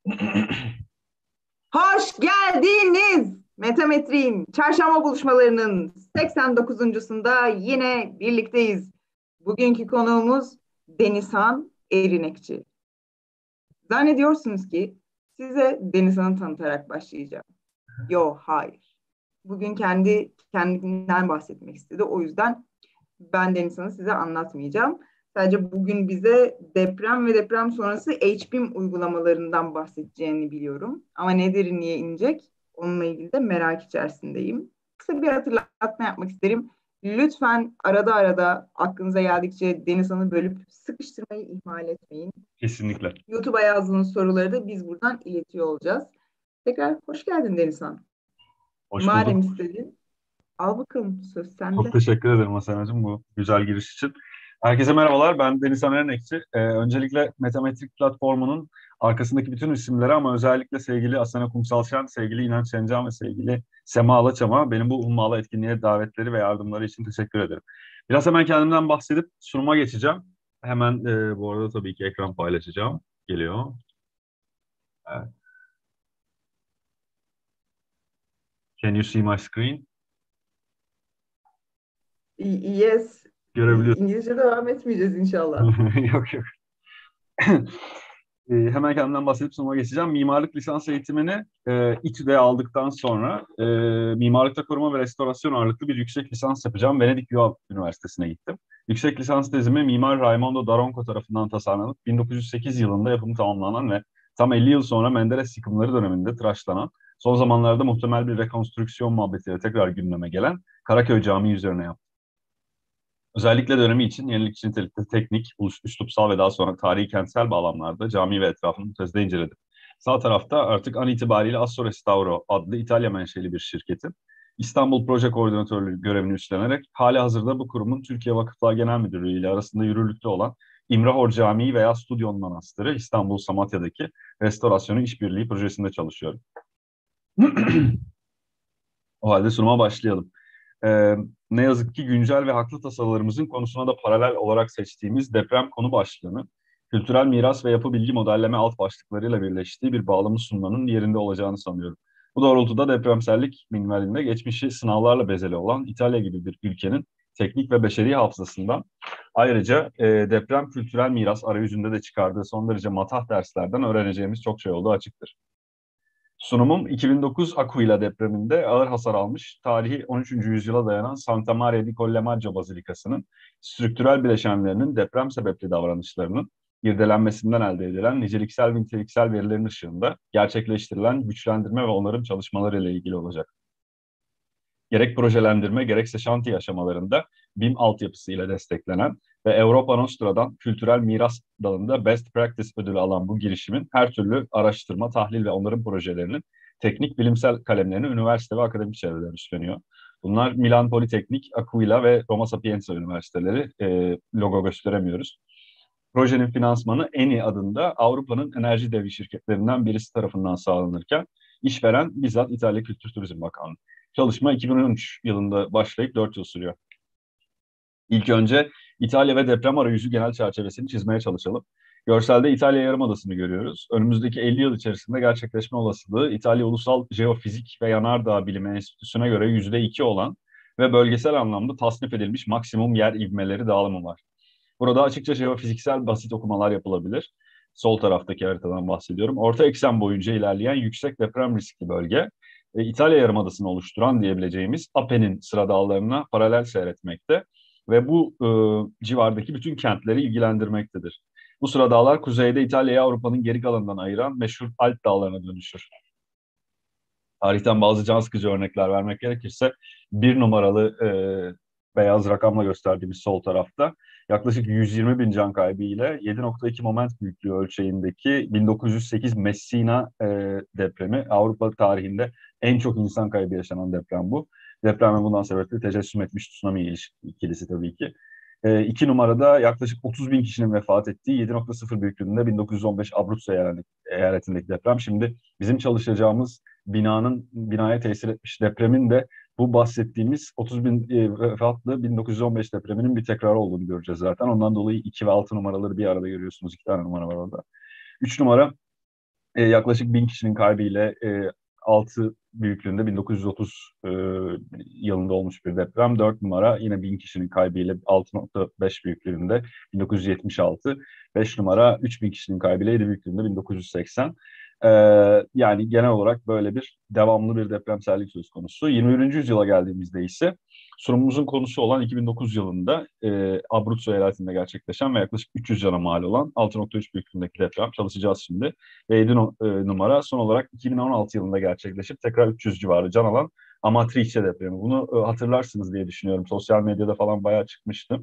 Hoş geldiniz. Metametrik'in çarşamba buluşmalarının 89.sunda yine birlikteyiz. Bugünkü konuğumuz Denizhan Erinekçi. Zannediyorsunuz ki size Denizhan'ı tanıtarak başlayacağım. Yo, hayır. Bugün kendinden bahsetmek istedi. O yüzden ben Denizhan'ı size anlatmayacağım. Sadece bugün bize deprem ve deprem sonrası HBIM uygulamalarından bahsedeceğini biliyorum. Ama nedir, niye inecek? Onunla ilgili de merak içerisindeyim. Kısa bir hatırlatma yapmak isterim. Lütfen arada arada aklınıza geldikçe Denizhan'ı bölüp sıkıştırmayı ihmal etmeyin. Kesinlikle. YouTube'a yazdığınız soruları da biz buradan iletiyor olacağız. Tekrar hoş geldin Denizhan. Hoş Madem bulduk. istedin, al bakalım, söz Çok sende. teşekkür ederim Hasan'cığım bu güzel giriş için. Herkese merhabalar. Ben Deniz Ernekçi. Öncelikle Metametrik platformunun arkasındaki bütün isimlere ama özellikle sevgili Asena Kumsalşen, sevgili İnanç Şencan ve sevgili Sema Alaçam'a benim bu hummalı etkinliğe davetleri ve yardımları için teşekkür ederim. Biraz hemen kendimden bahsedip sunuma geçeceğim. Hemen bu arada tabii ki ekran paylaşacağım. Geliyor. Evet. Can you see my screen? Yes. Görebiliyorsunuz. İngilizce devam etmeyeceğiz inşallah. Yok yok. Hemen kendimden bahsedip sunuma geçeceğim. Mimarlık lisans eğitimini İTÜ'de aldıktan sonra mimarlıkta koruma ve restorasyon ağırlıklı bir yüksek lisans yapacağım. Venedik Yuva Üniversitesi'ne gittim. Yüksek lisans tezimi Mimar Raimondo Daronco tarafından tasarlanıp 1908 yılında yapımı tamamlanan ve tam 50 yıl sonra Menderes yıkımları döneminde tıraşlanan, son zamanlarda muhtemel bir rekonstrüksiyon muhabbetiyle tekrar gündeme gelen Karaköy Camii üzerine yaptım. Özellikle dönemi için yenilikçi nitelikte teknik, üslupsal ve daha sonra tarihi kentsel bağlamlarda cami ve etrafını bu tezde inceledim. Sağ tarafta artık an itibariyle Asso Restauro adlı İtalya menşeli bir şirketin İstanbul Proje Koordinatörlüğü görevini üstlenerek halihazırda bu kurumun Türkiye Vakıflar Genel Müdürlüğü ile arasında yürürlükte olan İmrahor Camii veya Stüdyon Manastırı İstanbul Samatya'daki restorasyonu işbirliği projesinde çalışıyorum. O halde sunuma başlayalım. Ee, Ne yazık ki güncel ve haklı tasarılarımızın konusuna da paralel olarak seçtiğimiz deprem konu başlığını kültürel miras ve yapı bilgi modelleme alt başlıklarıyla birleştiği bir bağlamı sunmanın yerinde olacağını sanıyorum. Bu doğrultuda depremsellik minvalinde geçmişi sınavlarla bezeli olan İtalya gibi bir ülkenin teknik ve beşeri hafızasından ayrıca deprem kültürel miras arayüzünde de çıkardığı son derece matah derslerden öğreneceğimiz çok şey olduğu açıktır. Sunumum 2009 Aquila depreminde ağır hasar almış, tarihi 13. yüzyıla dayanan Santa Maria di Colle Maggiore Bazilikası'nın strüktürel bileşenlerinin deprem sebepli davranışlarının irdelenmesinden elde edilen niceliksel ve niteliksel verilerin ışığında gerçekleştirilen güçlendirme ve onarım çalışmaları ile ilgili olacak. Gerek projelendirme gerekse şantiye aşamalarında BİM altyapısı ile desteklenen ve Europa Nostra'dan kültürel miras dalında Best Practice ödülü alan bu girişimin her türlü araştırma, tahlil ve onarım projelerinin teknik bilimsel kalemlerini üniversite ve akademik çevreler üstleniyor. Bunlar Milan Politeknik, Aquila ve Roma Sapienza üniversiteleri, logo gösteremiyoruz. Projenin finansmanı ENI adında Avrupa'nın enerji devi şirketlerinden birisi tarafından sağlanırken işveren bizzat İtalya Kültür Turizm Bakanlığı. Çalışma 2013 yılında başlayıp 4 yıl sürüyor. İlk önce İtalya ve deprem arayüzü genel çerçevesini çizmeye çalışalım. Görselde İtalya Yarımadası'nı görüyoruz. Önümüzdeki 50 yıl içerisinde gerçekleşme olasılığı İtalya Ulusal Jeofizik ve Yanardağ Bilimi Enstitüsü'ne göre %2 olan ve bölgesel anlamda tasnif edilmiş maksimum yer ivmeleri dağılımı var. Burada açıkça jeofiziksel basit okumalar yapılabilir. Sol taraftaki haritadan bahsediyorum. Orta eksen boyunca ilerleyen yüksek deprem riskli bölge, İtalya Yarımadası'nı oluşturan diyebileceğimiz Apennin sıra dağlarına paralel seyretmekte ve bu civardaki bütün kentleri ilgilendirmektedir. Bu sıra dağlar kuzeyde İtalya'yı Avrupa'nın geri kalanından ayıran meşhur Alp dağlarına dönüşür. Tarihten bazı can sıkıcı örnekler vermek gerekirse bir numaralı beyaz rakamla gösterdiğimiz sol tarafta yaklaşık 120 bin can kaybı ile 7,2 moment büyüklüğü ölçeğindeki 1908 Messina depremi Avrupa tarihinde en çok insan kaybı yaşanan deprem bu. Depreme bundan sebeple tecessüm etmiş tsunami ikilisi tabii ki. İki numarada yaklaşık 30 bin kişinin vefat ettiği 7,0 büyüklüğünde 1915 Abruzzo eyaletindeki deprem. Şimdi bizim çalışacağımız binaya tesir etmiş depremin de bu bahsettiğimiz 30 bin vefatlı 1915 depreminin bir tekrarı olduğunu göreceğiz zaten. Ondan dolayı 2 ve 6 numaraları bir arada görüyorsunuz. İki tane numara var orada. 3 numara Yaklaşık 1000 kişinin kaybıyla 6 büyüklüğünde 1930 yılında olmuş bir deprem. 4 numara yine 1000 kişinin kaybıyla 6,5 büyüklüğünde 1976. 5 numara 3000 kişinin kaybıyla 7 büyüklüğünde 1980. E, Yani genel olarak böyle bir devamlı bir depremsellik söz konusu. 21. yüzyıla geldiğimizde ise sunumumuzun konusu olan 2009 yılında Abruzzo eyaletinde gerçekleşen ve yaklaşık 300 cana mal olan 6,3 büyüklüğündeki deprem çalışacağız şimdi. Ve 7 numara son olarak 2016 yılında gerçekleşip tekrar 300 civarı can alan Amatrice depremi. Bunu hatırlarsınız diye düşünüyorum. Sosyal medyada falan bayağı çıkmıştı.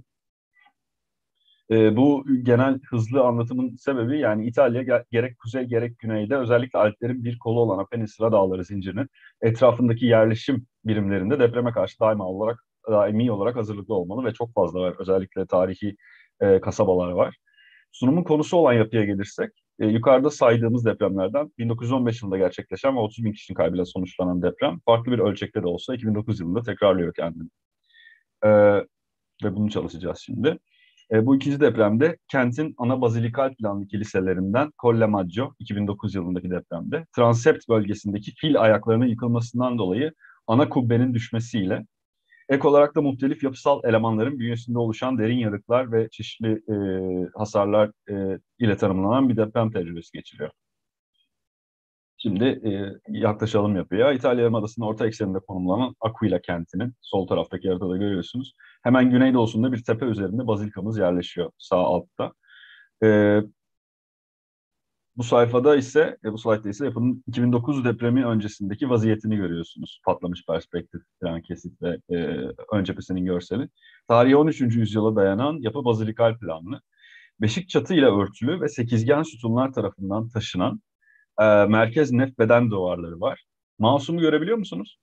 Bu genel hızlı anlatımın sebebi yani İtalya gerek kuzey gerek güneyde özellikle Alplerin bir kolu olan Apennine Dağları zincirinin etrafındaki yerleşim birimlerinde depreme karşı daimi olarak hazırlıklı olmalı ve çok fazla var. Özellikle tarihi kasabalar var. Sunumun konusu olan yapıya gelirsek, yukarıda saydığımız depremlerden 1915 yılında gerçekleşen ve 30 bin kişinin kaybıyla sonuçlanan deprem, farklı bir ölçekte de olsa 2009 yılında tekrarlıyor kendini. E, Ve bunu çalışacağız şimdi. Bu ikinci depremde kentin ana bazilikal planlı kiliselerinden Colle Maggio 2009 yılındaki depremde transept bölgesindeki fil ayaklarının yıkılmasından dolayı ana kubbenin düşmesiyle ek olarak da muhtelif yapısal elemanların bünyesinde oluşan derin yarıklar ve çeşitli hasarlar ile tanımlanan bir deprem tecrübesi geçiriyor. Şimdi yaklaşalım yapıya. İtalya Yarımadası'nın orta ekseninde konumlanan Aquila kentinin sol taraftaki haritada görüyorsunuz. Hemen güneydoğusunda bir tepe üzerinde bazilikamız yerleşiyor sağ altta. E, Bu sayfada ise, bu slaytta ise yapının 2009 depremi öncesindeki vaziyetini görüyorsunuz. Patlamış perspektif, tren kesit ve ön cephesinin görseli. Tarihi 13. yüzyıla dayanan yapı bazilikal planlı. Beşik çatı ile örtülü ve sekizgen sütunlar tarafından taşınan merkez nef beden duvarları var. Mouse'umu görebiliyor musunuz?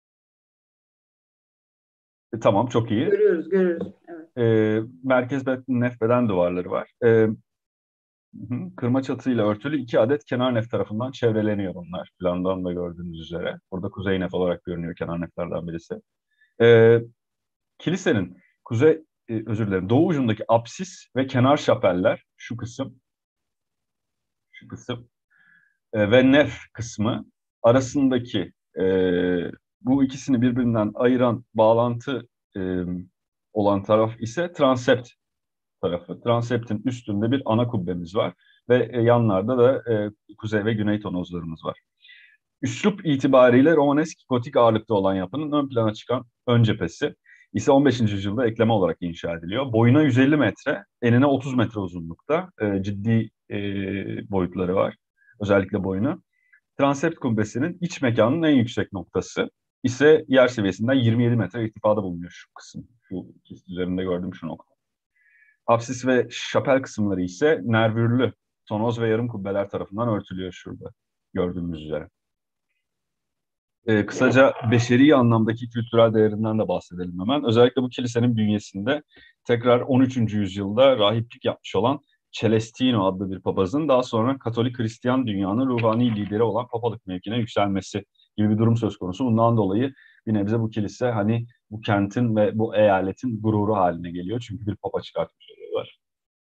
Tamam, çok iyi. Görüyoruz, görüyoruz. Evet. Merkez nef beden duvarları var. Kırma çatıyla örtülü 2 adet kenar nef tarafından çevreleniyor bunlar. Plandan da gördüğünüz üzere. Burada kuzey nef olarak görünüyor kenar neflerden birisi. Ee, Kilisenin özür dilerim, doğu ucundaki apsis ve kenar şapeller, şu kısım ve nef kısmı arasındaki bu ikisini birbirinden ayıran bağlantı e, olan taraf ise transept tarafı. Transeptin üstünde bir ana kubbemiz var ve yanlarda da kuzey ve güney tonozlarımız var. Üslup itibariyle Romanesk gotik ağırlıkta olan yapının ön plana çıkan ön cephesi ise 15. yüzyılda ekleme olarak inşa ediliyor. Boyuna 150 metre, enine 30 metre uzunlukta ciddi boyutları var. Özellikle boyunu. Transept kubbesinin iç mekanının en yüksek noktası ise yer seviyesinden 27 metre irtifada bulunuyor şu kısım. Şu üzerinde gördüğüm şu nokta. Apsis ve şapel kısımları ise nervürlü tonoz ve yarım kubbeler tarafından örtülüyor şurada gördüğümüz üzere. Kısaca beşeri anlamdaki kültürel değerinden de bahsedelim hemen. Özellikle bu kilisenin bünyesinde tekrar 13. yüzyılda rahiplik yapmış olan Celestino adlı bir papazın daha sonra Katolik Hristiyan dünyanın ruhani lideri olan papalık mevkine yükselmesi gibi bir durum söz konusu. Bundan dolayı bir nebze bu kilise hani bu kentin ve bu eyaletin gururu haline geliyor. Çünkü bir papa çıkartmış oluyorlar.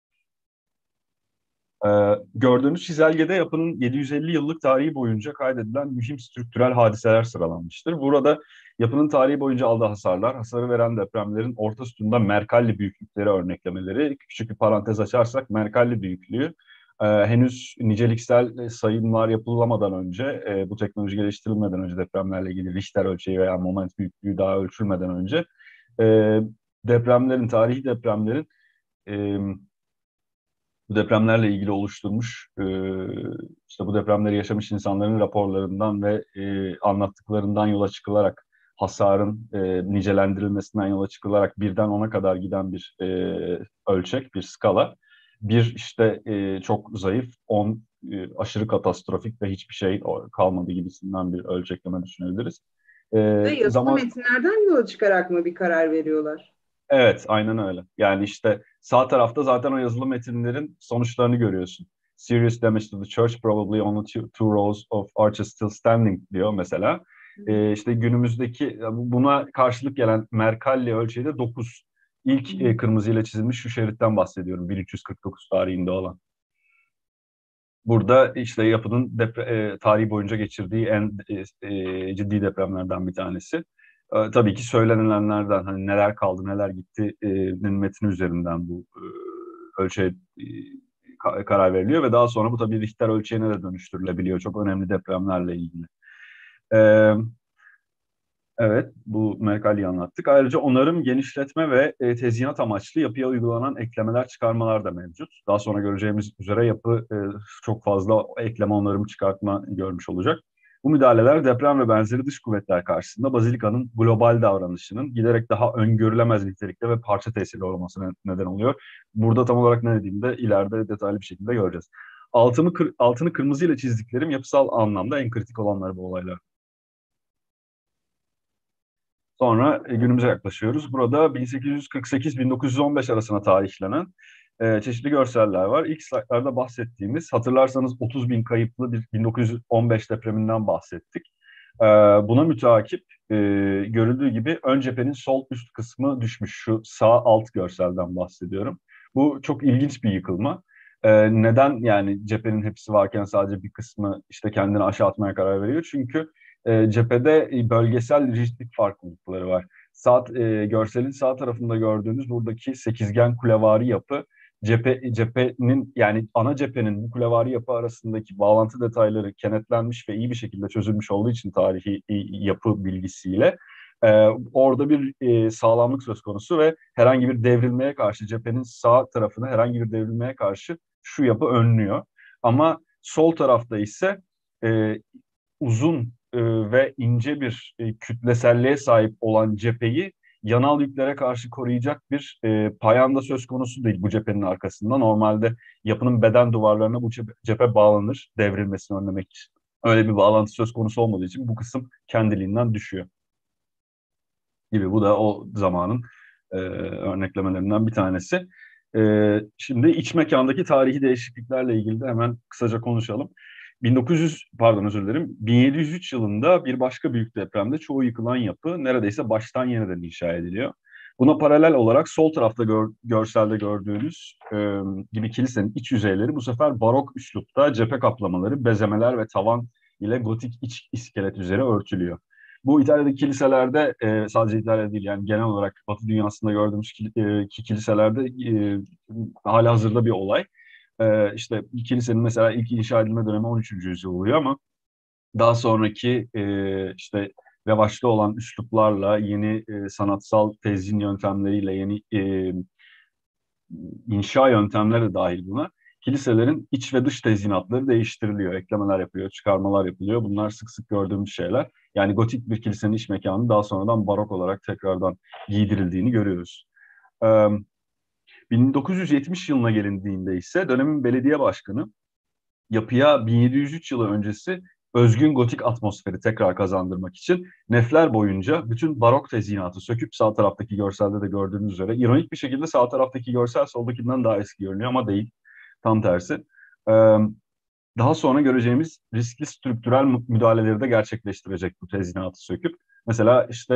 Gördüğünüz çizelgede yapının 750 yıllık tarihi boyunca kaydedilen mühim strüktürel hadiseler sıralanmıştır. Burada yapının tarihi boyunca aldığı hasarlar, hasarı veren depremlerin orta sütunda Mercalli büyüklükleri örneklemeleri, küçük bir parantez açarsak Mercalli büyüklüğü henüz niceliksel sayımlar yapılamadan önce, bu teknoloji geliştirilmeden önce depremlerle ilgili Richter ölçeği veya moment büyüklüğü daha ölçülmeden önce e, tarihi depremlerin e, bu depremlerle ilgili oluşturmuş, işte bu depremleri yaşamış insanların raporlarından ve anlattıklarından yola çıkılarak hasarın nicelendirilmesinden yola çıkılarak 1'den 10'a kadar giden bir ölçek, bir skala. Bir işte çok zayıf, 10 aşırı katastrofik ve hiçbir şey kalmadı gibisinden bir ölçekleme düşünebiliriz. Ve yazılı Zaman metinlerden yola çıkarak mı bir karar veriyorlar? Evet, aynen öyle. Yani işte sağ tarafta zaten o yazılı metinlerin sonuçlarını görüyorsun. Serious damage to the church, probably only two rows of arches still standing diyor mesela. İşte günümüzdeki buna karşılık gelen Mercalli ölçeği de 9. İlk kırmızıyla çizilmiş şu şeritten bahsediyorum. 1349 tarihinde olan. Burada işte yapının tarihi boyunca geçirdiği en ciddi depremlerden bir tanesi. Tabii ki söylenilenlerden hani neler kaldı neler gitti metni üzerinden bu ölçeğe karar veriliyor ve daha sonra bu tabii Richter ölçeğine de dönüştürülebiliyor çok önemli depremlerle ilgili. E, Evet, bu makaleyi anlattık. Ayrıca onarım, genişletme ve tezginat amaçlı yapıya uygulanan eklemeler, çıkarmalar da mevcut. Daha sonra göreceğimiz üzere yapı çok fazla ekleme, onarım, çıkartma görmüş olacak. Bu müdahaleler deprem ve benzeri dış kuvvetler karşısında bazilikanın global davranışının giderek daha öngörülemez nitelikte ve parça tesirli olmasına neden oluyor. Burada tam olarak ne dediğimi de ileride detaylı bir şekilde göreceğiz. Altını kırmızıyla çizdiklerim yapısal anlamda en kritik olanlar bu olaylar. Sonra günümüze yaklaşıyoruz. Burada 1848-1915 arasına tarihlenen çeşitli görseller var. İlk slaytlarda bahsettiğimiz, hatırlarsanız 30 bin kayıplı bir 1915 depreminden bahsettik. Buna müteakip görüldüğü gibi ön cephenin sol üst kısmı düşmüş. Şu sağ alt görselden bahsediyorum. Bu çok ilginç bir yıkılma. Neden yani cephenin hepsi varken sadece bir kısmı işte kendini aşağı atmaya karar veriyor? Çünkü cephede bölgesel rigidlik farklılıkları var. Görselin sağ tarafında gördüğünüz buradaki sekizgen kulevari yapı cephenin yani ana cephenin bu kulevari yapı arasındaki bağlantı detayları kenetlenmiş ve iyi bir şekilde çözülmüş olduğu için tarihi yapı bilgisiyle orada bir sağlamlık söz konusu ve herhangi bir devrilmeye karşı cephenin sağ tarafını herhangi bir devrilmeye karşı şu yapı önlüyor. Ama sol tarafta ise e, uzun ve ince bir kütleselliğe sahip olan cepheyi yanal yüklere karşı koruyacak bir payanda söz konusu değil bu cephenin arkasında. Normalde yapının beden duvarlarına bu cephe bağlanır devrilmesini önlemek için. Öyle bir bağlantı söz konusu olmadığı için bu kısım kendiliğinden düşüyor gibi. Bu da o zamanın örneklemelerinden bir tanesi. Şimdi iç mekandaki tarihi değişikliklerle ilgili de hemen kısaca konuşalım. 1703 yılında bir başka büyük depremde çoğu yıkılan yapı neredeyse baştan yeniden inşa ediliyor. Buna paralel olarak sol tarafta görselde gördüğünüz gibi kilisenin iç yüzeyleri bu sefer barok üslupta cephe kaplamaları, bezemeler ve tavan ile gotik iç iskelet üzeri örtülüyor. Bu İtalya'daki kiliselerde sadece İtalya değil yani genel olarak Batı dünyasında gördüğümüz kiliselerde halihazırda bir olay. İşte kilisenin mesela ilk inşa edilme dönemi 13. yüzyıl oluyor ama daha sonraki işte revaçta olan üsluplarla, yeni sanatsal tezyin yöntemleriyle, yeni inşa yöntemleri de dahil buna. Kiliselerin iç ve dış tezyinatları değiştiriliyor, eklemeler yapılıyor, çıkarmalar yapılıyor. Bunlar sık sık gördüğümüz şeyler. Yani gotik bir kilisenin iç mekanı daha sonradan barok olarak tekrardan giydirildiğini görüyoruz. Ee, 1970 yılına gelindiğinde ise dönemin belediye başkanı yapıya 1703 yılı öncesi özgün gotik atmosferi tekrar kazandırmak için nefler boyunca bütün barok tezyinatı söküp sağ taraftaki görselde de gördüğünüz üzere ironik bir şekilde sağ taraftaki görsel soldakinden daha eski görünüyor ama değil. Tam tersi. Ee, Daha sonra göreceğimiz riskli strüktürel müdahaleleri de gerçekleştirecek bu tezyinatı söküp. Mesela işte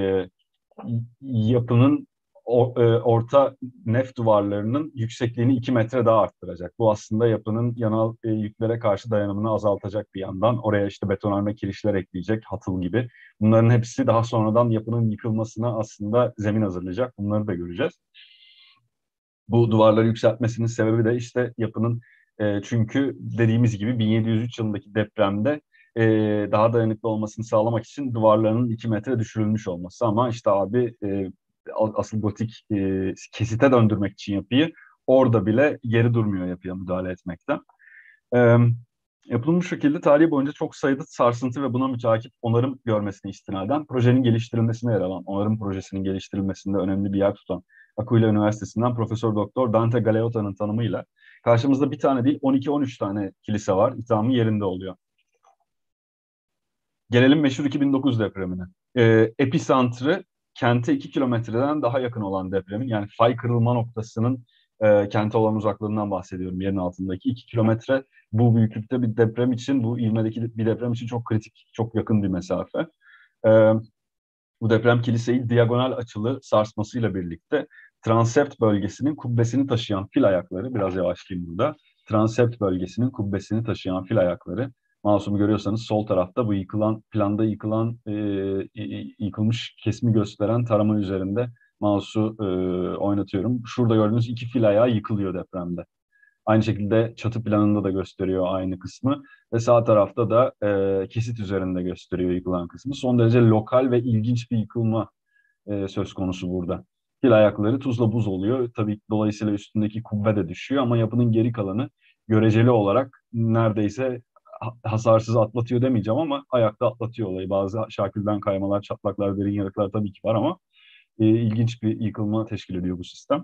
yapının orta nef duvarlarının yüksekliğini 2 metre daha arttıracak. Bu aslında yapının yanal yüklere karşı dayanımını azaltacak bir yandan. Oraya işte betonarme kirişler ekleyecek, hatıl gibi. Bunların hepsi daha sonradan yapının yıkılmasına aslında zemin hazırlayacak. Bunları da göreceğiz. Bu duvarları yükseltmesinin sebebi de işte yapının çünkü dediğimiz gibi 1703 yılındaki depremde daha dayanıklı olmasını sağlamak için duvarlarının 2 metre düşürülmüş olması. Ama işte abi asıl gotik kesite döndürmek için yapıyı orada bile geri durmuyor yapıya müdahale etmekten. E, Yapının bu şekilde tarihi boyunca çok sayıda sarsıntı ve buna müteakip onarım görmesine istinaden projenin geliştirilmesine yer alan, onarım projesinin geliştirilmesinde önemli bir yer tutan Aquila Üniversitesi'nden Profesör Doktor Dante Galeotta'nın tanımıyla karşımızda bir tane değil 12-13 tane kilise var. İthamı yerinde oluyor. Gelelim meşhur 2009 depremine. Episantrı kente 2 kilometreden daha yakın olan depremin yani fay kırılma noktasının kente olan uzaklığından bahsediyorum. Yerin altındaki 2 kilometre bu büyüklükte bir deprem için, bu ivmedeki bir deprem için çok kritik, çok yakın bir mesafe. E, Bu deprem kiliseyi diagonal açılı sarsmasıyla birlikte transept bölgesinin kubbesini taşıyan fil ayakları, biraz yavaşlayayım burada, transept bölgesinin kubbesini taşıyan fil ayakları. Mouse'umu görüyorsanız sol tarafta bu planda yıkılmış kesimi gösteren tarama üzerinde mouse'u oynatıyorum. Şurada gördüğünüz 2 fil ayağı yıkılıyor depremde. Aynı şekilde çatı planında da gösteriyor aynı kısmı ve sağ tarafta da kesit üzerinde gösteriyor yıkılan kısmı. Son derece lokal ve ilginç bir yıkılma söz konusu burada. Fil ayakları tuzla buz oluyor. Tabii dolayısıyla üstündeki kubbe de düşüyor ama yapının geri kalanı göreceli olarak neredeyse hasarsız atlatıyor demeyeceğim ama ayakta atlatıyor olayı. Bazı şakilden kaymalar, çatlaklar, derin yarıklar tabii ki var ama ilginç bir yıkılma teşkil ediyor bu sistem.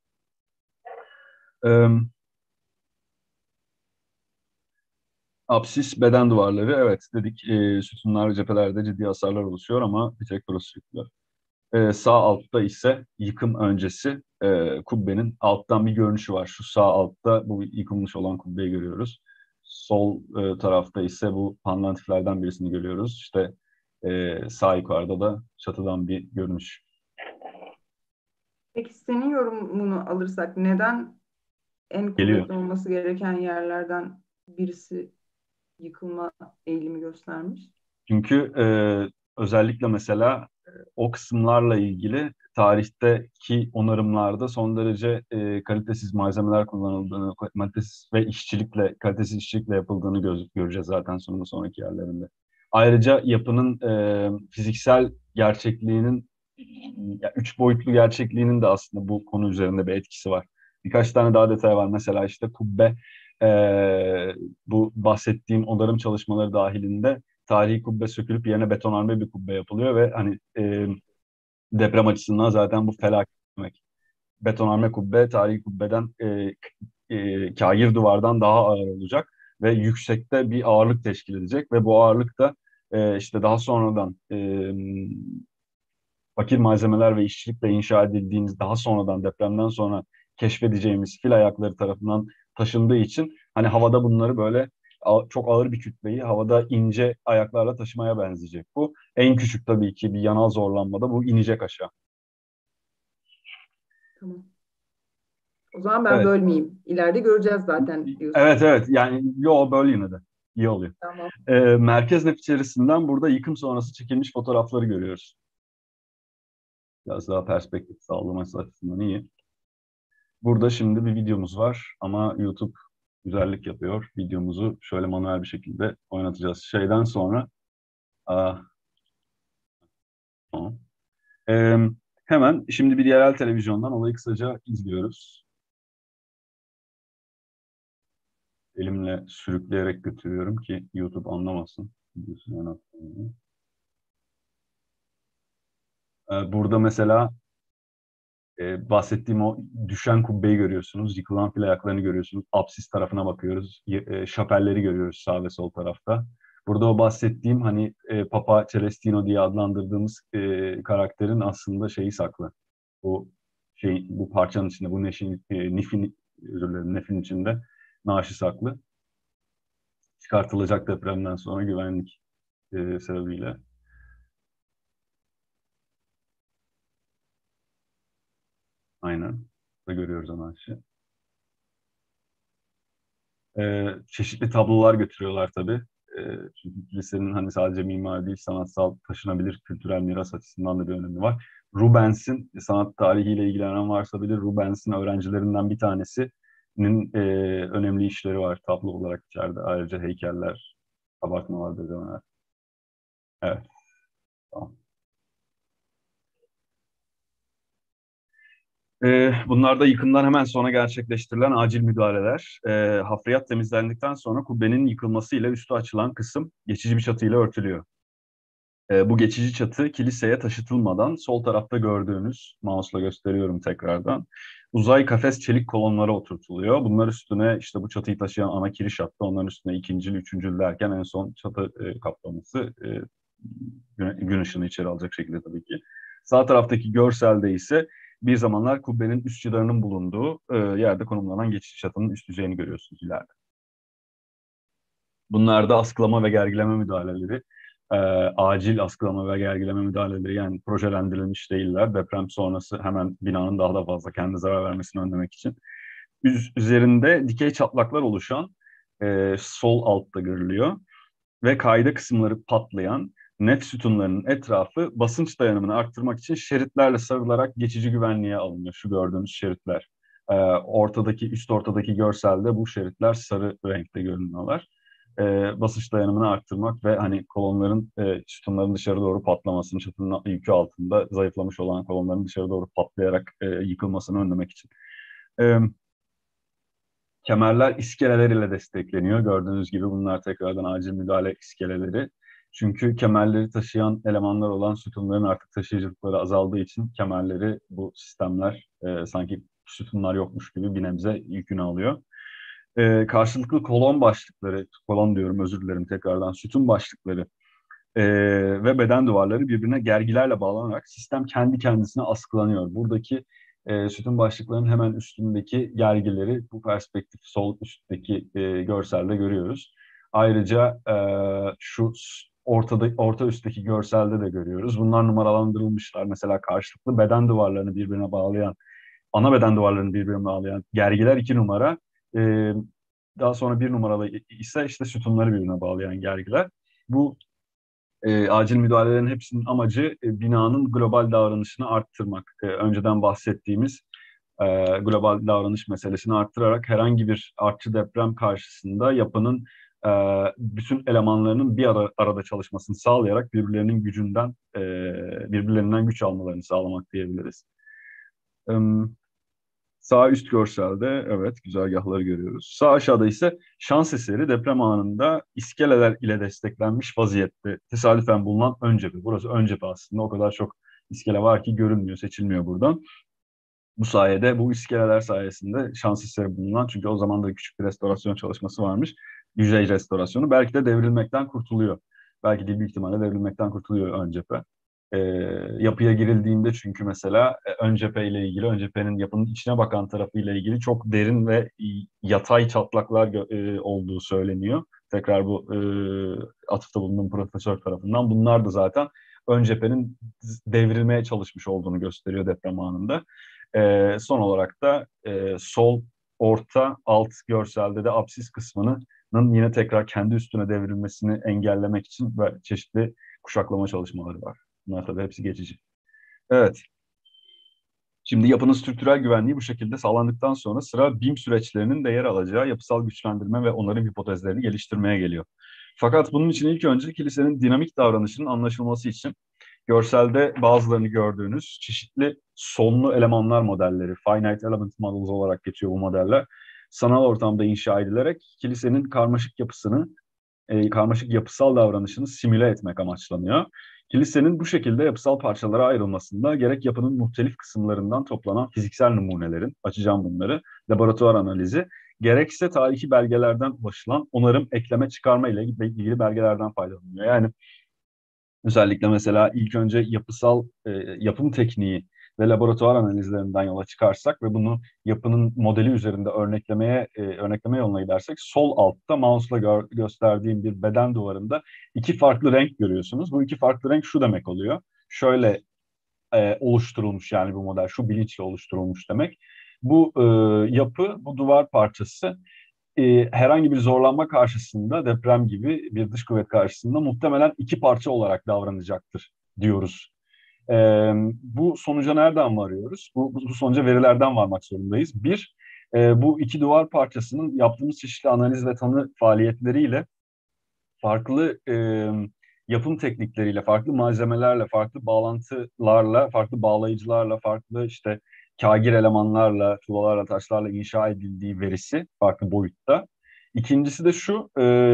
Apsis beden duvarları, evet dedik, sütunlar cephelerde ciddi hasarlar oluşuyor ama bir tek burası yıkılıyor. Sağ altta ise yıkım öncesi kubbenin alttan bir görünüşü var. Şu sağ altta bu yıkılmış olan kubbeyi görüyoruz. Sol tarafta ise bu pandantiflerden birisini görüyoruz. İşte sağ yukarıda da çatıdan bir görünüş. Peki senin yorumunu alırsak neden en Geliyor. kuvvetli olması gereken yerlerden birisi yıkılma eğilimi göstermiş? Çünkü özellikle mesela o kısımlarla ilgili tarihteki onarımlarda son derece kalitesiz malzemeler kullanıldığını, kalitesiz ve kalitesiz işçilikle yapıldığını göreceğiz zaten sonraki yerlerinde. Ayrıca yapının fiziksel gerçekliğinin, üç boyutlu gerçekliğinin de aslında bu konu üzerinde bir etkisi var. Birkaç tane daha detay var. Mesela işte kubbe, bu bahsettiğim onarım çalışmaları dahilinde tarihi kubbe sökülüp yerine betonarme bir kubbe yapılıyor ve hani deprem açısından zaten bu felaket demek. Betonarme kubbe tarihi kubbeden kâgir duvardan daha ağır olacak ve yüksekte bir ağırlık teşkil edecek ve bu ağırlık da işte daha sonradan fakir malzemeler ve işçilikle inşa edildiğimiz, daha sonradan depremden sonra keşfedeceğimiz fil ayakları tarafından taşındığı için hani havada bunları böyle çok ağır bir kütleyi havada ince ayaklarla taşımaya benzeyecek bu. En küçük tabii ki bir yanal zorlanmada bu inecek aşağı. Tamam. O zaman ben Evet. bölmeyeyim. İleride göreceğiz zaten diyorsun. Evet, yani böyle yine de iyi oluyor. Tamam. Merkez nef içerisinden burada yıkım sonrası çekilmiş fotoğrafları görüyoruz. Biraz daha perspektif sağlaması açısından iyi. Burada şimdi bir videomuz var ama YouTube güzellik yapıyor. Videomuzu şöyle manuel bir şekilde oynatacağız. Şeyden sonra aa, tamam. Ee, hemen şimdi bir yerel televizyondan olayı kısaca izliyoruz. Elimle sürükleyerek götürüyorum ki YouTube anlamasın. Burada mesela bahsettiğim o düşen kubbeyi görüyorsunuz, yıkılan fil ayaklarını görüyorsunuz, apsis tarafına bakıyoruz, şapelleri görüyoruz sağ ve sol tarafta. Burada o bahsettiğim hani Papa Celestino diye adlandırdığımız karakterin aslında şeyi saklı. Bu parçanın içinde, bu nefin içinde naaşı saklı. Çıkartılacak depremden sonra güvenlik sebebiyle. Aynen. Burada görüyoruz o naaşı. Çeşitli tablolar götürüyorlar tabii. Çünkü kilisenin hani sadece mimari değil, sanatsal taşınabilir kültürel miras açısından da bir önemi var. Rubens'in, sanat tarihiyle ilgilenen varsa bilir, Rubens'in öğrencilerinden bir tanesinin önemli işleri var tablo olarak içeride. Ayrıca heykeller, kabartmalar, bezemeler. Evet, tamam. Bunlar da yıkımdan hemen sonra gerçekleştirilen acil müdahaleler. Hafriyat temizlendikten sonra kubbenin yıkılmasıyla üstü açılan kısım geçici bir çatıyla örtülüyor. Bu geçici çatı kiliseye taşıtılmadan sol tarafta gördüğünüz, mouse'la gösteriyorum tekrardan, uzay kafes çelik kolonlara oturtuluyor. Bunlar üstüne işte bu çatıyı taşıyan ana kiriş hattı, onların üstüne ikincil, üçüncül derken en son çatı kaplaması gün ışığını içeri alacak şekilde tabii ki. Sağ taraftaki görselde ise bir zamanlar kubbenin üst cidarının bulunduğu yerde konumlanan geçici çatının üst yüzeyini görüyorsunuz ileride. Bunlar da askılama ve gergileme müdahaleleri, e, acil askılama ve gergileme müdahaleleri, yani projelendirilmiş değiller. Deprem sonrası hemen binanın daha da fazla kendi zarar vermesini önlemek için. üzerinde dikey çatlaklar oluşan sol altta görülüyor ve kayda kısımları patlayan nef sütunlarının etrafı basınç dayanımını arttırmak için şeritlerle sarılarak geçici güvenliğe alınıyor. Şu gördüğünüz şeritler. Üst ortadaki görselde bu şeritler sarı renkte görünüyorlar. Basınç dayanımını arttırmak ve hani kolonların, sütunların dışarı doğru patlamasını, çatının yükü altında zayıflamış olan kolonların dışarı doğru patlayarak yıkılmasını önlemek için. E, Kemerler iskeleler ile destekleniyor. Gördüğünüz gibi bunlar tekrardan acil müdahale iskeleleri. Çünkü kemerleri taşıyan elemanlar olan sütunların artık taşıyıcılıkları azaldığı için kemerleri bu sistemler sanki sütunlar yokmuş gibi bir nebze yükünü alıyor. Karşılıklı kolon başlıkları, kolon diyorum özür dilerim tekrardan, sütun başlıkları ve beden duvarları birbirine gergilerle bağlanarak sistem kendi kendisine askılanıyor. Buradaki sütun başlıklarının hemen üstündeki gergileri bu perspektif sol üstteki görselde görüyoruz. Ayrıca şu orta üstteki görselde de görüyoruz. Bunlar numaralandırılmışlar. Mesela karşılıklı beden duvarlarını birbirine bağlayan, ana beden duvarlarını birbirine bağlayan gergiler 2 numara. E, Daha sonra 1 numaralı ise işte sütunları birbirine bağlayan gergiler. Bu acil müdahalelerin hepsinin amacı binanın global davranışını arttırmak. Önceden bahsettiğimiz global davranış meselesini arttırarak herhangi bir artçı deprem karşısında yapının e, bütün elemanlarının bir arada çalışmasını sağlayarak birbirlerinden güç almalarını sağlamak diyebiliriz. E, Sağ üst görselde evet güzergahları görüyoruz. Sağ aşağıda ise şans eseri deprem anında iskeleler ile desteklenmiş vaziyette tesadüfen bulunan ön cephe. Burası ön cephe aslında. O kadar çok iskele var ki görünmüyor, seçilmiyor buradan. Bu sayede, bu iskeleler sayesinde şans eseri bulunan, çünkü o zaman da küçük bir restorasyon çalışması varmış. Yüzey restorasyonu. Belki de devrilmekten kurtuluyor. Belki de büyük ihtimalle devrilmekten kurtuluyor ön cephe. Ee, Yapıya girildiğinde çünkü mesela ön cephe ile ilgili, ön cephenin yapının içine bakan tarafı ile ilgili çok derin ve yatay çatlaklar olduğu söyleniyor. Tekrar bu atıfta bulunduğum profesör tarafından. Bunlar da zaten ön cephenin devrilmeye çalışmış olduğunu gösteriyor deprem anında. Son olarak da sol, orta, alt görselde de apsis kısmının yine tekrar kendi üstüne devrilmesini engellemek için ve çeşitli kuşaklama çalışmaları var. Bunlar tabii hepsi geçici. Evet. Şimdi yapının strüktürel güvenliği bu şekilde sağlandıktan sonra sıra BİM süreçlerinin de yer alacağı yapısal güçlendirme ve onarım hipotezlerini geliştirmeye geliyor. Fakat bunun için ilk önce kilisenin dinamik davranışının anlaşılması için görselde bazılarını gördüğünüz çeşitli sonlu elemanlar modelleri, finite element models olarak geçiyor bu modeller, sanal ortamda inşa edilerek kilisenin karmaşık yapısal davranışını simüle etmek amaçlanıyor. Kilisenin bu şekilde yapısal parçalara ayrılmasında gerek yapının muhtelif kısımlarından toplanan fiziksel numunelerin, açacağım bunları, laboratuvar analizi, gerekse tarihi belgelerden ulaşılan onarım, ekleme, çıkarma ile ilgili belgelerden faydalanıyor. Yani özellikle mesela ilk önce yapım tekniği ve laboratuvar analizlerinden yola çıkarsak ve bunu yapının modeli üzerinde örnekleme yoluna gidersek sol altta mouse'la gösterdiğim bir beden duvarında iki farklı renk görüyorsunuz. Bu iki farklı renk şu demek oluyor. Şöyle oluşturulmuş, yani bu model şu bilinçle oluşturulmuş demek. Bu bu duvar parçası herhangi bir zorlanma karşısında, deprem gibi bir dış kuvvet karşısında muhtemelen iki parça olarak davranacaktır diyoruz. E, Bu sonuca nereden varıyoruz? Bu sonuca verilerden varmak zorundayız. Bir, bu iki duvar parçasının yaptığımız çeşitli analiz ve tanı faaliyetleriyle farklı yapım teknikleriyle, farklı malzemelerle, farklı bağlantılarla, farklı bağlayıcılarla, farklı işte kagir elemanlarla, tuğlalarla, taşlarla inşa edildiği verisi farklı boyutta. İkincisi de şu,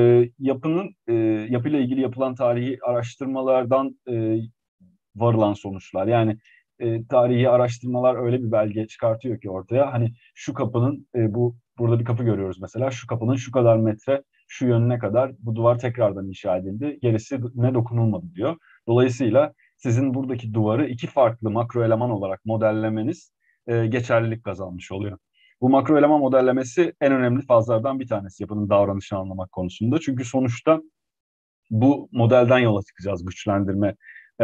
yapıyla ilgili yapılan tarihi araştırmalardan varılan sonuçlar. Yani tarihi araştırmalar öyle bir belge çıkartıyor ki ortaya. Hani şu kapının, burada bir kapı görüyoruz mesela. Şu kapının şu kadar metre, şu yönüne kadar bu duvar tekrardan inşa edildi. Gerisi ne dokunulmadı diyor. Dolayısıyla sizin buradaki duvarı iki farklı makro eleman olarak modellemeniz geçerlilik kazanmış oluyor. Bu makro eleman modellemesi en önemli fazlardan bir tanesi yapının davranışını anlamak konusunda. Çünkü sonuçta bu modelden yola çıkacağız güçlendirme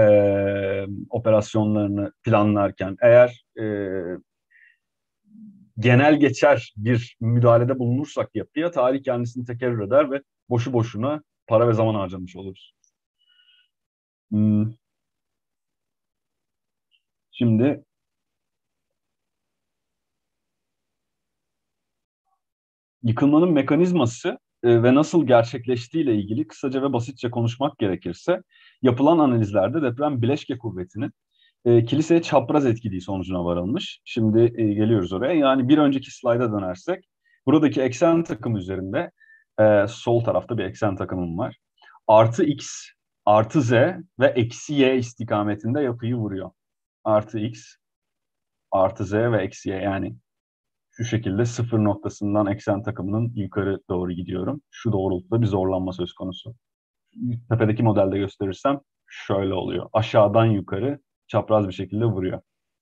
operasyonlarını planlarken. Eğer genel geçer bir müdahalede bulunursak yapıya, tarih kendisini tekerrür eder ve boşu boşuna para ve zaman harcamış oluruz. Hmm, Şimdi yıkılmanın mekanizması ve nasıl gerçekleştiğiyle ilgili kısaca ve basitçe konuşmak gerekirse, yapılan analizlerde deprem bileşke kuvvetinin kiliseye çapraz etkilediği sonucuna varılmış. Şimdi geliyoruz oraya. Yani bir önceki slayda dönersek, buradaki eksen takımı üzerinde sol tarafta bir eksen takımım var. Artı x, artı z ve eksi y istikametinde yapıyı vuruyor. Artı x, artı z ve eksi y, yani şu şekilde sıfır noktasından eksen takımının yukarı doğru gidiyorum. Şu doğrultuda bir zorlanma söz konusu. Tepedeki modelde gösterirsem şöyle oluyor. Aşağıdan yukarı çapraz bir şekilde vuruyor.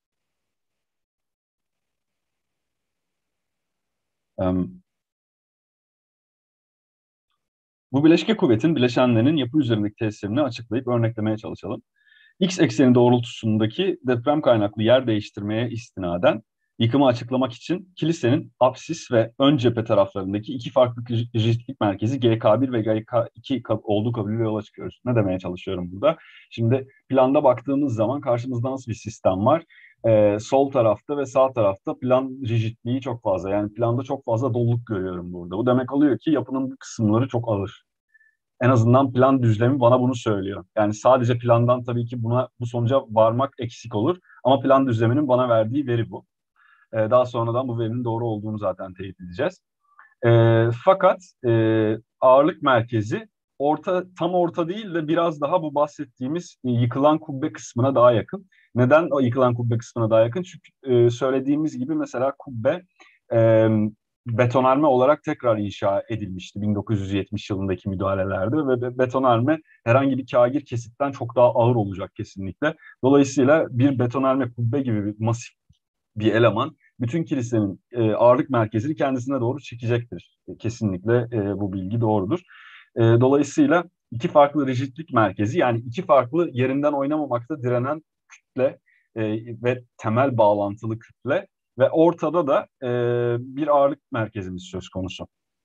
Bu bileşke kuvvetin bileşenlerinin yapı üzerindeki tesirini açıklayıp örneklemeye çalışalım. X ekseni doğrultusundaki deprem kaynaklı yer değiştirmeye istinaden yıkımı açıklamak için kilisenin apsis ve ön cephe taraflarındaki iki farklı rigidlik merkezi GK1 ve GK2 olduğu kabulüyle yola çıkıyoruz. Ne demeye çalışıyorum burada? Şimdi planda baktığımız zaman karşımızda nasıl bir sistem var? Sol tarafta ve sağ tarafta plan rigidliği çok fazla. Yani planda çok fazla doluluk görüyorum burada. Bu demek oluyor ki yapının bu kısımları çok ağır. En azından plan düzlemi bana bunu söylüyor. Yani sadece plandan tabii ki bu sonuca varmak eksik olur. Ama plan düzleminin bana verdiği veri bu. Daha sonradan bu verinin doğru olduğunu zaten teyit edeceğiz. Fakat ağırlık merkezi tam orta değil de biraz daha bu bahsettiğimiz yıkılan kubbe kısmına daha yakın. Neden o yıkılan kubbe kısmına daha yakın? Çünkü söylediğimiz gibi mesela kubbe e, betonarme olarak tekrar inşa edilmişti 1970 yılındaki müdahalelerde ve betonarme herhangi bir kagir kesitten çok daha ağır olacak kesinlikle. Dolayısıyla bir betonarme kubbe gibi bir masif bir eleman bütün kilisenin ağırlık merkezini kendisine doğru çekecektir. Kesinlikle bu bilgi doğrudur. Dolayısıyla iki farklı rigidlik merkezi, yani iki farklı yerinden oynamamakta direnen kütle ve temel bağlantılı kütle ve ortada da bir ağırlık merkezimiz söz konusu.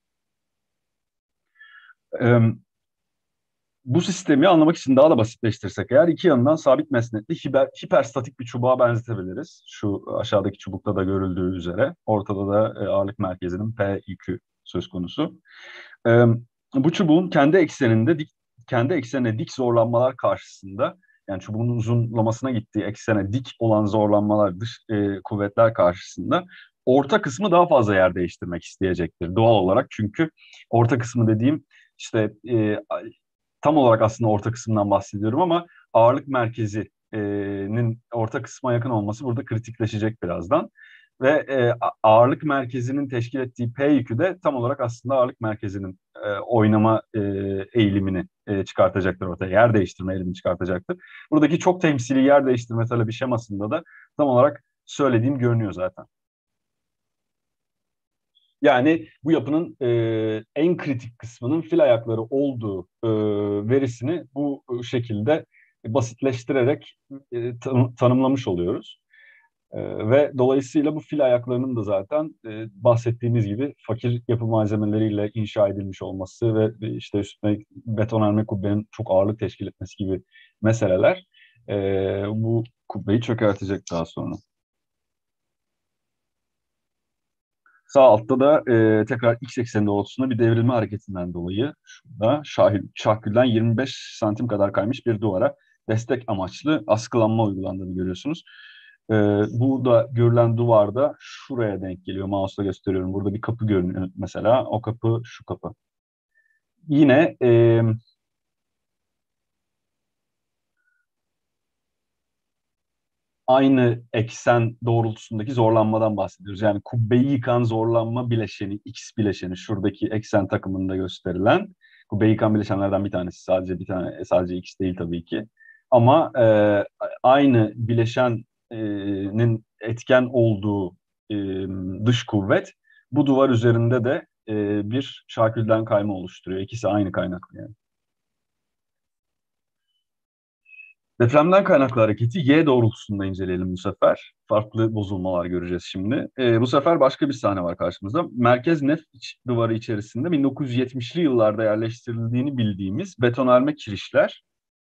E, Bu sistemi anlamak için daha da basitleştirsek eğer, iki yanından sabit mesnetli hiperstatik bir çubuğa benzetebiliriz. Şu aşağıdaki çubukta da görüldüğü üzere. Ortada da ağırlık merkezinin P yükü söz konusu. E, Bu çubuğun kendi eksenine dik zorlanmalar karşısında, yani çubuğun uzunlamasına gittiği eksene dik olan zorlanmalar, dış kuvvetler karşısında orta kısmı daha fazla yer değiştirmek isteyecektir doğal olarak. Çünkü orta kısmı dediğim işte tam olarak aslında orta kısımdan bahsediyorum ama ağırlık merkezinin orta kısma yakın olması burada kritikleşecek birazdan. Ve ağırlık merkezinin teşkil ettiği P yükü de tam olarak aslında ağırlık merkezinin oynama eğilimini çıkartacaktır ortaya. Yer değiştirme eğilimini çıkartacaktır. Buradaki çok temsili yer değiştirme talebi şemasında da tam olarak söylediğim görünüyor zaten. Yani bu yapının en kritik kısmının fil ayakları olduğu verisini bu şekilde basitleştirerek tanımlamış oluyoruz. Ve dolayısıyla bu fil ayaklarının da zaten bahsettiğimiz gibi fakir yapı malzemeleriyle inşa edilmiş olması ve işte üstüne betonarme kubbenin çok ağırlık teşkil etmesi gibi meseleler bu kubbeyi çökertecek daha sonra. Sağ altta da tekrar x ekseni doğrultusunda bir devrilme hareketinden dolayı şurada şahkülden 25 santim kadar kaymış bir duvara destek amaçlı askılanma uygulandığını görüyorsunuz. E, Burada görülen duvarda şuraya denk geliyor. Mouse'la gösteriyorum. Burada bir kapı görünüyor mesela. O kapı şu kapı. Yine aynı eksen doğrultusundaki zorlanmadan bahsediyoruz. Yani kubbeyi yıkan zorlanma bileşeni, X bileşeni, şuradaki eksen takımında gösterilen kubbeyi yıkan bileşenlerden bir tanesi. Sadece X değil tabii ki. Ama aynı bileşenin etken olduğu e, dış kuvvet bu duvar üzerinde de bir şakülden kayma oluşturuyor. İkisi aynı kaynaklı yani. Depremden kaynaklı hareketi Y doğrultusunda inceleyelim bu sefer. Farklı bozulmalar göreceğiz şimdi. Bu sefer başka bir sahne var karşımızda. Merkez nef duvarı içerisinde 1970'li yıllarda yerleştirildiğini bildiğimiz betonarme kirişler.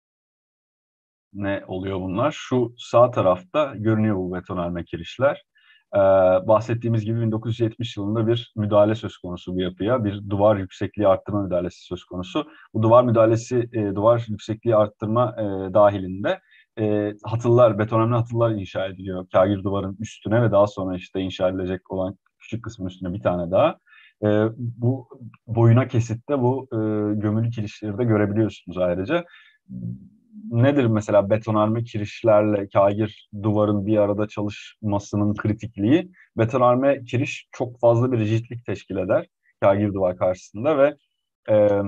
Ne oluyor bunlar? Şu sağ tarafta görünüyor bu betonarme kirişler. Ee, Bahsettiğimiz gibi 1970 yılında bir müdahale söz konusu bu yapıya. Bir duvar yüksekliği arttırma müdahalesi söz konusu. Bu duvar müdahalesi, duvar yüksekliği arttırma dahilinde betonarme hatıllar inşa ediliyor. Kagir duvarın üstüne ve daha sonra işte inşa edilecek olan küçük kısmın üstüne bir tane daha. Bu boyuna kesitte bu gömülü kirişleri de görebiliyorsunuz ayrıca. Nedir mesela betonarme kirişlerle kagir duvarın bir arada çalışmasının kritikliği? Betonarme kiriş çok fazla bir rigidlik teşkil eder kagir duvar karşısında ve e,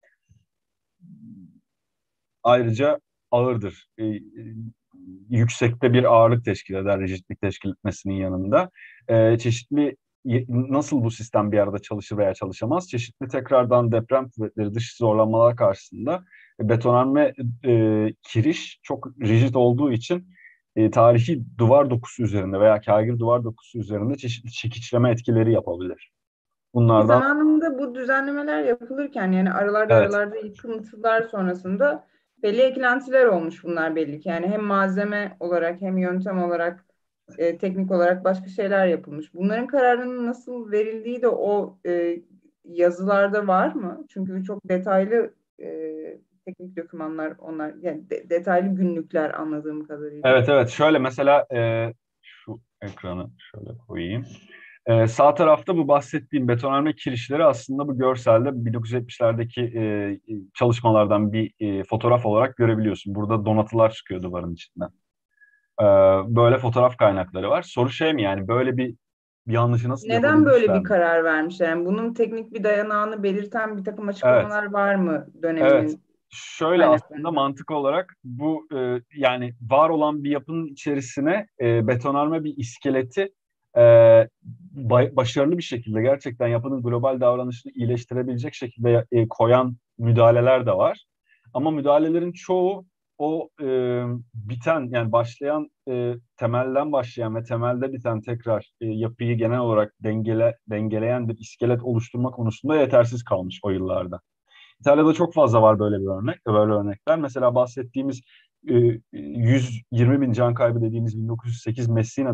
ayrıca ağırdır. Yüksekte bir ağırlık teşkil eder rigidlik teşkil etmesinin yanında. Çeşitli nasıl bu sistem bir arada çalışır veya çalışamaz? Çeşitli tekrardan deprem kuvvetleri, dış zorlanmalar karşısında betonarme kiriş çok rigid olduğu için tarihi duvar dokusu üzerinde veya kagir duvar dokusu üzerinde çeşitli çekiçleme etkileri yapabilir. Ki Bunlardan zamanında bu düzenlemeler yapılırken yani aralarda evet, aralarda yıkıntılar sonrasında belli eklentiler olmuş bunlar belli ki. Yani hem malzeme olarak hem yöntem olarak teknik olarak başka şeyler yapılmış. Bunların kararının nasıl verildiği de o yazılarda var mı? Çünkü çok detaylı teknik dokümanlar onlar yani detaylı günlükler anladığım kadarıyla. evet, şöyle mesela şu ekranı şöyle koyayım. Sağ tarafta bu bahsettiğim betonarme kirişleri aslında bu görselde 1970'lerdeki çalışmalardan bir fotoğraf olarak görebiliyorsun. Burada donatılar çıkıyor duvarın içinden. Ee, Böyle fotoğraf kaynakları var. Soru şey mi yani böyle bir yanlışı nasıl Neden böyle yapabilmişler bir mi? karar vermişler? Yani bunun teknik bir dayanağını belirten bir takım Evet, açıklamalar var mı evet. döneminin Şöyle aslında kaynaklarında? mantık olarak bu yani var olan bir yapının içerisine betonarme bir iskeleti e, başarılı bir şekilde gerçekten yapının global davranışını iyileştirebilecek şekilde koyan müdahaleler de var. Ama müdahalelerin çoğu o biten yani başlayan temelden başlayan ve temelde biten tekrar yapıyı genel olarak dengeleyen bir iskelet oluşturma konusunda yetersiz kalmış o yıllarda. İtalya'da çok fazla var böyle örnekler. Mesela bahsettiğimiz 120 bin can kaybı dediğimiz 1908 Messina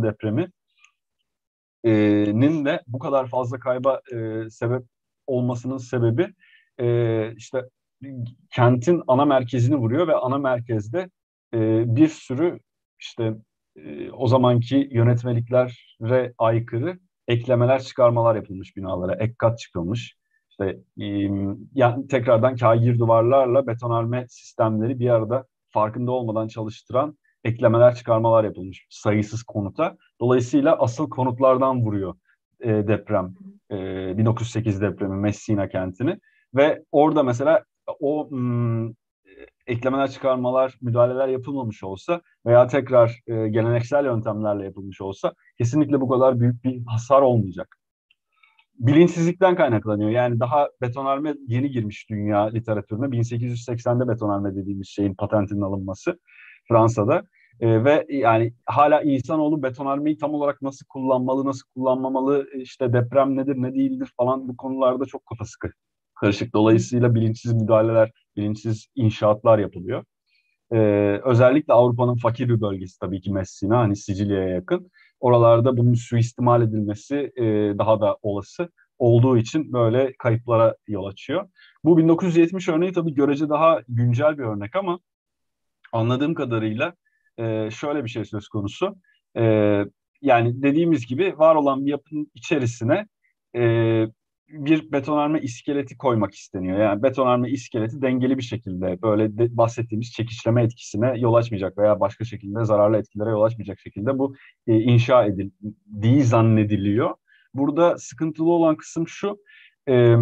depreminin de bu kadar fazla kayba sebep olmasının sebebi işte kentin ana merkezini vuruyor ve ana merkezde bir sürü işte o zamanki yönetmeliklere aykırı eklemeler, çıkarmalar yapılmış binalara, ek kat çıkılmış. İşte yani tekrardan kagir duvarlarla betonarme sistemleri bir arada farkında olmadan çalıştıran eklemeler, çıkarmalar yapılmış sayısız konuta. Dolayısıyla asıl konutlardan vuruyor deprem. 1908 depremi Messina kentini. Ve orada mesela o eklemeler, çıkarmalar, müdahaleler yapılmamış olsa veya tekrar geleneksel yöntemlerle yapılmış olsa kesinlikle bu kadar büyük bir hasar olmayacak. Bilinçsizlikten kaynaklanıyor. Yani daha betonarme yeni girmiş dünya literatürüne. 1880'de betonarme dediğimiz şeyin patentinin alınması Fransa'da. Ve yani hala insanoğlu betonarmeyi tam olarak nasıl kullanmalı, nasıl kullanmamalı, işte deprem nedir, ne değildir falan bu konularda çok kafası karışık. Dolayısıyla bilinçsiz müdahaleler, bilinçsiz inşaatlar yapılıyor. Özellikle Avrupa'nın fakir bir bölgesi tabii ki Messina, hani Sicilya'ya yakın. Oralarda bunun suistimal edilmesi daha da olası olduğu için böyle kayıplara yol açıyor. Bu 1970 örneği tabii görece daha güncel bir örnek ama anladığım kadarıyla şöyle bir şey söz konusu. E, Yani dediğimiz gibi var olan bir yapının içerisine e, bir betonarme iskeleti koymak isteniyor. Yani betonarme iskeleti dengeli bir şekilde böyle bahsettiğimiz çekişleme etkisine yol açmayacak veya başka şekilde zararlı etkilere yol açmayacak şekilde bu inşa edildiği zannediliyor. Burada sıkıntılı olan kısım şu, e,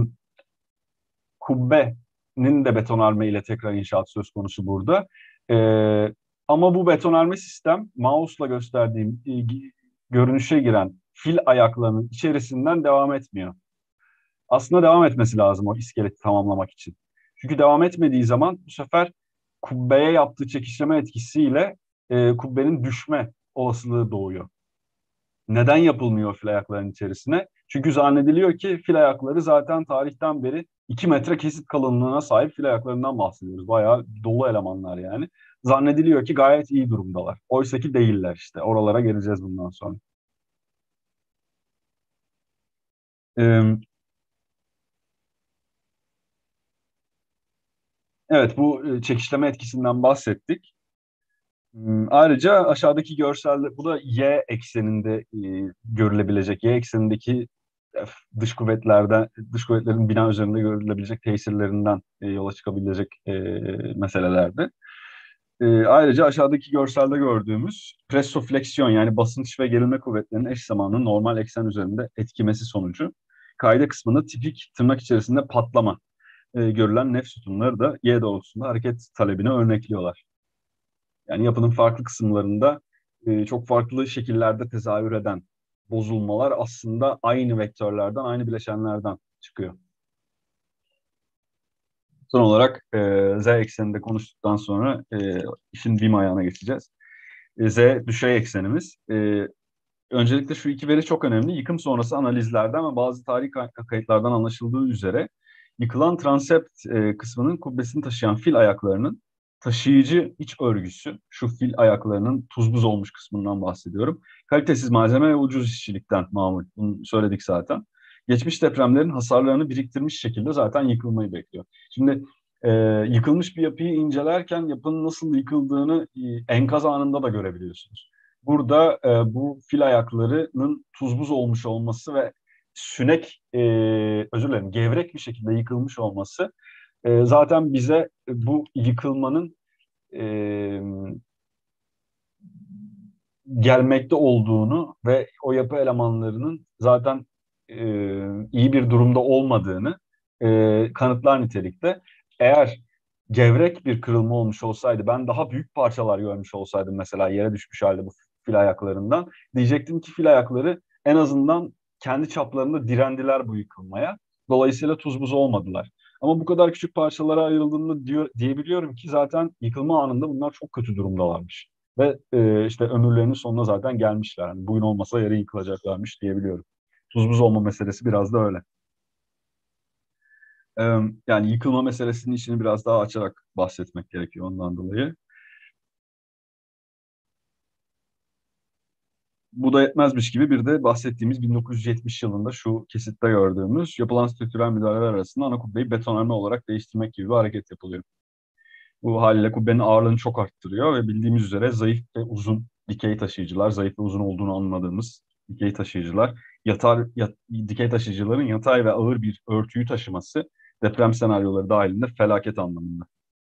kubbenin de betonarme ile tekrar inşaat söz konusu burada. Ama bu betonarme sistem mouse'la gösterdiğim görünüşe giren fil ayaklarının içerisinden devam etmiyor. Aslında devam etmesi lazım o iskeleti tamamlamak için. Çünkü devam etmediği zaman bu sefer kubbeye yaptığı çekişleme etkisiyle kubbenin düşme olasılığı doğuyor. Neden yapılmıyor fil ayaklarının içerisine? Çünkü zannediliyor ki fil ayakları zaten tarihten beri 2 metre kesit kalınlığına sahip fil ayaklarından bahsediyoruz. Bayağı dolu elemanlar yani. Zannediliyor ki gayet iyi durumdalar. Oysa ki değiller işte. Oralara geleceğiz bundan sonra. Ee, evet, bu çekişleme etkisinden bahsettik. Ayrıca aşağıdaki görselde, bu da y ekseninde görülebilecek, y eksenindeki dış kuvvetlerden, dış kuvvetlerin bina üzerinde görülebilecek tesirlerinden yola çıkabilecek meselelerde. Ayrıca aşağıdaki görselde gördüğümüz pressofleksiyon, yani basınç ve gerilme kuvvetlerinin eş zamanlı normal eksen üzerinde etkimesi sonucu kaide kısmında tipik tırnak içerisinde patlama görülen nef sütunları da y doğrultusunda hareket talebine örnekliyorlar. Yani yapının farklı kısımlarında çok farklı şekillerde tezahür eden bozulmalar aslında aynı vektörlerden, aynı bileşenlerden çıkıyor. Son olarak z ekseninde konuştuktan sonra işin BIM ayağına geçeceğiz. Z düşey eksenimiz. Öncelikle şu iki veri çok önemli. Yıkım sonrası analizlerden ve bazı tarih kayıtlardan anlaşıldığı üzere yıkılan transept kısmının kubbesini taşıyan fil ayaklarının taşıyıcı iç örgüsü, şu fil ayaklarının tuz buz olmuş kısmından bahsediyorum. Kalitesiz malzeme ve ucuz işçilikten mamul. Bunu söyledik zaten. Geçmiş depremlerin hasarlarını biriktirmiş şekilde zaten yıkılmayı bekliyor. Şimdi e, yıkılmış bir yapıyı incelerken yapının nasıl yıkıldığını enkaz anında da görebiliyorsunuz. Burada bu fil ayaklarının tuz buz olmuş olması ve sünek, özür dilerim, gevrek bir şekilde yıkılmış olması zaten bize bu yıkılmanın e, gelmekte olduğunu ve o yapı elemanlarının zaten iyi bir durumda olmadığını kanıtlar nitelikte. Eğer gevrek bir kırılma olmuş olsaydı, ben daha büyük parçalar görmüş olsaydım mesela yere düşmüş halde bu fil ayaklarından, diyecektim ki fil ayakları en azından kendi çaplarında direndiler bu yıkılmaya. Dolayısıyla tuz buz olmadılar. Ama bu kadar küçük parçalara ayrıldığında diyebiliyorum ki zaten yıkılma anında bunlar çok kötü durumdalarmış. Ve işte ömürlerinin sonuna zaten gelmişler. Yani bugün olmasa yarın yıkılacaklarmış diyebiliyorum. Tuz buz olma meselesi biraz da öyle. E, Yani yıkılma meselesinin işini biraz daha açarak bahsetmek gerekiyor ondan dolayı. Bu da yetmezmiş gibi bir de bahsettiğimiz 1970 yılında şu kesitte gördüğümüz yapılan strüktürel müdahaleler arasında ana kubbeyi betonarme olarak değiştirmek gibi bir hareket yapılıyor. Bu haliyle kubbenin ağırlığını çok arttırıyor ve bildiğimiz üzere zayıf ve uzun dikey taşıyıcılar, zayıf ve uzun olduğunu anladığımız dikey taşıyıcılar, dikey taşıyıcıların yatay ve ağır bir örtüyü taşıması deprem senaryoları dahilinde felaket anlamında.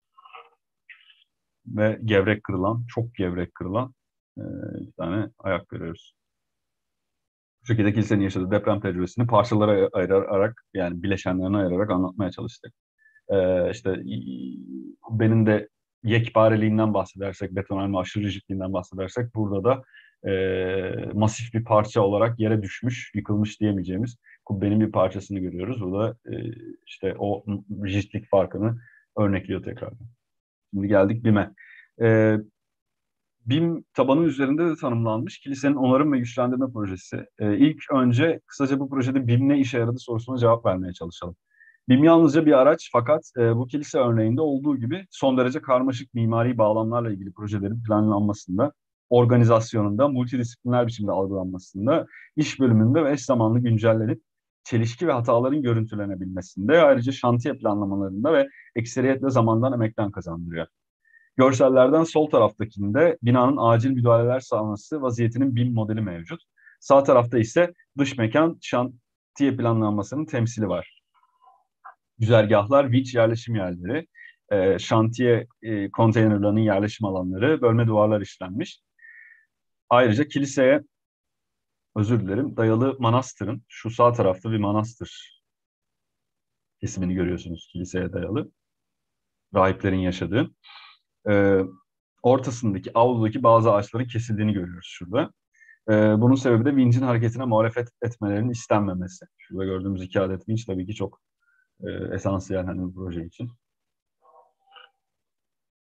Ve gevrek kırılan, çok gevrek kırılan bir tane ayak görüyoruz. Bu şekilde kilisenin yaşadığı deprem tecrübesini parçalara ayırarak, yani bileşenlerine ayırarak anlatmaya çalıştık. İşte kubbenin de yekpareliğinden bahsedersek, betonarme aşırı rigidliğinden bahsedersek, burada da masif bir parça olarak yere düşmüş, yıkılmış diyemeyeceğimiz kubbenin bir parçasını görüyoruz. Bu da işte o rigidlik farkını örnekliyor tekrar. Şimdi geldik BİM'e. Ee, BİM tabanı üzerinde de tanımlanmış kilisenin onarım ve güçlendirme projesi. İlk önce kısaca bu projede BİM ne işe yaradı sorusuna cevap vermeye çalışalım. BİM yalnızca bir araç, fakat bu kilise örneğinde olduğu gibi son derece karmaşık mimari bağlamlarla ilgili projelerin planlanmasında, organizasyonunda, multidisipliner biçimde algılanmasında, iş bölümünde ve eş zamanlı güncellenip çelişki ve hataların görüntülenebilmesinde, ayrıca şantiye planlamalarında ve ekseriyetle zamandan emekten kazandırıyor. Görsellerden sol taraftakinde binanın acil müdahaleler sağlaması vaziyetinin BİM modeli mevcut. Sağ tarafta ise dış mekan şantiye planlanmasının temsili var. Güzergahlar, vinç yerleşim yerleri, şantiye konteynerlarının yerleşim alanları, bölme duvarlar işlenmiş. Ayrıca kiliseye, özür dilerim, dayalı manastırın, şu sağ tarafta bir manastır kesimini görüyorsunuz, kiliseye dayalı, rahiplerin yaşadığı. E, Ortasındaki, avludaki bazı ağaçların kesildiğini görüyoruz şurada. Bunun sebebi de vincin hareketine muhalefet etmelerinin istenmemesi. Şurada gördüğümüz 2 adet vinç tabii ki çok esansiyel hani bu proje için.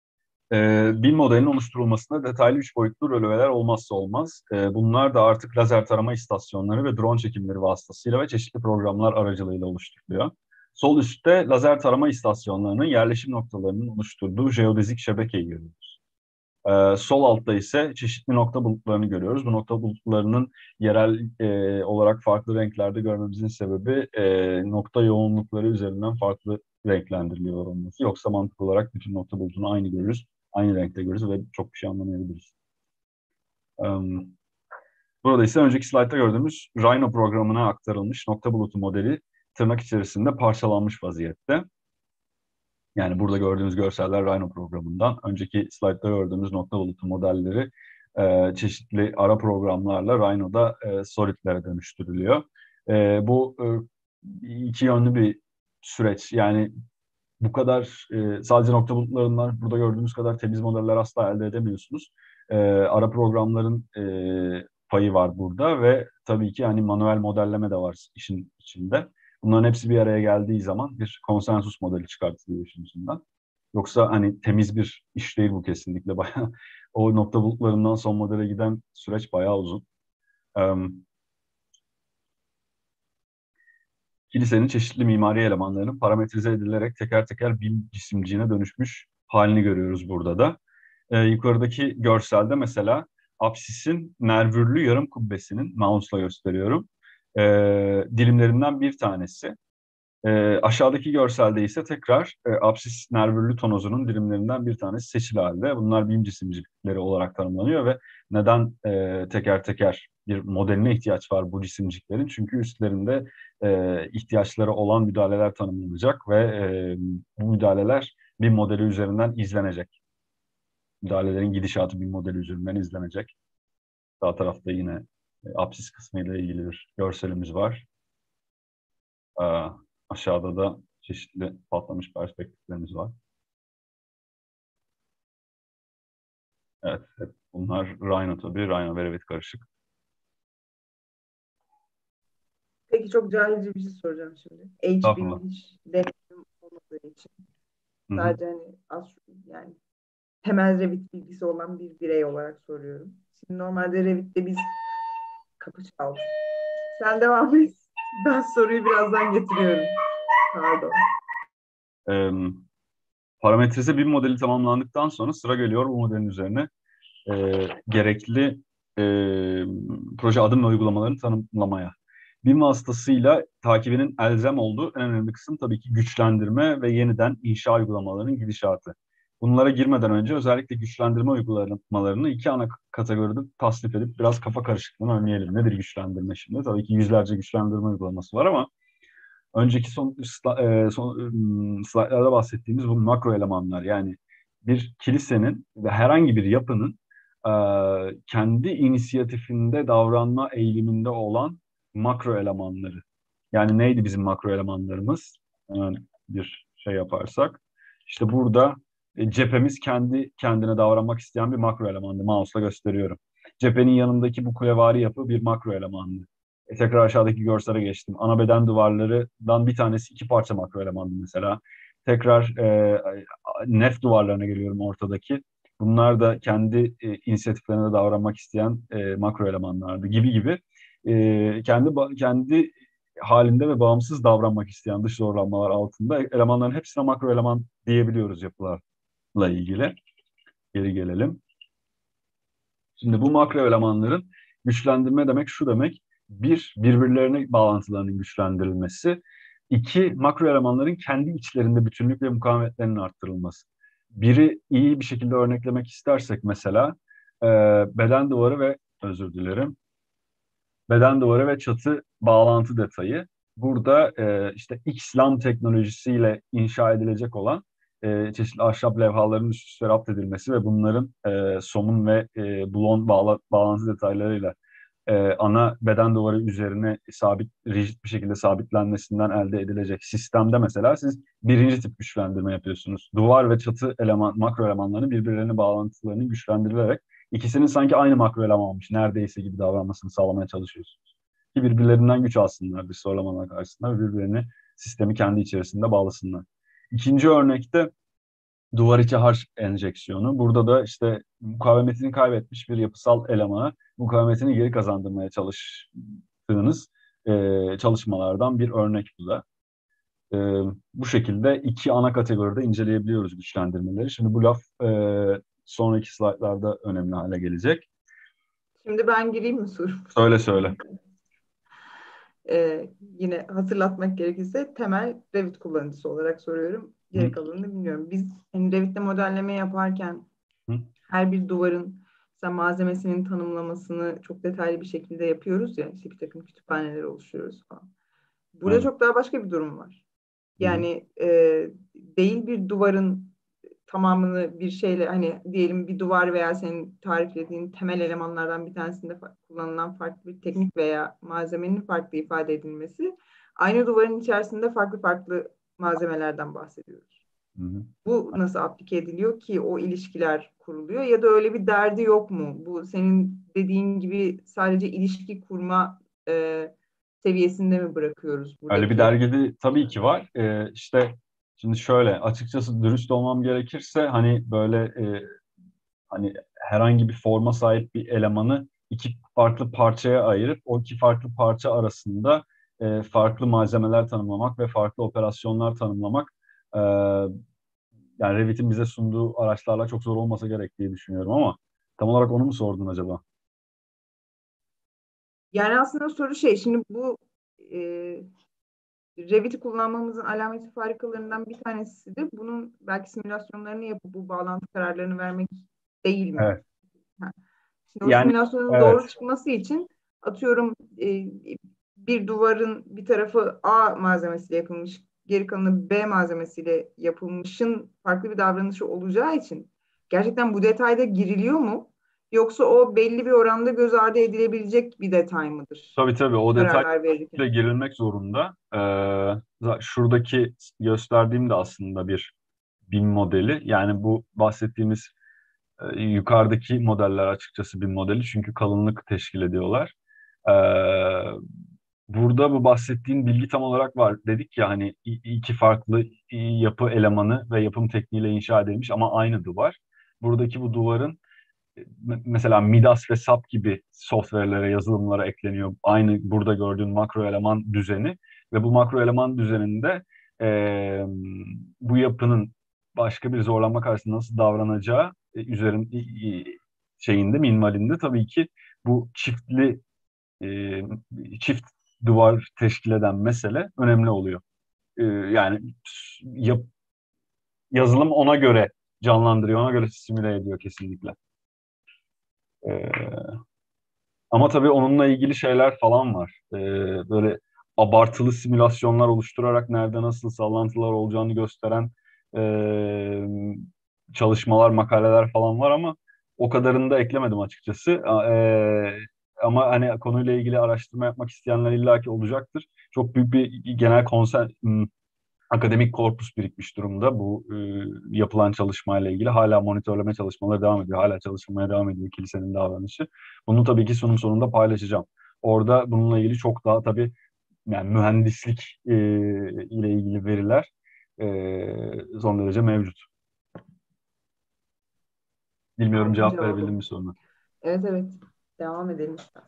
BIM modelinin oluşturulmasında detaylı 3 boyutlu röleveler olmazsa olmaz. Bunlar da artık lazer tarama istasyonları ve drone çekimleri vasıtasıyla ve çeşitli programlar aracılığıyla oluşturuluyor. Sol üstte lazer tarama istasyonlarının yerleşim noktalarının oluşturduğu jeodezik şebekeyi görüyoruz. Sol altta ise çeşitli nokta bulutlarını görüyoruz. Bu nokta bulutlarının yerel olarak farklı renklerde görmemizin sebebi nokta yoğunlukları üzerinden farklı renklendiriliyor olması. Yoksa mantık olarak bütün nokta bulutunu aynı görürüz, aynı renkte görürüz ve çok bir şey anlamayabiliriz. Burada ise önceki slaytta gördüğümüz Rhino programına aktarılmış nokta bulutu modeli tırnak içerisinde parçalanmış vaziyette. Yani burada gördüğümüz görseller Rhino programından. Önceki slaytta gördüğümüz nokta bulutu modelleri çeşitli ara programlarla Rhino'da Solid'lere dönüştürülüyor. Bu iki yönlü bir süreç. Yani bu kadar sadece nokta bulutlarından burada gördüğümüz kadar temiz modeller asla elde edemiyorsunuz. Ara programların payı var burada ve tabii ki hani manuel modelleme de var işin içinde. Bunların hepsi bir araya geldiği zaman bir konsensus modeli çıkartılıyor işin içinden. Yoksa hani temiz bir iş değil bu kesinlikle. Bayağı, o nokta bulutlarından son modele giden süreç bayağı uzun. Kilisenin çeşitli mimari elemanlarının parametrize edilerek teker teker BIM cisimciğine dönüşmüş halini görüyoruz burada da. Yukarıdaki görselde mesela apsisin nervürlü yarım kubbesinin, mouse'la gösteriyorum, dilimlerinden bir tanesi. Aşağıdaki görselde ise tekrar apsis nervürlü tonozunun dilimlerinden bir tanesi seçili halde. Bunlar BIM cisimcikleri olarak tanımlanıyor ve neden teker teker bir modeline ihtiyaç var bu cisimciklerin? Çünkü üstlerinde ihtiyaçları olan müdahaleler tanımlanacak ve bu müdahaleler BIM modeli üzerinden izlenecek. Müdahalelerin gidişatı BIM modeli üzerinden izlenecek. Sağ tarafta yine apsis kısmı ile ilgili bir görselimiz var. Aşağıda da çeşitli patlamış perspektiflerimiz var. Evet, bunlar Rhino tabii. Rhino ve Revit karışık. Peki çok cahilce bir şey soracağım şimdi. HB'nin hiç deneyim olmadığı için. Sadece hani yani temel Revit bilgisi olan bir birey olarak soruyorum. Şimdi normalde Revit'te biz kapı çaldı. Sen devam et. Ben soruyu birazdan getiriyorum. Pardon. Parametrize bir modeli tamamlandıktan sonra sıra geliyor bu modelin üzerine gerekli proje adım ve uygulamalarını tanımlamaya. BIM vasıtasıyla takibinin elzem olduğu en önemli kısım tabii ki güçlendirme ve yeniden inşa uygulamalarının gidişatı. Bunlara girmeden önce özellikle güçlendirme uygulamalarını iki ana kategoride tasnif edip biraz kafa karışıklığını önleyelim. Nedir güçlendirme şimdi? Tabii ki yüzlerce güçlendirme uygulaması var ama önceki slaytlarda bahsettiğimiz bu makro elemanlar, yani bir kilisenin ve herhangi bir yapının kendi inisiyatifinde davranma eğiliminde olan makro elemanları. Yani neydi bizim makro elemanlarımız? Bir şey yaparsak. İşte burada cephemiz kendi kendine davranmak isteyen bir makro elemandı. Mouse'la gösteriyorum. Cephenin yanındaki bu kulevari yapı bir makro elemandı. Tekrar aşağıdaki görsele geçtim. Ana beden duvarlarından bir tanesi iki parça makro elemandı mesela. Tekrar nef duvarlarına geliyorum ortadaki. Bunlar da kendi inisiyatiflerine davranmak isteyen makro elemanlardı gibi gibi. Kendi halinde ve bağımsız davranmak isteyen dış zorlanmalar altında elemanların hepsine makro eleman diyebiliyoruz yapılarla ilgili. Geri gelelim. Şimdi bu makro elemanların güçlendirme demek şu demek. Bir, birbirlerine bağlantılarının güçlendirilmesi. İki, makro elemanların kendi içlerinde bütünlük ve mukavemetlerinin arttırılması. Biri iyi bir şekilde örneklemek istersek mesela beden duvarı ve özür dilerim. Beden duvarı ve çatı bağlantı detayı. Burada işte X-LAM teknolojisiyle inşa edilecek olan çeşitli ahşap levhaların üst üste rapt edilmesi ve bunların somun ve blon bağlantı detaylarıyla ana beden duvarı üzerine rigid bir şekilde sabitlenmesinden elde edilecek sistemde mesela siz birinci tip güçlendirme yapıyorsunuz. Duvar ve çatı makro elemanlarının birbirlerine bağlantılarının güçlendirilerek ikisinin sanki aynı makro elemanmış, neredeyse gibi davranmasını sağlamaya çalışıyorsunuz. Ki birbirlerinden güç alsınlar dış zorlamalar karşısında ve birbirlerini sistemi kendi içerisinde bağlasınlar. İkinci örnekte duvar içi harç enjeksiyonu. Burada da işte mukavemetini kaybetmiş bir yapısal elemana mukavemetini geri kazandırmaya çalıştığınız çalışmalardan bir örnek bu da. E, Bu şekilde iki ana kategoride inceleyebiliyoruz güçlendirmeleri. Şimdi bu laf sonraki slaytlarda önemli hale gelecek. Şimdi ben gireyim mi sorum? Söyle söyle. Yine hatırlatmak gerekirse temel Revit kullanıcısı olarak soruyorum. Hı, Geri kalanını bilmiyorum. Biz hani Revit'te modelleme yaparken hı, her bir duvarın mesela malzemesinin tanımlamasını çok detaylı bir şekilde yapıyoruz ya. İşte bir takım kütüphaneler oluşturuyoruz falan. Burada aynen. çok daha başka bir durum var. Hı, hı. Yani değil bir duvarın tamamını bir şeyle hani diyelim bir duvar veya senin tariflediğin temel elemanlardan bir tanesinde kullanılan farklı bir teknik veya malzemenin farklı ifade edilmesi aynı duvarın içerisinde farklı farklı malzemelerden bahsediyoruz. Hı hı. Bu nasıl aplike ediliyor ki o ilişkiler kuruluyor ya da öyle bir derdi yok mu? Bu senin dediğin gibi sadece ilişki kurma seviyesinde mi bırakıyoruz Öyle bir buradaki? dergide tabii ki var. İşte şimdi şöyle açıkçası dürüst olmam gerekirse hani böyle hani herhangi bir forma sahip bir elemanı iki farklı parçaya ayırıp o iki farklı parça arasında farklı malzemeler tanımlamak ve farklı operasyonlar tanımlamak e, yani Revit'in bize sunduğu araçlarla çok zor olmasa gerek diye düşünüyorum ama tam olarak onu mu sordun acaba? Yani aslında soru şimdi bu e, Revit'i kullanmamızın alameti farikalarından bir tanesi de bunun belki simülasyonlarını yapıp bu bağlantı kararlarını vermek değil mi? Evet. Ha. Şimdi o Yani simülasyonun doğru evet. çıkması için atıyorum bir duvarın bir tarafı A malzemesiyle yapılmış, geri kalanı B malzemesiyle yapılmışın farklı bir davranışı olacağı için gerçekten bu detayda giriliyor mu? Yoksa o belli bir oranda göz ardı edilebilecek bir detay mıdır? Tabii tabii o detay Kararlar verirken. girilmek zorunda. Şuradaki gösterdiğim de aslında bir BIM modeli. Yani bu bahsettiğimiz yukarıdaki modeller açıkçası BIM modeli çünkü kalınlık teşkil ediyorlar. Ee, Burada bu bahsettiğin bilgi tam olarak var. Dedik ya hani iki farklı yapı elemanı ve yapım tekniğiyle inşa edilmiş ama aynı duvar. Buradaki bu duvarın mesela Midas ve SAP gibi software'lere, yazılımlara ekleniyor. Aynı burada gördüğün makro eleman düzeni ve bu makro eleman düzeninde e, bu yapının başka bir zorlanma karşısında nasıl davranacağı şeyinde, minvalinde tabii ki bu e, çift duvar teşkil eden mesele önemli oluyor. Yani yap, yazılım ona göre canlandırıyor, ona göre simüle ediyor kesinlikle. E, Ama tabii onunla ilgili şeyler falan var. Böyle abartılı simülasyonlar oluşturarak nerede nasıl sallantılar olacağını gösteren çalışmalar, makaleler falan var ama o kadarını da eklemedim açıkçası. Ama hani konuyla ilgili araştırma yapmak isteyenler illaki olacaktır. Çok büyük bir genel akademik korpus birikmiş durumda bu yapılan çalışmayla ilgili. Hala monitörleme çalışmaları devam ediyor. Hala çalışmaya devam ediyor kilisenin davranışı. Bunu tabii ki sunum sonunda paylaşacağım. Orada bununla ilgili çok daha tabii yani mühendislik ile ilgili veriler son derece mevcut. Bilmiyorum Aldım cevap verebildim cevabı. mi soruna. Evet, evet. Devam edelim istersen.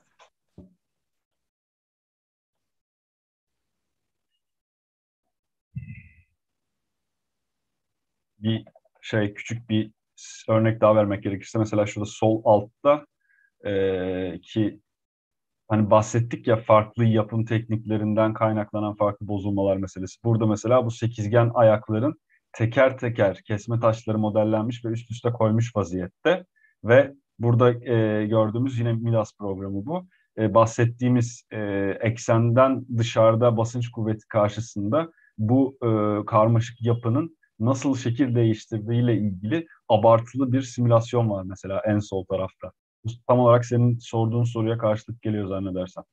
Bir küçük bir örnek daha vermek gerekirse mesela şurada sol altta ki hani bahsettik ya farklı yapım tekniklerinden kaynaklanan farklı bozulmalar meselesi. Burada mesela bu sekizgen ayakların teker teker kesme taşları modellenmiş ve üst üste koymuş vaziyette. Ve burada gördüğümüz yine Midas programı bu. Bahsettiğimiz eksenden dışarıda basınç kuvveti karşısında bu karmaşık yapının nasıl şekil değiştirdiğiyle ilgili abartılı bir simülasyon var mesela en sol tarafta. Tam olarak senin sorduğun soruya karşılık geliyor zannedersem.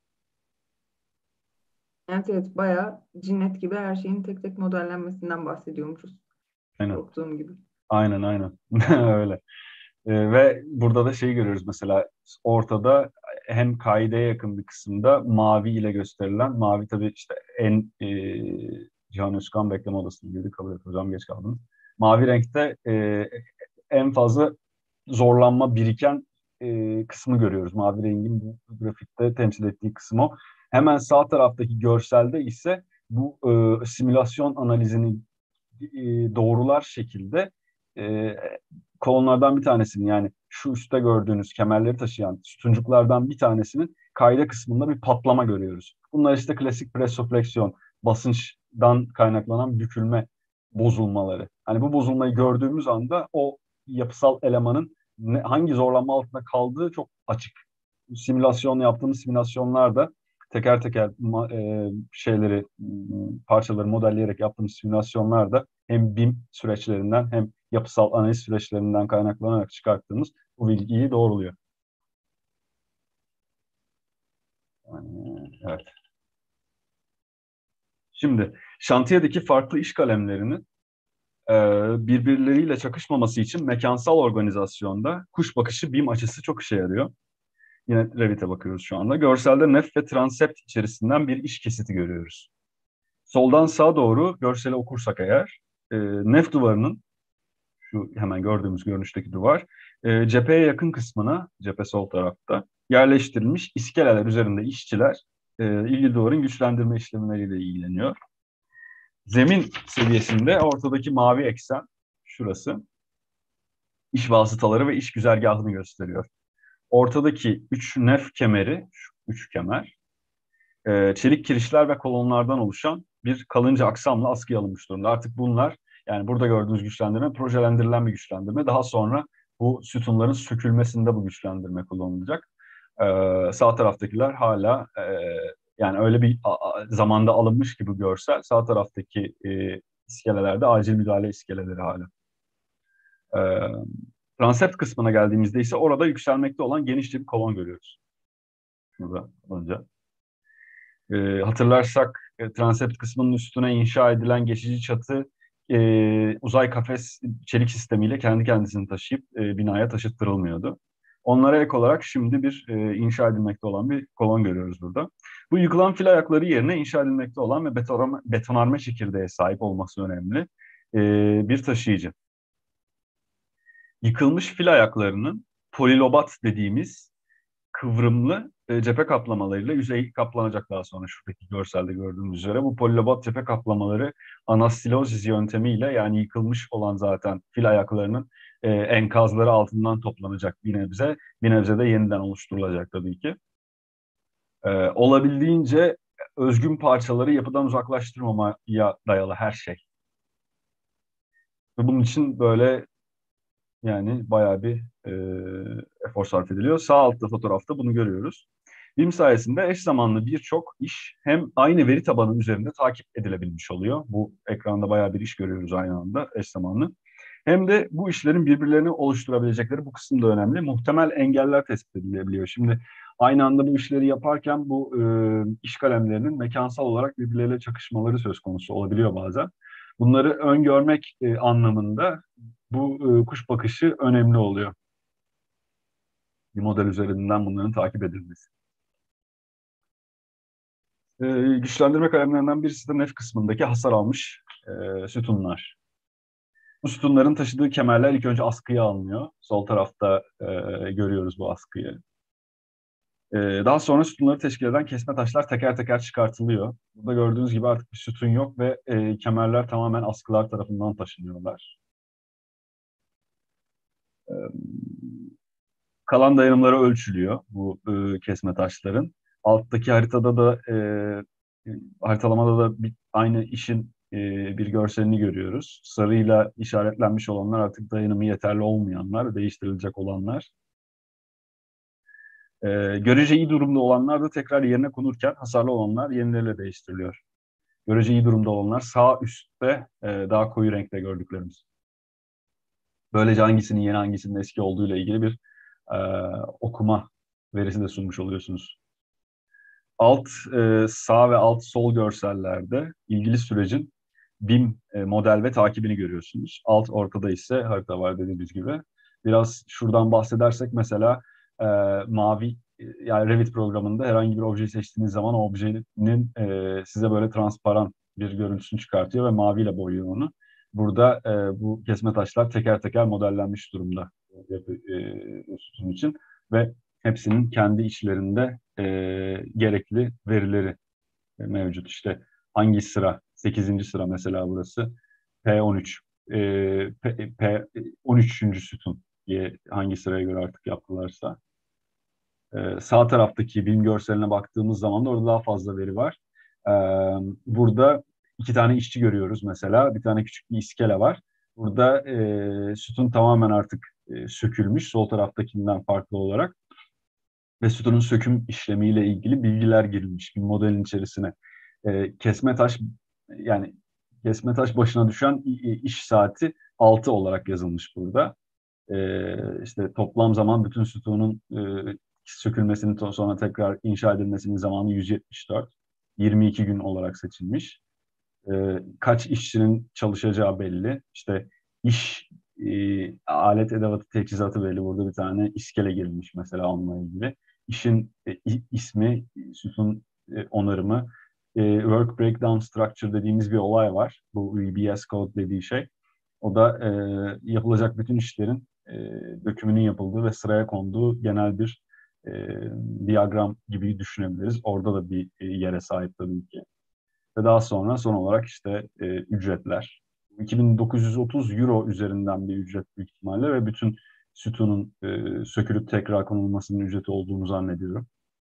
Evet, evet, bayağı cinnet gibi her şeyin tek tek modellenmesinden bahsediyormuşuz. Aynen. Korktuğum gibi. Aynen aynen. Öyle. Ve burada da şeyi görüyoruz mesela ortada hem kaideye yakın bir kısımda mavi ile gösterilen mavi tabii işte Cihan Özkan bekleme odasına girdi kabul et hocam geç kaldınız. Mavi renkte en fazla zorlanma biriken kısmı görüyoruz. Mavi rengin bu grafikte temsil ettiği kısım o. Hemen sağ taraftaki görselde ise bu simülasyon analizini doğrular şekilde e, kolonlardan bir tanesinin, yani şu üstte gördüğünüz kemerleri taşıyan sütuncuklardan bir tanesinin kayda kısmında bir patlama görüyoruz. Bunlar işte klasik presofleksiyon, basınçtan kaynaklanan bükülme bozulmaları. Hani bu bozulmayı gördüğümüz anda o yapısal elemanın hangi zorlanma altında kaldığı çok açık. Yaptığımız simülasyonlarda teker teker şeyleri, parçaları modelleyerek yaptığımız simülasyonlarda hem BIM süreçlerinden hem yapısal analiz süreçlerinden kaynaklanarak çıkarttığımız bu bilgiyi doğruluyor. Evet. Şimdi şantiyedeki farklı iş kalemlerinin birbirleriyle çakışmaması için mekansal organizasyonda kuş bakışı BIM açısı çok işe yarıyor. Yine Revit'e bakıyoruz şu anda. Görselde nef ve transept içerisinden bir iş kesiti görüyoruz. Soldan sağa doğru görseli okursak eğer, nef duvarının, şu hemen gördüğümüz görünüşteki duvar, cepheye yakın kısmına, cephe sol tarafta, yerleştirilmiş iskeleler üzerinde işçiler ilgili duvarın güçlendirme işlemleriyle ilgileniyor. Zemin seviyesinde ortadaki mavi eksen, şurası, iş vasıtaları ve iş güzergahını gösteriyor. Ortadaki 3 nef kemeri, şu 3 kemer, çelik kirişler ve kolonlardan oluşan bir kalınca aksamla askıya alınmış durumda. Artık bunlar, yani burada gördüğünüz güçlendirme projelendirilen bir güçlendirme. Daha sonra bu sütunların sökülmesinde bu güçlendirme kullanılacak. Sağ taraftakiler hala yani öyle bir zamanda alınmış gibi görsel. Sağ taraftaki iskelelerde acil müdahale iskeleleri hala. E, Transept kısmına geldiğimizde ise orada yükselmekte olan genişçe bir kolon görüyoruz. Şunu da alınca. Hatırlarsak transept kısmının üstüne inşa edilen geçici çatı uzay kafes çelik sistemiyle kendi kendisini taşıyıp binaya taşıttırılmıyordu. Onlara ek olarak şimdi bir inşa edilmekte olan bir kolon görüyoruz burada. Bu yıkılan fil ayakları yerine inşa edilmekte olan ve betonarme çekirdeğe sahip olması önemli bir taşıyıcı. Yıkılmış fil ayaklarının polilobat dediğimiz kıvrımlı cephe kaplamalarıyla yüzey kaplanacak daha sonra şuradaki görselde gördüğünüz üzere. Bu polilobat cephe kaplamaları anastilozis yöntemiyle, yani yıkılmış olan zaten fil ayaklarının enkazları altından toplanacak bir nebze. Bir nebze de yeniden oluşturulacak tabii ki. Olabildiğince özgün parçaları yapıdan uzaklaştırmamaya dayalı her şey. Ve bunun için böyle yani bayağı bir efor sarf ediliyor. Sağ altta fotoğrafta bunu görüyoruz. BIM sayesinde eş zamanlı birçok iş hem aynı veri tabanı üzerinde takip edilebilmiş oluyor. Bu ekranda bayağı bir iş görüyoruz aynı anda eş zamanlı. Hem de bu işlerin birbirlerini oluşturabilecekleri, bu kısım da önemli, muhtemel engeller tespit edilebiliyor. Şimdi aynı anda bu işleri yaparken bu iş kalemlerinin mekansal olarak birbirleriyle çakışmaları söz konusu olabiliyor bazen. Bunları öngörmek anlamında bu kuş bakışı önemli oluyor. Bir model üzerinden bunların takip edilmesi. Güçlendirme kalemlerinden birisi de nef kısmındaki hasar almış sütunlar. Bu sütunların taşıdığı kemerler ilk önce askıya alınıyor. Sol tarafta görüyoruz bu askıyı. Daha sonra sütunları teşkil eden kesme taşlar teker teker çıkartılıyor. Burada gördüğünüz gibi artık bir sütun yok ve kemerler tamamen askılar tarafından taşınıyorlar. Kalan dayanımları ölçülüyor bu kesme taşların. Alttaki haritada da haritalamada da aynı işin bir görselini görüyoruz. Sarıyla işaretlenmiş olanlar artık dayanımı yeterli olmayanlar, değiştirilecek olanlar. Görece iyi durumda olanlar da tekrar yerine konurken hasarlı olanlar yenileriyle değiştiriliyor. Görece iyi durumda olanlar sağ üstte daha koyu renkte gördüklerimiz. Böylece hangisinin yeni hangisinin eski olduğuyla ilgili bir okuma verisi de sunmuş oluyorsunuz. Sağ ve alt sol görsellerde ilgili sürecin BIM model ve takibini görüyorsunuz. Alt ortada ise harita var dediğimiz gibi. Biraz şuradan bahsedersek mesela mavi, yani Revit programında herhangi bir objeyi seçtiğiniz zaman o objenin size böyle transparan bir görüntüsünü çıkartıyor ve maviyle boyuyor onu. burada bu kesme taşlar teker teker modellenmiş durumda sütun için ve hepsinin kendi içlerinde gerekli verileri mevcut. İşte hangi sıra? 8. sıra mesela burası. P13. P13. sütun diye hangi sıraya göre artık yaptılarsa. Sağ taraftaki BİM görseline baktığımız zaman da orada daha fazla veri var. Ee, Burada 2 tane işçi görüyoruz mesela. Bir tane küçük bir iskele var. Burada sütun tamamen artık sökülmüş sol taraftakinden farklı olarak ve sütunun söküm işlemiyle ilgili bilgiler girilmiş bir modelin içerisine. Kesme taş yani kesme taş başına düşen iş saati 6 olarak yazılmış burada. İşte toplam zaman bütün sütunun sökülmesinin sonra tekrar inşa edilmesinin zamanı 174. 22 gün olarak seçilmiş. Kaç işçinin çalışacağı belli. İşte iş alet edevatı teçhizatı belli. Burada bir tane iskele girilmiş mesela onunla ilgili. İşin ismi, sütun onarımı, work breakdown structure dediğimiz bir olay var. Bu VBS code dediği şey. O da yapılacak bütün işlerin dökümünün yapıldığı ve sıraya konduğu genel bir e, diyagram gibi düşünebiliriz. Orada da bir yere sahip tabii ki. Ve daha sonra son olarak işte ücretler. 2930 euro üzerinden bir ücret büyük ihtimalle ve bütün sütunun sökülüp tekrar konulmasının ücreti olduğunu zannediyorum.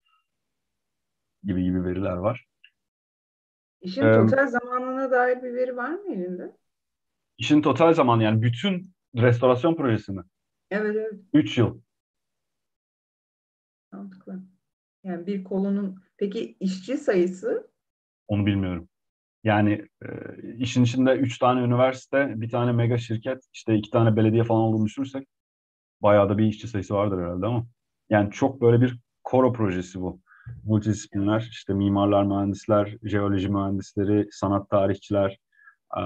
Gibi gibi veriler var. İşin total zamanına dair bir veri var mı elinde? İşin total zaman yani bütün restorasyon projesi mi? Evet, evet. 3 yıl. Mantıklı. Yani bir kolonun peki işçi sayısı? Onu bilmiyorum. Yani işin içinde 3 tane üniversite, bir tane mega şirket, işte 2 tane belediye falan olduğunu düşünürsek bayağı da bir işçi sayısı vardır herhalde ama. Yani çok böyle bir koro projesi bu. Multidisipliner, işte mimarlar, mühendisler, jeoloji mühendisleri, sanat tarihçiler, eee,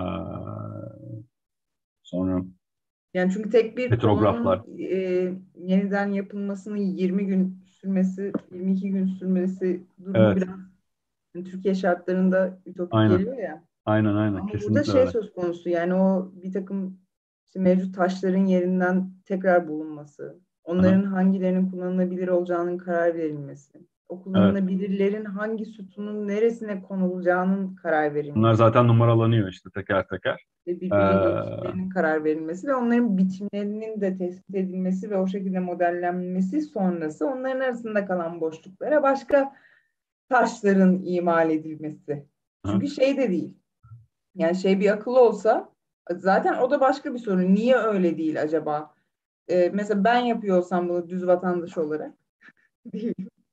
sonra Yani çünkü tek bir petrograflar. kolonun yeniden yapılmasının 20 gün sürmesi, 22 gün sürmesi durumu Evet, biraz hani Türkiye şartlarında ütopik aynen, geliyor ya. aynen, Ama burada kesinlikle şey öyle. söz konusu yani o bir takım işte mevcut taşların yerinden tekrar bulunması, Aha, onların hangilerinin kullanılabilir olacağının karar verilmesi, o evet. kullanılabilirlerin hangi sütunun neresine konulacağının karar Bunlar verilmesi zaten numaralanıyor işte teker teker. ve Eee, birbirine geçişlerinin karar verilmesi ve onların biçimlerinin de tespit edilmesi ve o şekilde modellenmesi sonrası onların arasında kalan boşluklara başka taşların imal edilmesi. aha, Çünkü şey de değil. Yani şey bir akıllı olsa zaten o da başka bir sorun. Niye öyle değil acaba? Mesela ben yapıyor olsam bunu düz vatandaş olarak değil.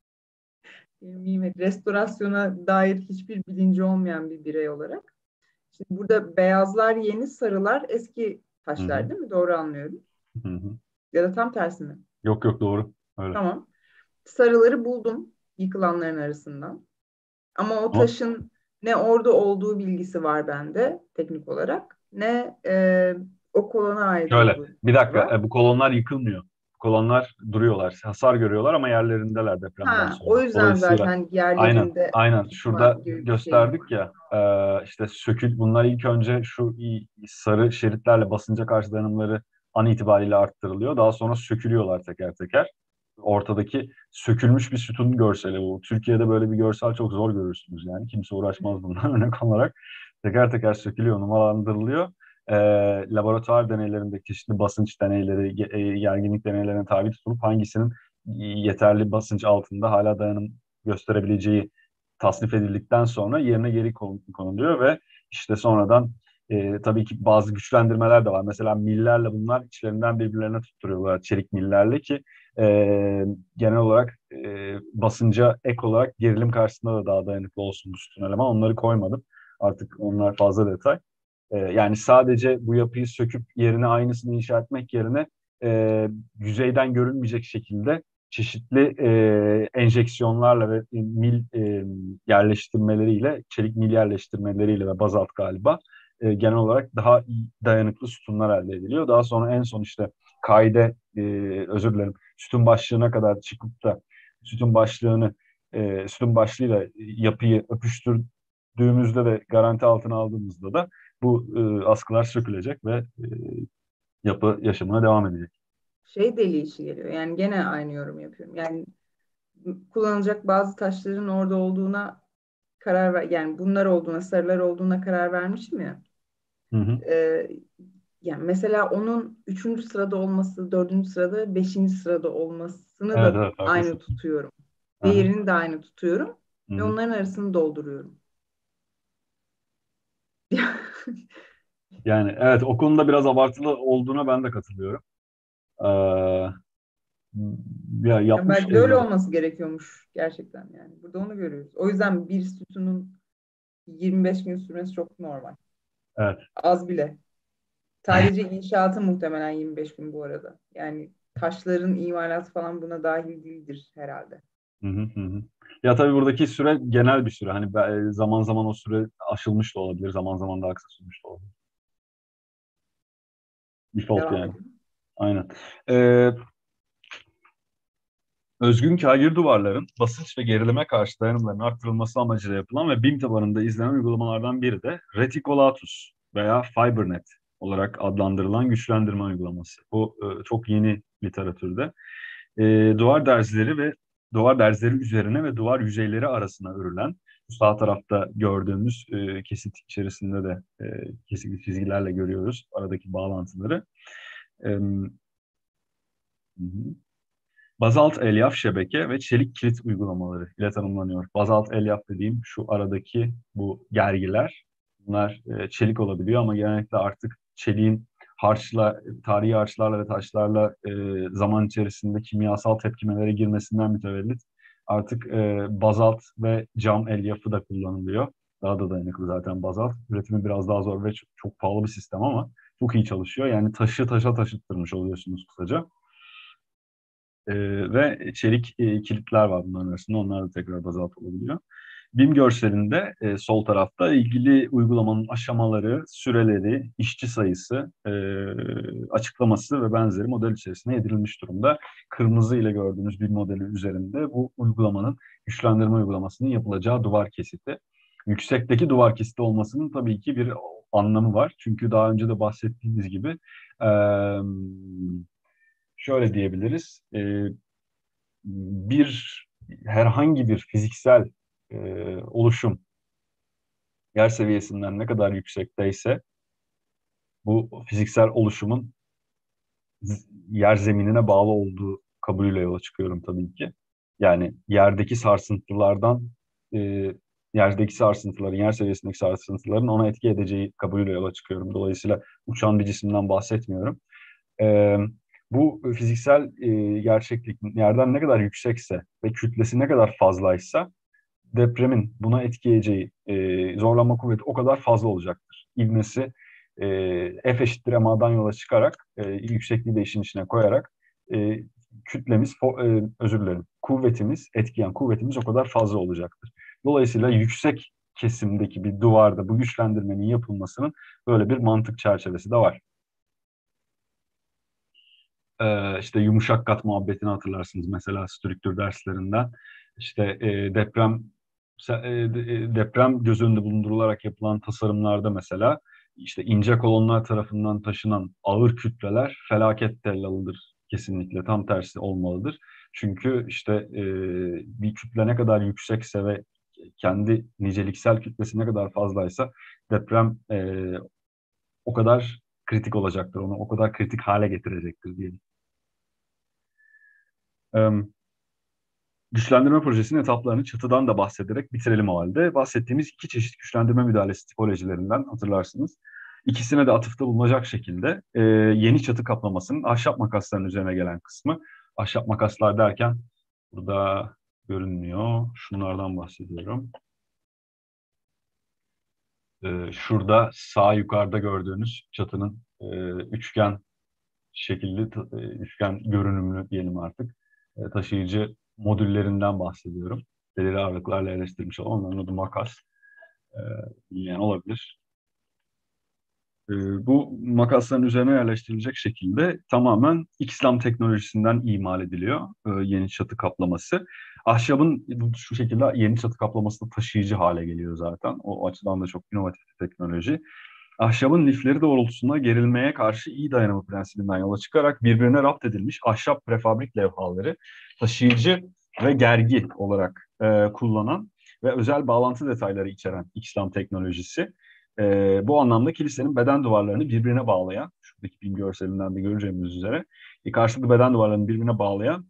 Restorasyona dair hiçbir bilinci olmayan bir birey olarak. Şimdi burada beyazlar yeni, sarılar eski hı hı, taşlar değil mi? Doğru anlıyorum. hı hı. Ya da tam tersi mi? Yok yok doğru. Öyle. Tamam. Sarıları buldum yıkılanların arasından. Ama o Ama taşın ne orada olduğu bilgisi var bende teknik olarak ne o kolona ait şöyle, olduğu bir bilgisi dakika, var. bu kolonlar yıkılmıyor. Bu kolonlar duruyorlar, hasar görüyorlar ama yerlerindeler depremden Ha, sonra. o yüzden Dolayısıyla zaten aynen, yerlerinde aynen. tutma Şurada gibi bir şeyim gösterdik var. ya, işte bunlar ilk önce şu sarı şeritlerle basınca karşı dayanımları an itibariyle arttırılıyor. Daha sonra sökülüyorlar teker teker. Ortadaki sökülmüş bir sütun görseli bu. Türkiye'de böyle bir görsel çok zor görürsünüz yani. Kimse uğraşmaz bundan örnek olarak. Teker teker sökülüyor, numaralandırılıyor. e, Laboratuvar deneylerinde çeşitli basınç deneyleri, gerginlik deneylerine tabi tutulup hangisinin yeterli basınç altında hala dayanım gösterebileceği tasnif edildikten sonra yerine geri konuluyor ve işte sonradan tabii ki bazı güçlendirmeler de var. Mesela millerle bunlar içlerinden birbirlerine tutturuyorlar çelik millerle ki e, genel olarak basınca ek olarak gerilim karşısında da daha dayanıklı olsun bu sütun eleman. Onları koymadım. Artık onlar fazla detay. Yani sadece bu yapıyı söküp yerine aynısını inşa etmek yerine yüzeyden görünmeyecek şekilde çeşitli enjeksiyonlarla ve mil yerleştirmeleriyle, çelik mil yerleştirmeleriyle ve bazalt galiba genel olarak daha iyi dayanıklı sütunlar elde ediliyor. Daha sonra en son işte kaide, özür dilerim, sütun başlığına kadar çıkıp da sütun başlığını sütun başlığıyla yapıyı öpüştürdüğümüzde ve garanti altına aldığımızda da bu askılar sökülecek ve yapı yaşamına devam edecek. Şey deli işi geliyor. Yani gene aynı yorum yapıyorum. Yani kullanılacak bazı taşların orada olduğuna karar ver, yani bunlar olduğuna, sarılar olduğuna karar vermişim ya. Hı hı. Ee, Yani mesela onun üçüncü sırada olması, dördüncü sırada, beşinci sırada olmasını Evet, da evet, aynı haklısın. tutuyorum. Hı hı. Değerini de aynı tutuyorum. Hı Ve hı. onların arasını dolduruyorum. Yani evet, o konuda biraz abartılı olduğuna ben de katılıyorum. Ee, ya Yani yapmış belki de öyle evleri. olması gerekiyormuş gerçekten yani. Burada onu görüyoruz. O yüzden bir sütunun 25 gün sürmesi çok normal. Evet. Az bile. Sadece inşaatı muhtemelen 25 gün bu arada. Yani taşların imalatı falan buna dahil değildir herhalde. Hı hı, hı hı. Ya tabii buradaki süre genel bir süre. Hani zaman zaman o süre aşılmış da olabilir, zaman zaman daha kısa sürmüş de olabilir. Default Devam yani. edelim. Aynen. Ee, Özgün kâgir duvarların basınç ve gerilime karşı dayanımlarının arttırılması amacıyla yapılan ve BIM tabanında izlenen uygulamalardan biri de Reticulatus veya FiberNet olarak adlandırılan güçlendirme uygulaması. Bu çok yeni literatürde. Duvar derzileri ve duvar derzileri üzerine ve duvar yüzeyleri arasına örülen, bu sağ tarafta gördüğümüz kesit içerisinde de kesikli çizgilerle görüyoruz aradaki bağlantıları. Hı hı. Bazalt elyaf şebeke ve çelik kilit uygulamaları ile tanımlanıyor. Bazalt elyaf dediğim şu aradaki bu gergiler. Bunlar çelik olabiliyor ama genellikle artık çeliğin tarihi harçlarla ve taşlarla zaman içerisinde kimyasal tepkimelere girmesinden mütevellit artık bazalt ve cam elyafı da kullanılıyor. Daha da dayanıklı zaten bazalt. Üretimi biraz daha zor ve çok pahalı bir sistem ama çok iyi çalışıyor. Yani taşı taşa taşıttırmış oluyorsunuz kısaca. Ve çelik kilitler var bunların arasında. Onlar da tekrar bazalt olabiliyor. BİM görselinde sol tarafta ilgili uygulamanın aşamaları, süreleri, işçi sayısı, açıklaması ve benzeri model içerisine yedirilmiş durumda. Kırmızı ile gördüğünüz bir modeli üzerinde bu uygulamanın, güçlendirme uygulamasının yapılacağı duvar kesiti. Yüksekteki duvar kesiti olmasının tabii ki bir anlamı var. Çünkü daha önce de bahsettiğimiz gibi e, şöyle diyebiliriz. Bir herhangi bir fiziksel oluşum yer seviyesinden ne kadar yüksekteyse bu fiziksel oluşumun yer zeminine bağlı olduğu kabulüyle yola çıkıyorum tabii ki. Yani e, yerdeki sarsıntıların, yer seviyesindeki sarsıntıların ona etki edeceği kabulüyle yola çıkıyorum. Dolayısıyla uçan bir cisimden bahsetmiyorum. E, Bu fiziksel gerçeklik yerden ne kadar yüksekse ve kütlesi ne kadar fazlaysa depremin buna etki edeceği zorlanma kuvveti o kadar fazla olacaktır. İvmesi F eşittir MA'dan yola çıkarak yüksekliği de işin içine koyarak e, özür dilerim, etkileyen kuvvetimiz o kadar fazla olacaktır. Dolayısıyla yüksek kesimdeki bir duvarda bu güçlendirmenin yapılmasının böyle bir mantık çerçevesi de var. İşte yumuşak kat muhabbetini hatırlarsınız mesela strüktür derslerinden. İşte deprem göz önünde bulundurularak yapılan tasarımlarda mesela işte ince kolonlar tarafından taşınan ağır kütleler felaket tellalıdır. Kesinlikle tam tersi olmalıdır. Çünkü işte bir kütle ne kadar yüksekse ve kendi niceliksel kütlesi ne kadar fazlaysa deprem o kadar kritik olacaktır. Onu o kadar kritik hale getirecektir diyelim. Güçlendirme projesinin etaplarını çatıdan da bahsederek bitirelim o halde. Bahsettiğimiz iki çeşit güçlendirme müdahalesi tipolojilerinden hatırlarsınız. İkisine de atıfta bulunacak şekilde yeni çatı kaplamasının ahşap makasların üzerine gelen kısmı. Ahşap makaslar derken burada görünmüyor. Şunlardan bahsediyorum. Şurada sağ yukarıda gördüğünüz çatının üçgen şekilli, üçgen görünümlü diyelim artık taşıyıcı modüllerinden bahsediyorum. Belirli ağırlıklarla yerleştirilmiş olan onların adı makas. E, Bilmeyen olabilir. Bu makasların üzerine yerleştirilecek şekilde tamamen İslam teknolojisinden imal ediliyor yeni çatı kaplaması. Ahşabın şu şekilde yeni çatı kaplaması da taşıyıcı hale geliyor zaten. O açıdan da çok inovatif bir teknoloji. Ahşabın lifleri doğrultusunda gerilmeye karşı iyi dayanımı prensibinden yola çıkarak birbirine rapt edilmiş ahşap prefabrik levhaları taşıyıcı ve gergi olarak kullanan ve özel bağlantı detayları içeren İslam teknolojisi. Bu anlamda kilisenin beden duvarlarını birbirine bağlayan, şuradaki film görselinden de göreceğimiz üzere, karşılıklı beden duvarlarını birbirine bağlayan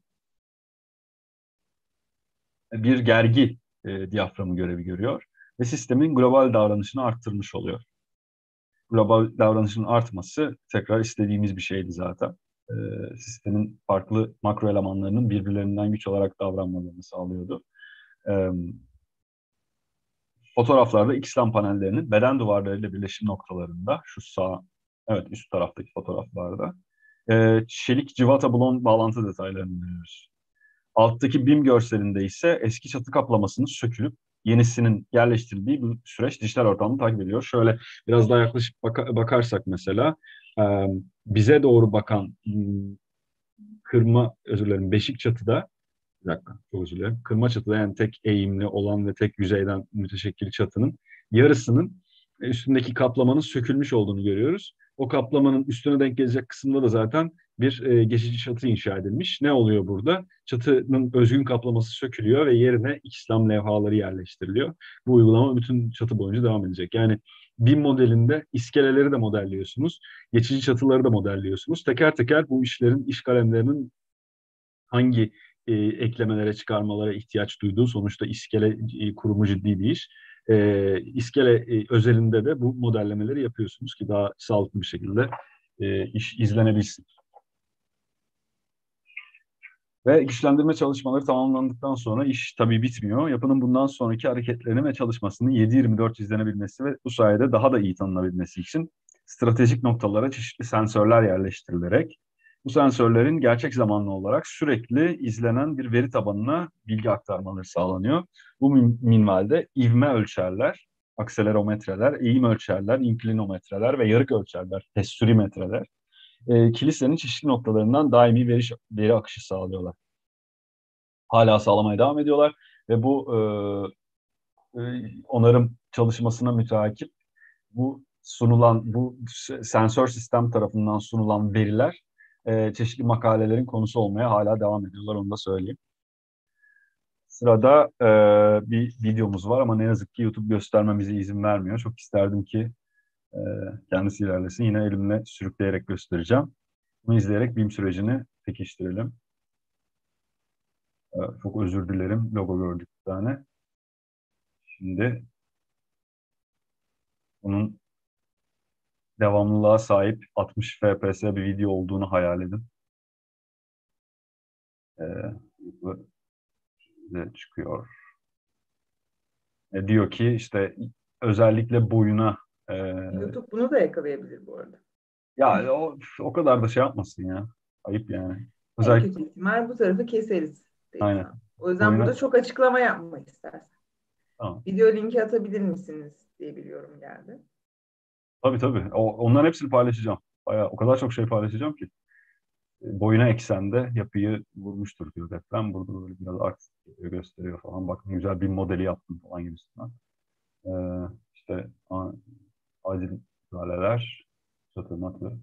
bir gergi diyaframı görevi görüyor ve sistemin global davranışını arttırmış oluyor. Global davranışın artması tekrar istediğimiz bir şeydi zaten. Sistemin farklı makro elemanlarının birbirlerinden güç olarak davranmalarını sağlıyordu. Ee, Fotoğraflarda İslam panellerinin beden duvarlarıyla birleşim noktalarında, şu sağ, evet üst taraftaki fotoğraflarda, çelik civata blon bağlantı detaylarını görüyoruz. Alttaki BİM görselinde ise eski çatı kaplamasının sökülüp yenisinin yerleştirildiği bir süreç dijital ortamını takip ediyor. Şöyle biraz daha yaklaşıp bakarsak mesela bize doğru bakan özür dilerim, beşik çatıda, bir dakika çok özür dilerim. Kırma çatıda, yani tek eğimli olan ve tek yüzeyden müteşekkil çatının yarısının üstündeki kaplamanın sökülmüş olduğunu görüyoruz. O kaplamanın üstüne denk gelecek kısımda da zaten bir geçici çatı inşa edilmiş. Ne oluyor burada? Çatının özgün kaplaması sökülüyor ve yerine İslam levhaları yerleştiriliyor. Bu uygulama bütün çatı boyunca devam edecek. Yani BİM modelinde iskeleleri de modelliyorsunuz, geçici çatıları da modelliyorsunuz. Teker teker bu iş kalemlerinin hangi eklemelere, çıkarmalara ihtiyaç duyduğu, sonuçta iskele kurumu ciddi bir iş. İskele özelinde de bu modellemeleri yapıyorsunuz ki daha sağlıklı bir şekilde iş izlenebilsin. Ve güçlendirme çalışmaları tamamlandıktan sonra iş tabii bitmiyor. Yapının bundan sonraki hareketlerini ve çalışmasını 7/24 izlenebilmesi ve bu sayede daha da iyi tanınabilmesi için stratejik noktalara çeşitli sensörler yerleştirilerek bu sensörlerin gerçek zamanlı olarak sürekli izlenen bir veri tabanına bilgi aktarmaları sağlanıyor. Bu minvalde ivme ölçerler, akselerometreler, eğim ölçerler, inklinometreler ve yarık ölçerler, testurimetreler kilisenin çeşitli noktalarından daimi veri akışı sağlıyorlar. Hala sağlamaya devam ediyorlar ve bu onarım çalışmasına müteakip bu sensör sistem tarafından sunulan veriler çeşitli makalelerin konusu olmaya hala devam ediyorlar, onu da söyleyeyim. Sırada bir videomuz var ama ne yazık ki YouTube göstermemize izin vermiyor. Çok isterdim ki e, kendisi ilerlesin. Yine elimle sürükleyerek göstereceğim. Bunu izleyerek BİM sürecini pekiştirelim. Çok özür dilerim. Logo gördük bir tane. Şimdi bunun devamlılığa sahip 60 FPS bir video olduğunu hayal edin. Bu çıkıyor. Diyor ki işte özellikle boyuna YouTube bunu da yakalayabilir bu arada. ya o kadar da şey yapmasın ya. Ayıp yani. En Özellikle kötü ihtimal bu tarafı keseriz. aynen. O yüzden Boyuna burada çok açıklama yapmak istersen. tamam. Video linki atabilir misiniz diye biliyorum geldi. Tabii. Onların hepsini paylaşacağım. Bayağı, o kadar çok şey paylaşacağım ki. Boyuna eksende yapıyı vurmuştur diyor deprem. Burada böyle biraz aks gösteriyor falan. Bakın güzel bir modeli yaptım falan gibisinden. İşte acil müdahaleler, satılmakla.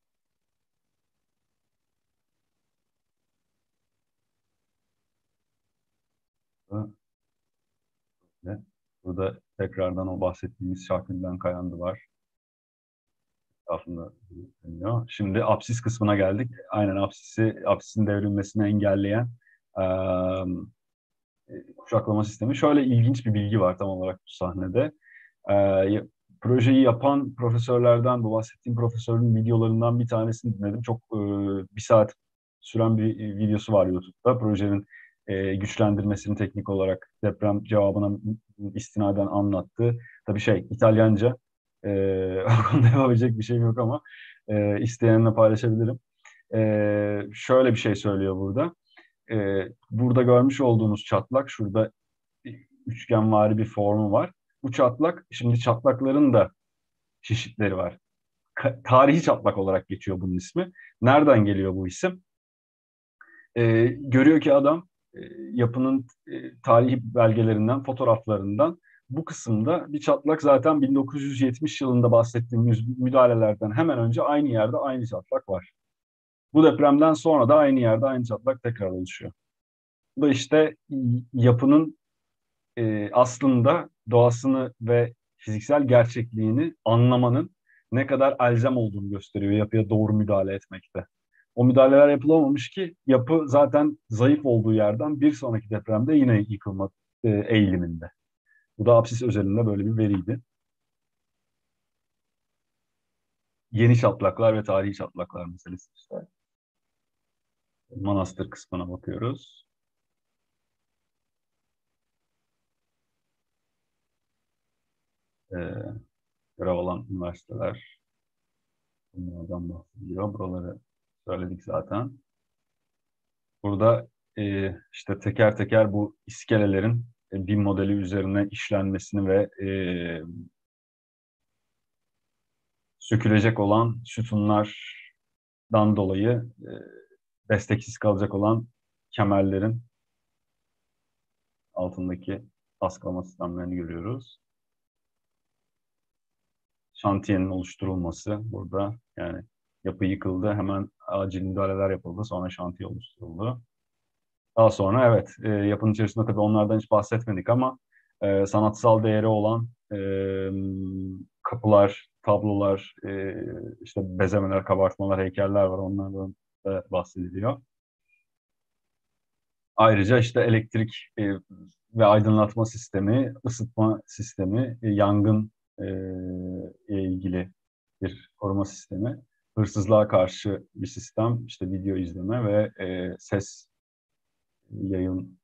Burada tekrardan o bahsettiğimiz Şakir'den Kayandı var. Aslında deniyor. Şimdi apsis kısmına geldik. Aynen apsisin devrilmesini engelleyen kuşaklama sistemi. Şöyle ilginç bir bilgi var tam olarak bu sahnede. Projeyi yapan profesörlerden, bu bahsettiğim profesörün videolarından bir tanesini dinledim. Çok bir saat süren bir videosu var YouTube'da. Projenin güçlendirmesini teknik olarak deprem cevabına istinaden anlattı. Tabii İtalyanca. O konuda yapabilecek bir şeyim yok ama isteyenle paylaşabilirim. Şöyle bir şey söylüyor burada. Burada görmüş olduğunuz çatlak, şurada üçgenvari bir formu var. Bu çatlak, şimdi çatlakların da çeşitleri var. Tarihi çatlak olarak geçiyor bunun ismi. Nereden geliyor bu isim? Görüyor ki adam yapının tarihi belgelerinden, fotoğraflarından bu kısımda bir çatlak zaten 1970 yılında bahsettiğimiz müdahalelerden hemen önce aynı yerde aynı çatlak var. Bu depremden sonra da aynı yerde aynı çatlak tekrar oluşuyor. Bu da işte yapının aslında doğasını ve fiziksel gerçekliğini anlamanın ne kadar elzem olduğunu gösteriyor yapıya doğru müdahale etmekte. O müdahaleler yapılamamış ki yapı zaten zayıf olduğu yerden bir sonraki depremde yine yıkılma eğiliminde. Bu da apsis özelinde böyle bir veriydi. Yeni çatlaklar ve tarihi çatlaklar meselesi işte. Manastır kısmına bakıyoruz. Görev alan üniversiteler bunlardan bahsediyor. Buraları söyledik zaten. Burada işte teker teker bu iskelelerin BIM modeli üzerine işlenmesini ve sökülecek olan sütunlardan dolayı desteksiz kalacak olan kemerlerin altındaki asklama sistemlerini görüyoruz. Şantiyenin oluşturulması burada, yani yapı yıkıldı, hemen acil müdahaleler yapıldı, sonra şantiye oluşturuldu. Daha sonra evet, yapının içerisinde tabii onlardan hiç bahsetmedik ama sanatsal değeri olan kapılar, tablolar, işte bezemeler, kabartmalar, heykeller var. Onlardan da bahsediliyor. Ayrıca işte elektrik ve aydınlatma sistemi, ısıtma sistemi, yangın ilgili bir koruma sistemi, hırsızlığa karşı bir sistem, işte video izleme ve yayın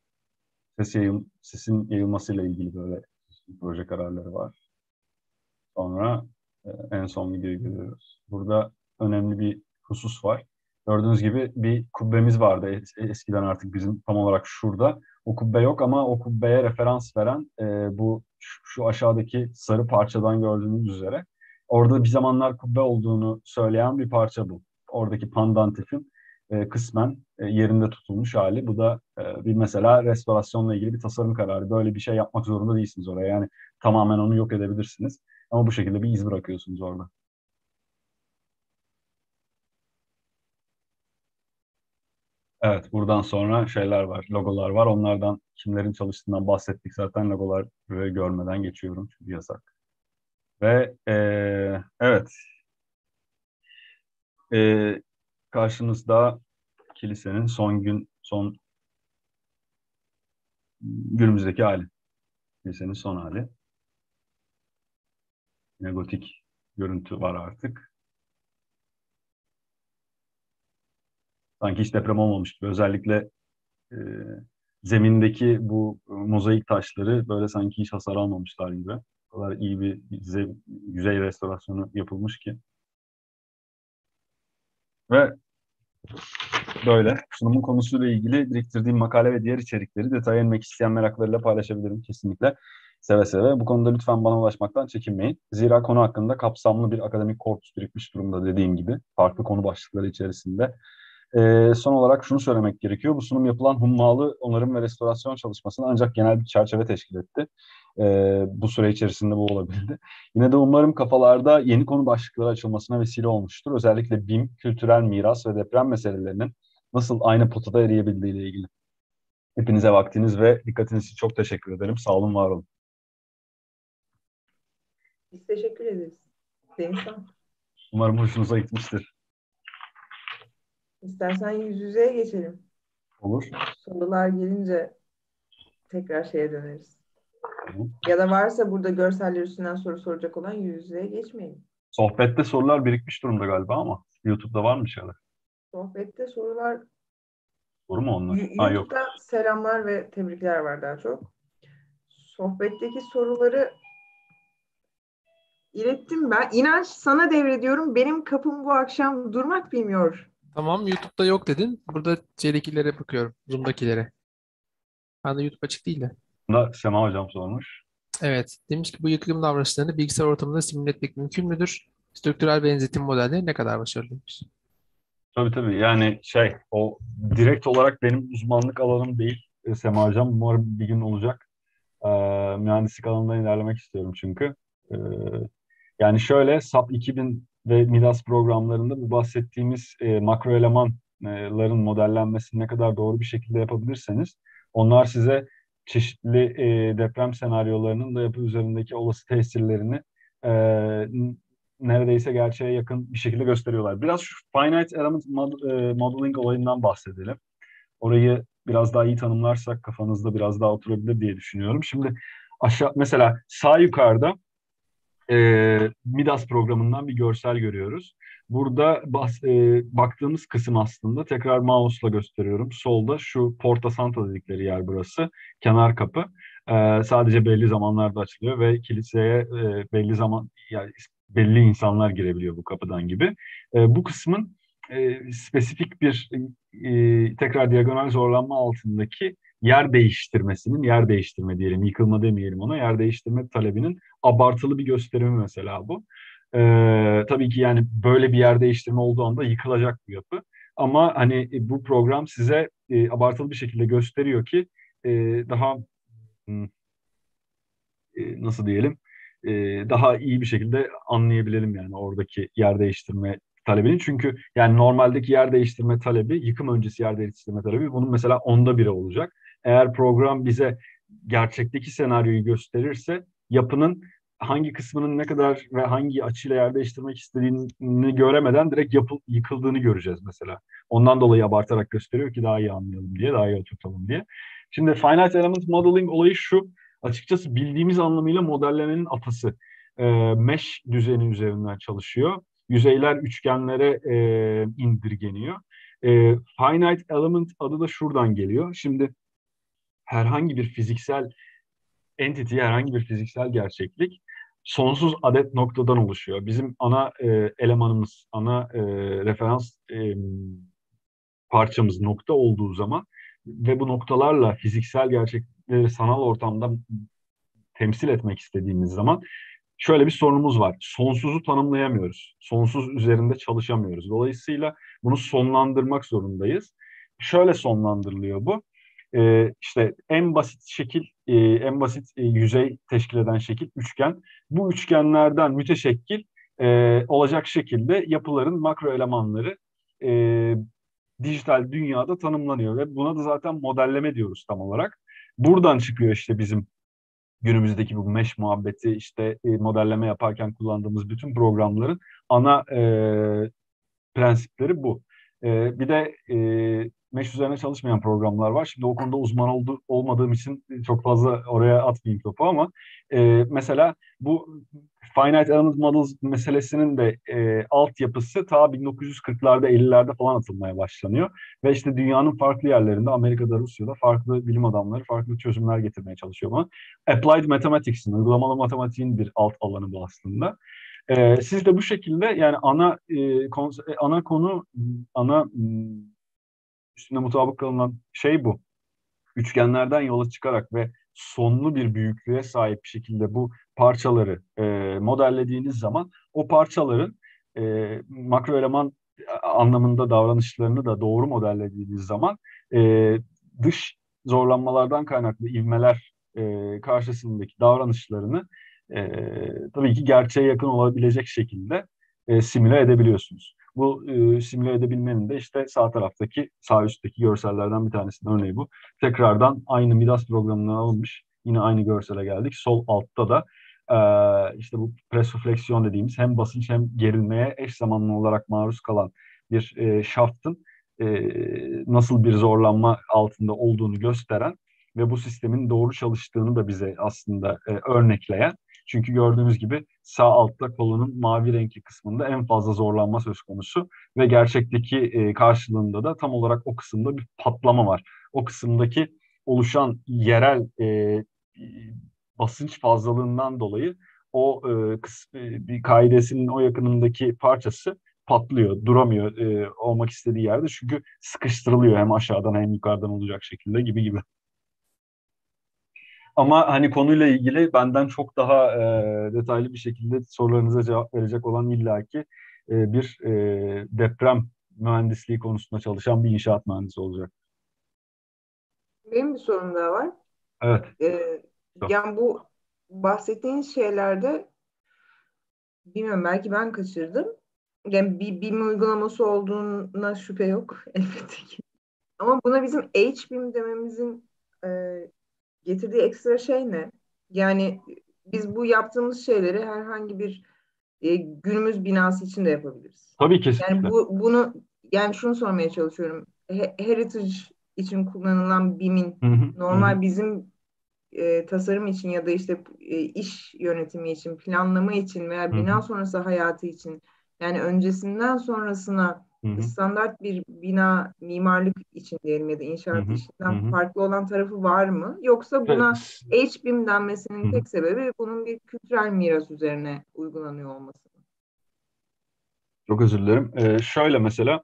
sesin yayılmasıyla ilgili böyle proje kararları var. Sonra en son videoyu görüyoruz. Burada önemli bir husus var. Gördüğünüz gibi bir kubbemiz vardı eskiden, artık bizim tam olarak şurada. O kubbe yok ama o kubbeye referans veren bu şu aşağıdaki sarı parçadan gördüğünüz üzere. Orada bir zamanlar kubbe olduğunu söyleyen bir parça bu. Oradaki pandantifin kısmen yerinde tutulmuş hali. Bu da bir mesela restorasyonla ilgili bir tasarım kararı. Böyle bir şey yapmak zorunda değilsiniz oraya. Yani tamamen onu yok edebilirsiniz. Ama bu şekilde bir iz bırakıyorsunuz orada. Evet, buradan sonra şeyler var, logolar var. Onlardan kimlerin çalıştığından bahsettik zaten. Logoları görmeden geçiyorum çünkü yasak. Ve evet, karşınızda kilisenin son günümüzdeki hali. Kilisenin son hali. Yine gotik görüntü var artık. Sanki hiç deprem olmamış gibi. Özellikle e, zemindeki bu mozaik taşları böyle sanki hiç hasar almamışlar gibi. O kadar iyi bir yüzey restorasyonu yapılmış ki. Ve böyle sunumun konusuyla ilgili biriktirdiğim makale ve diğer içerikleri detaya inmek isteyen meraklarıyla paylaşabilirim kesinlikle. Seve seve. Bu konuda lütfen bana ulaşmaktan çekinmeyin. Zira konu hakkında kapsamlı bir akademik korpus birikmiş durumda, dediğim gibi. Farklı konu başlıkları içerisinde. Son olarak şunu söylemek gerekiyor. Bu sunum yapılan hummalı onarım ve restorasyon çalışmasını ancak genel bir çerçeve teşkil etti. Bu süre içerisinde bu olabildi. Yine de umarım kafalarda yeni konu başlıkları açılmasına vesile olmuştur. Özellikle BİM, kültürel miras ve deprem meselelerinin nasıl aynı potada eriyebildiği ile ilgili. Hepinize vaktiniz ve dikkatiniz için çok teşekkür ederim. Sağ olun, var olun. Biz teşekkür ederiz. Denizhan, Umarım hoşunuza gitmiştir. İstersen yüz yüzeye geçelim. Olur. Sorular gelince tekrar şeye döneriz. Tamam. Ya da varsa burada görseller üstünden soru soracak olan yüz yüzeye geçmeyelim. Sohbette sorular birikmiş durumda galiba ama YouTube'da var mı şeyler? Sohbette sorular, Soru mu onlar? Ha, yok. YouTube'da selamlar ve tebrikler var daha çok. Sohbetteki soruları ilettim ben. İnanç, sana devrediyorum. Benim kapım bu akşam durmak bilmiyor. Tamam, YouTube'da yok dedin. Burada şeydekilere bakıyorum. Zoom'dakilere. Ben de YouTube açık değil de. Bunda Sema Hocam sormuş. Evet. Demiş ki bu yıkım davranışlarını bilgisayar ortamında simüle etmek mümkün müdür? Strüktürel benzetim modelleri ne kadar başarılıymış? Tabii yani o direkt olarak benim uzmanlık alanım değil Sema Hocam. Umarım bir gün olacak. Mühendislik alanından ilerlemek istiyorum çünkü. E, Yani şöyle SAP 2000 ve Midas programlarında bu bahsettiğimiz makro elemanların modellenmesini ne kadar doğru bir şekilde yapabilirseniz onlar size çeşitli deprem senaryolarının da yapı üzerindeki olası tesirlerini e, neredeyse gerçeğe yakın bir şekilde gösteriyorlar. Biraz şu finite element modeling olayından bahsedelim. Orayı biraz daha iyi tanımlarsak kafanızda biraz daha oturabilir diye düşünüyorum. Şimdi aşağı mesela sağ yukarıda Midas programından bir görsel görüyoruz. Burada baktığımız kısım aslında tekrar mouse'la gösteriyorum. Solda şu Porta Santa dedikleri yer burası. Kenar kapı. Sadece belli zamanlarda açılıyor ve kiliseye belli zaman yani belli insanlar girebiliyor bu kapıdan gibi. Bu kısmın spesifik bir tekrar diagonal zorlanma altındaki yer değiştirme diyelim, yıkılma demeyelim ona, yer değiştirme talebinin abartılı bir gösterimi mesela bu. Tabii ki yani böyle bir yer değiştirme olduğu anda yıkılacak bu yapı. Ama hani bu program size abartılı bir şekilde gösteriyor ki e, daha hmm, nasıl diyelim daha iyi bir şekilde anlayabilelim yani oradaki yer değiştirme talebini. Çünkü yani normaldeki yer değiştirme talebi, yıkım öncesi yer değiştirme talebi bunun mesela onda biri olacak. Eğer program bize gerçekteki senaryoyu gösterirse yapının hangi kısmının ne kadar ve hangi açıyla yer değiştirmek istediğini göremeden direkt yıkıldığını göreceğiz mesela. Ondan dolayı abartarak gösteriyor ki daha iyi anlayalım diye, daha iyi oturtalım diye. Şimdi finite element modeling olayı şu. Açıkçası bildiğimiz anlamıyla modellemenin atası. Mesh düzeni üzerinden çalışıyor. Yüzeyler üçgenlere indirgeniyor. Finite element adı da şuradan geliyor. Şimdi herhangi bir fiziksel entity, herhangi bir fiziksel gerçeklik sonsuz adet noktadan oluşuyor. Bizim ana elemanımız, ana referans parçamız nokta olduğu zaman ve bu noktalarla fiziksel gerçeklikleri sanal ortamda temsil etmek istediğimiz zaman şöyle bir sorunumuz var. Sonsuzu tanımlayamıyoruz. Sonsuz üzerinde çalışamıyoruz. Dolayısıyla bunu sonlandırmak zorundayız. Şöyle sonlandırılıyor bu. İşte en basit şekil, en basit yüzey teşkil eden şekil üçgen. Bu üçgenlerden müteşekkil olacak şekilde yapıların makro elemanları e, dijital dünyada tanımlanıyor ve buna da zaten modelleme diyoruz tam olarak. Buradan çıkıyor işte bizim günümüzdeki bu mesh muhabbeti, işte modelleme yaparken kullandığımız bütün programların ana prensipleri bu. Bir de mesh üzerine çalışmayan programlar var. Şimdi o konuda uzman olmadığım için çok fazla oraya atmayayım topu ama mesela bu finite element models meselesinin de altyapısı ta 1940'larda 50'lerde falan atılmaya başlanıyor. Ve işte dünyanın farklı yerlerinde, Amerika'da, Rusya'da farklı bilim adamları farklı çözümler getirmeye çalışıyor buna. Applied Mathematics'in, uygulamalı matematiğin bir alt alanı bu aslında. Siz de bu şekilde yani ana konu, üstünde mutabık kalınan şey bu. Üçgenlerden yola çıkarak ve sonlu bir büyüklüğe sahip bir şekilde bu parçaları modellediğiniz zaman o parçaların makro eleman anlamında davranışlarını da doğru modellediğiniz zaman dış zorlanmalardan kaynaklı ivmeler karşısındaki davranışlarını tabii ki gerçeğe yakın olabilecek şekilde simüle edebiliyorsunuz. Bu simüle edebilmenin de işte sağ taraftaki, sağ üstteki görsellerden bir tanesinin örneği bu. Tekrardan aynı Midas programından alınmış. Yine aynı görsele geldik. Sol altta da işte bu presufleksiyon dediğimiz hem basınç hem gerilmeye eş zamanlı olarak maruz kalan bir şaftın nasıl bir zorlanma altında olduğunu gösteren ve bu sistemin doğru çalıştığını da bize aslında örnekleyen. Çünkü gördüğünüz gibi sağ altta kolonun mavi renkli kısmında en fazla zorlanma söz konusu ve gerçekteki karşılığında da tam olarak o kısımda bir patlama var. O kısımdaki oluşan yerel basınç fazlalığından dolayı o bir kaidesinin o yakınındaki parçası patlıyor, duramıyor olmak istediği yerde çünkü sıkıştırılıyor hem aşağıdan hem yukarıdan olacak şekilde gibi gibi. Ama hani konuyla ilgili benden çok daha detaylı bir şekilde sorularınıza cevap verecek olan illaki bir deprem mühendisliği konusunda çalışan bir inşaat mühendisi olacak. Benim bir sorum daha var. Evet. Yani bu bahsettiğin şeylerde bilmiyorum, belki ben kaçırdım. Yani bir bilim uygulaması olduğuna şüphe yok elbette ki. Ama buna bizim H-BIM dememizin e, getirdiği ekstra şey ne? Yani biz bu yaptığımız şeyleri herhangi bir günümüz binası için de yapabiliriz. Tabii Yani kesinlikle. bunu, yani şunu sormaya çalışıyorum. Heritage için kullanılan BIM'in Hı hı, hı hı, normal bizim tasarım için ya da işte iş yönetimi için, planlama için veya hı hı, bina sonrası hayatı için, yani öncesinden sonrasına hı hı, standart bir bina mimarlık için diyelim ya da hı inşaat hı, hı işinden hı. farklı olan tarafı var mı? Yoksa Ve- buna HBIM hı denmesinin hı. tek sebebi bunun bir kültürel miras üzerine uygulanıyor olması. Çok özür dilerim. Şöyle mesela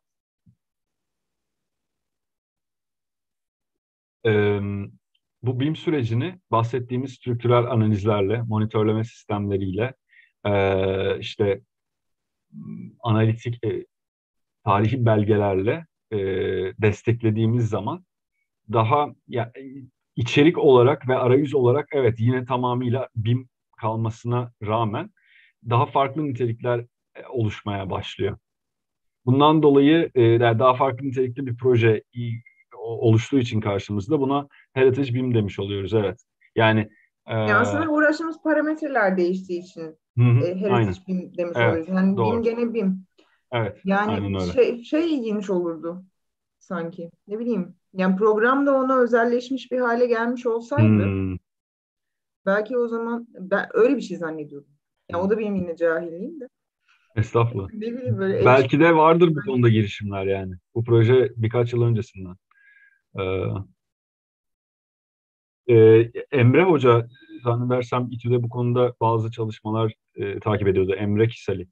e, bu BIM sürecini bahsettiğimiz strüktürel analizlerle, monitörleme sistemleriyle, işte analitik tarihi belgelerle e, desteklediğimiz zaman daha ya, içerik olarak ve arayüz olarak evet yine tamamıyla BIM kalmasına rağmen daha farklı nitelikler oluşmaya başlıyor. Bundan dolayı yani daha farklı nitelikli bir proje oluştuğu için karşımızda buna Heritage BIM demiş oluyoruz, evet. Yani Yani hı aslında uğraştığımız parametreler değiştiği için hı, Heritage aynen, BIM demiş evet, oluyoruz. Yani BIM doğru, gene BIM. evet, aynen Yani öyle. şey ilginç olurdu sanki. Ne bileyim. Yani program da ona özelleşmiş bir hale gelmiş olsaydı Hmm. belki o zaman ben öyle bir şey zannediyordum. Yani o da benim yine cahilliğim de. Estağfurullah. Ne bileyim böyle Belki de vardır bu konuda girişimler yani. Bu proje birkaç yıl öncesinden. Ee, Emre Hoca zannedersem İTÜ'de bu konuda bazı çalışmalar takip ediyordu. Emre Kiseli.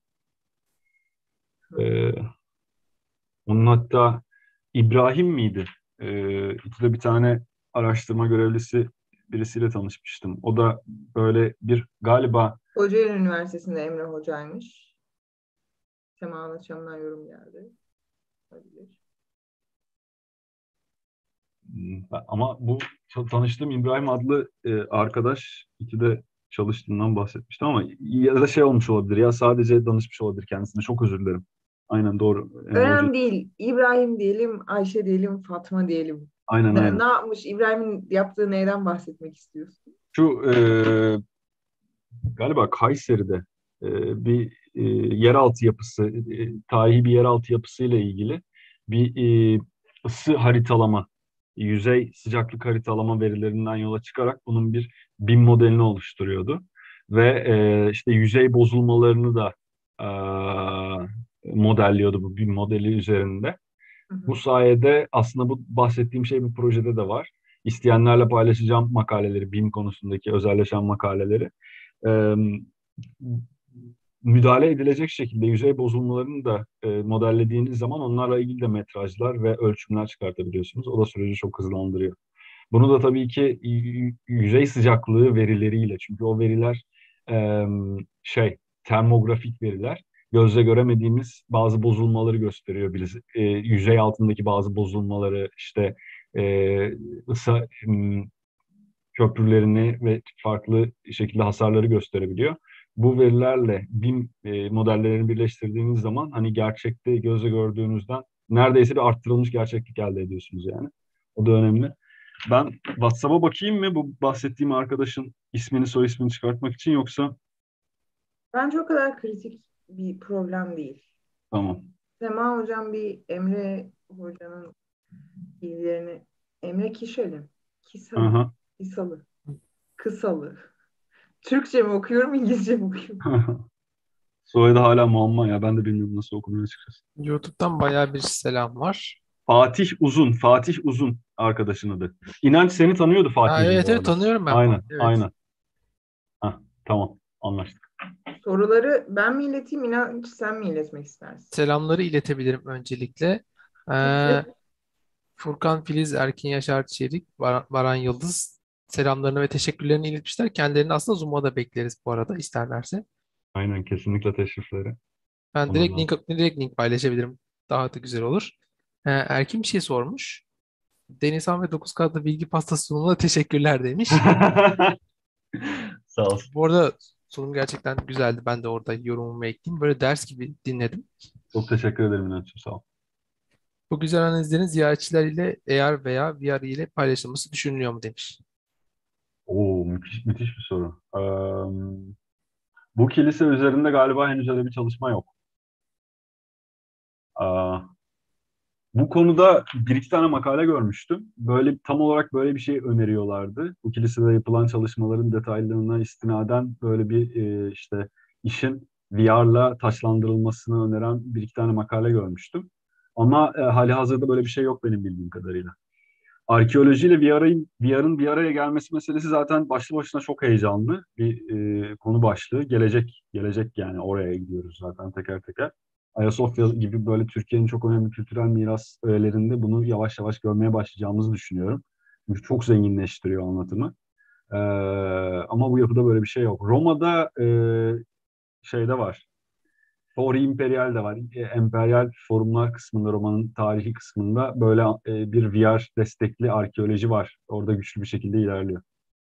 Ee, Onun hatta İbrahim miydi? İTÜ'de bir tane araştırma görevlisi birisiyle tanışmıştım. O da böyle bir galiba Kocaeli Üniversitesi'nde Emre Hoca'ymış. Sema Anlatacağım'dan yorum geldi. Olabilir. ama bu tanıştığım İbrahim adlı arkadaş İTÜ'de çalıştığından bahsetmişti ama ya da şey olmuş olabilir ya sadece danışmış olabilir kendisine. Çok özür dilerim. Aynen doğru. Emre Hoca. Önemli değil. İbrahim diyelim, Ayşe diyelim, Fatma diyelim. Aynen Ne aynen. yapmış? İbrahim'in yaptığı neyden bahsetmek istiyorsun? Şu galiba Kayseri'de bir yeraltı yapısı, tarihi bir yeraltı yapısıyla ilgili bir ısı haritalama, yüzey sıcaklık haritalama verilerinden yola çıkarak bunun bir BIM modelini oluşturuyordu. Ve işte yüzey bozulmalarını da modelliyordu bu BIM modeli üzerinde. Hı Bu hı. sayede aslında bu bahsettiğim şey bir projede de var. İsteyenlerle paylaşacağım makaleleri, BIM konusundaki özelleşen makaleleri. Ee, Müdahale edilecek şekilde yüzey bozulmalarını da modellediğiniz zaman onlarla ilgili de metrajlar ve ölçümler çıkartabiliyorsunuz. O da süreci çok hızlandırıyor. Bunu da tabii ki yüzey sıcaklığı verileriyle, çünkü o veriler e, termografik veriler, gözle göremediğimiz bazı bozulmaları gösteriyor bize. Yüzey altındaki bazı bozulmaları, işte ısı köprülerini ve farklı şekilde hasarları gösterebiliyor. Bu verilerle BIM modellerini birleştirdiğiniz zaman hani gerçekte gözle gördüğünüzden neredeyse bir arttırılmış gerçeklik elde ediyorsunuz yani. O da önemli. Ben WhatsApp'a bakayım mı bu bahsettiğim arkadaşın ismini soy ismini çıkartmak için, yoksa Bence o kadar kritik bir problem değil. tamam. Sema Hocam bir Emre Hoca'nın bilgilerini, Emre Kişeli, Kisalı, Aha. Kisalı, Kısalı. Türkçe mi okuyorum, İngilizce mi okuyorum? Soyadı hala muamma ya. Ben de bilmiyorum nasıl okunuyor açıkçası. YouTube'dan bayağı bir selam var. Fatih Uzun. Fatih Uzun arkadaşın adı. İnanç seni tanıyordu Ha, Fatih'cim evet bu evet arada. tanıyorum ben Aynen, Fatih, evet. aynen. Hah, tamam, anlaştık. Soruları ben mi ileteyim, İnanç sen mi iletmek istersin? Selamları iletebilirim öncelikle. Ee, Furkan Filiz, Erkin Yaşar Çelik, Baran Yıldız selamlarını ve teşekkürlerini iletmişler. Kendilerini aslında Zoom'a da bekleriz bu arada isterlerse. Aynen, kesinlikle teşrifleri. Ben Ona da. direkt link paylaşabilirim. Daha da güzel olur. Erkin bir şey sormuş. Denizhan ve 9 katlı bilgi pastası sunumuna teşekkürler demiş. Sağ olsun. Bu arada sunum gerçekten güzeldi. Ben de orada yorumumu ekleyeyim. Böyle ders gibi dinledim. Çok teşekkür ederim İnanç'cığım. Sağ ol. Bu güzel analizlerin ziyaretçiler ile AR veya VR ile paylaşılması düşünülüyor mu demiş. Oo, müthiş bir soru. Bu kilise üzerinde galiba henüz öyle bir çalışma yok. Aa, Bu konuda bir iki tane makale görmüştüm. Böyle tam olarak böyle bir şey öneriyorlardı. Bu kilisede yapılan çalışmaların detaylarına istinaden böyle bir işte işin VR'la taçlandırılmasını öneren bir iki tane makale görmüştüm. Ama hali hazırda böyle bir şey yok benim bildiğim kadarıyla. Arkeolojiyle VR'ın bir araya gelmesi meselesi zaten başlı başına çok heyecanlı bir konu başlığı. Gelecek yani oraya gidiyoruz zaten teker teker. Ayasofya gibi böyle Türkiye'nin çok önemli kültürel miras öğelerinde bunu yavaş yavaş görmeye başlayacağımızı düşünüyorum. Çünkü çok zenginleştiriyor anlatımı. Ee, Ama bu yapıda böyle bir şey yok. Roma'da şeyde var. Fori Imperial de var. Emperyal forumlar kısmında, romanın tarihi kısmında böyle bir VR destekli arkeoloji var. Orada güçlü bir şekilde ilerliyor.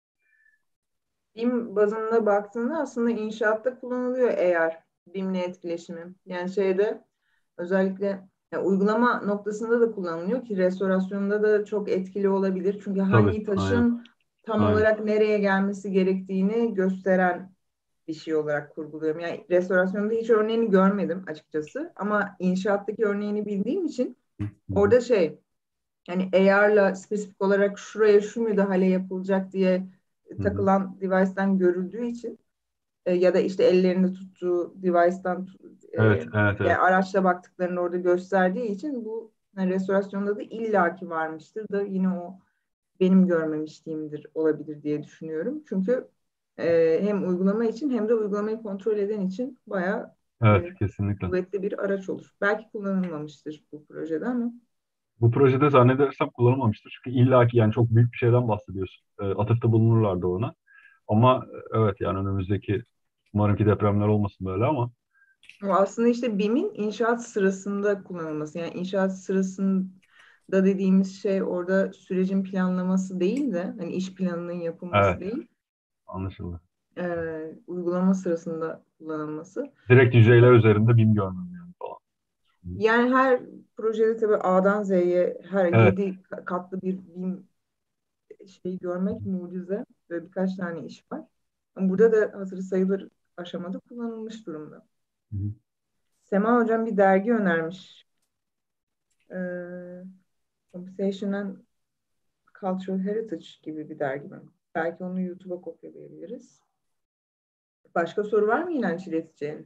BİM bazında baktığında aslında inşaatta kullanılıyor eğer BİM'le etkileşimi. Yani şeyde özellikle uygulama noktasında da kullanılıyor ki restorasyonda da çok etkili olabilir. Çünkü Tabii, hangi aynen, taşın tam aynen. olarak nereye gelmesi gerektiğini gösteren bir şey olarak kurguluyorum. Yani restorasyonda hiç örneğini görmedim açıkçası ama inşaattaki örneğini bildiğim için Hı hı. orada şey yani AR'la spesifik olarak şuraya şu müdahale yapılacak diye Hı hı. takılan device'dan görüldüğü için ya da işte ellerinde tuttuğu device'dan Evet, evet, yani evet. araçla baktıklarını orada gösterdiği için bu yani restorasyonda da illaki varmıştır da yine o benim görmemişliğimdir olabilir diye düşünüyorum. Çünkü hem uygulama için hem de uygulamayı kontrol eden için bayağı Evet, kesinlikle. kuvvetli bir araç olur. Belki kullanılmamıştır bu projede ama. Bu projede zannedersem kullanılmamıştır. Çünkü illaki yani çok büyük bir şeyden bahsediyorsun. Atıfta bulunurlardı ona. Ama evet yani önümüzdeki umarım ki depremler olmasın böyle ama O aslında işte BİM'in inşaat sırasında kullanılması. Yani inşaat sırasında dediğimiz şey orada sürecin planlaması değil de hani iş planının yapılması evet, değil, anlaşıldı. uygulama sırasında kullanılması. Direkt yüzeyler üzerinde BİM görmem yani falan. Hı. Yani her projede tabii A'dan Z'ye her Evet. 7 katlı bir BİM şeyi görmek mucize. Böyle birkaç tane iş var. Ama burada da hazır sayılır aşamada kullanılmış durumda. Hı hı. Sema Hocam bir dergi önermiş. Ee, Computational and Cultural Heritage gibi bir dergi mi? Belki onu YouTube'a kopyalayabiliriz. Başka soru var mı İnanç ileteceğin?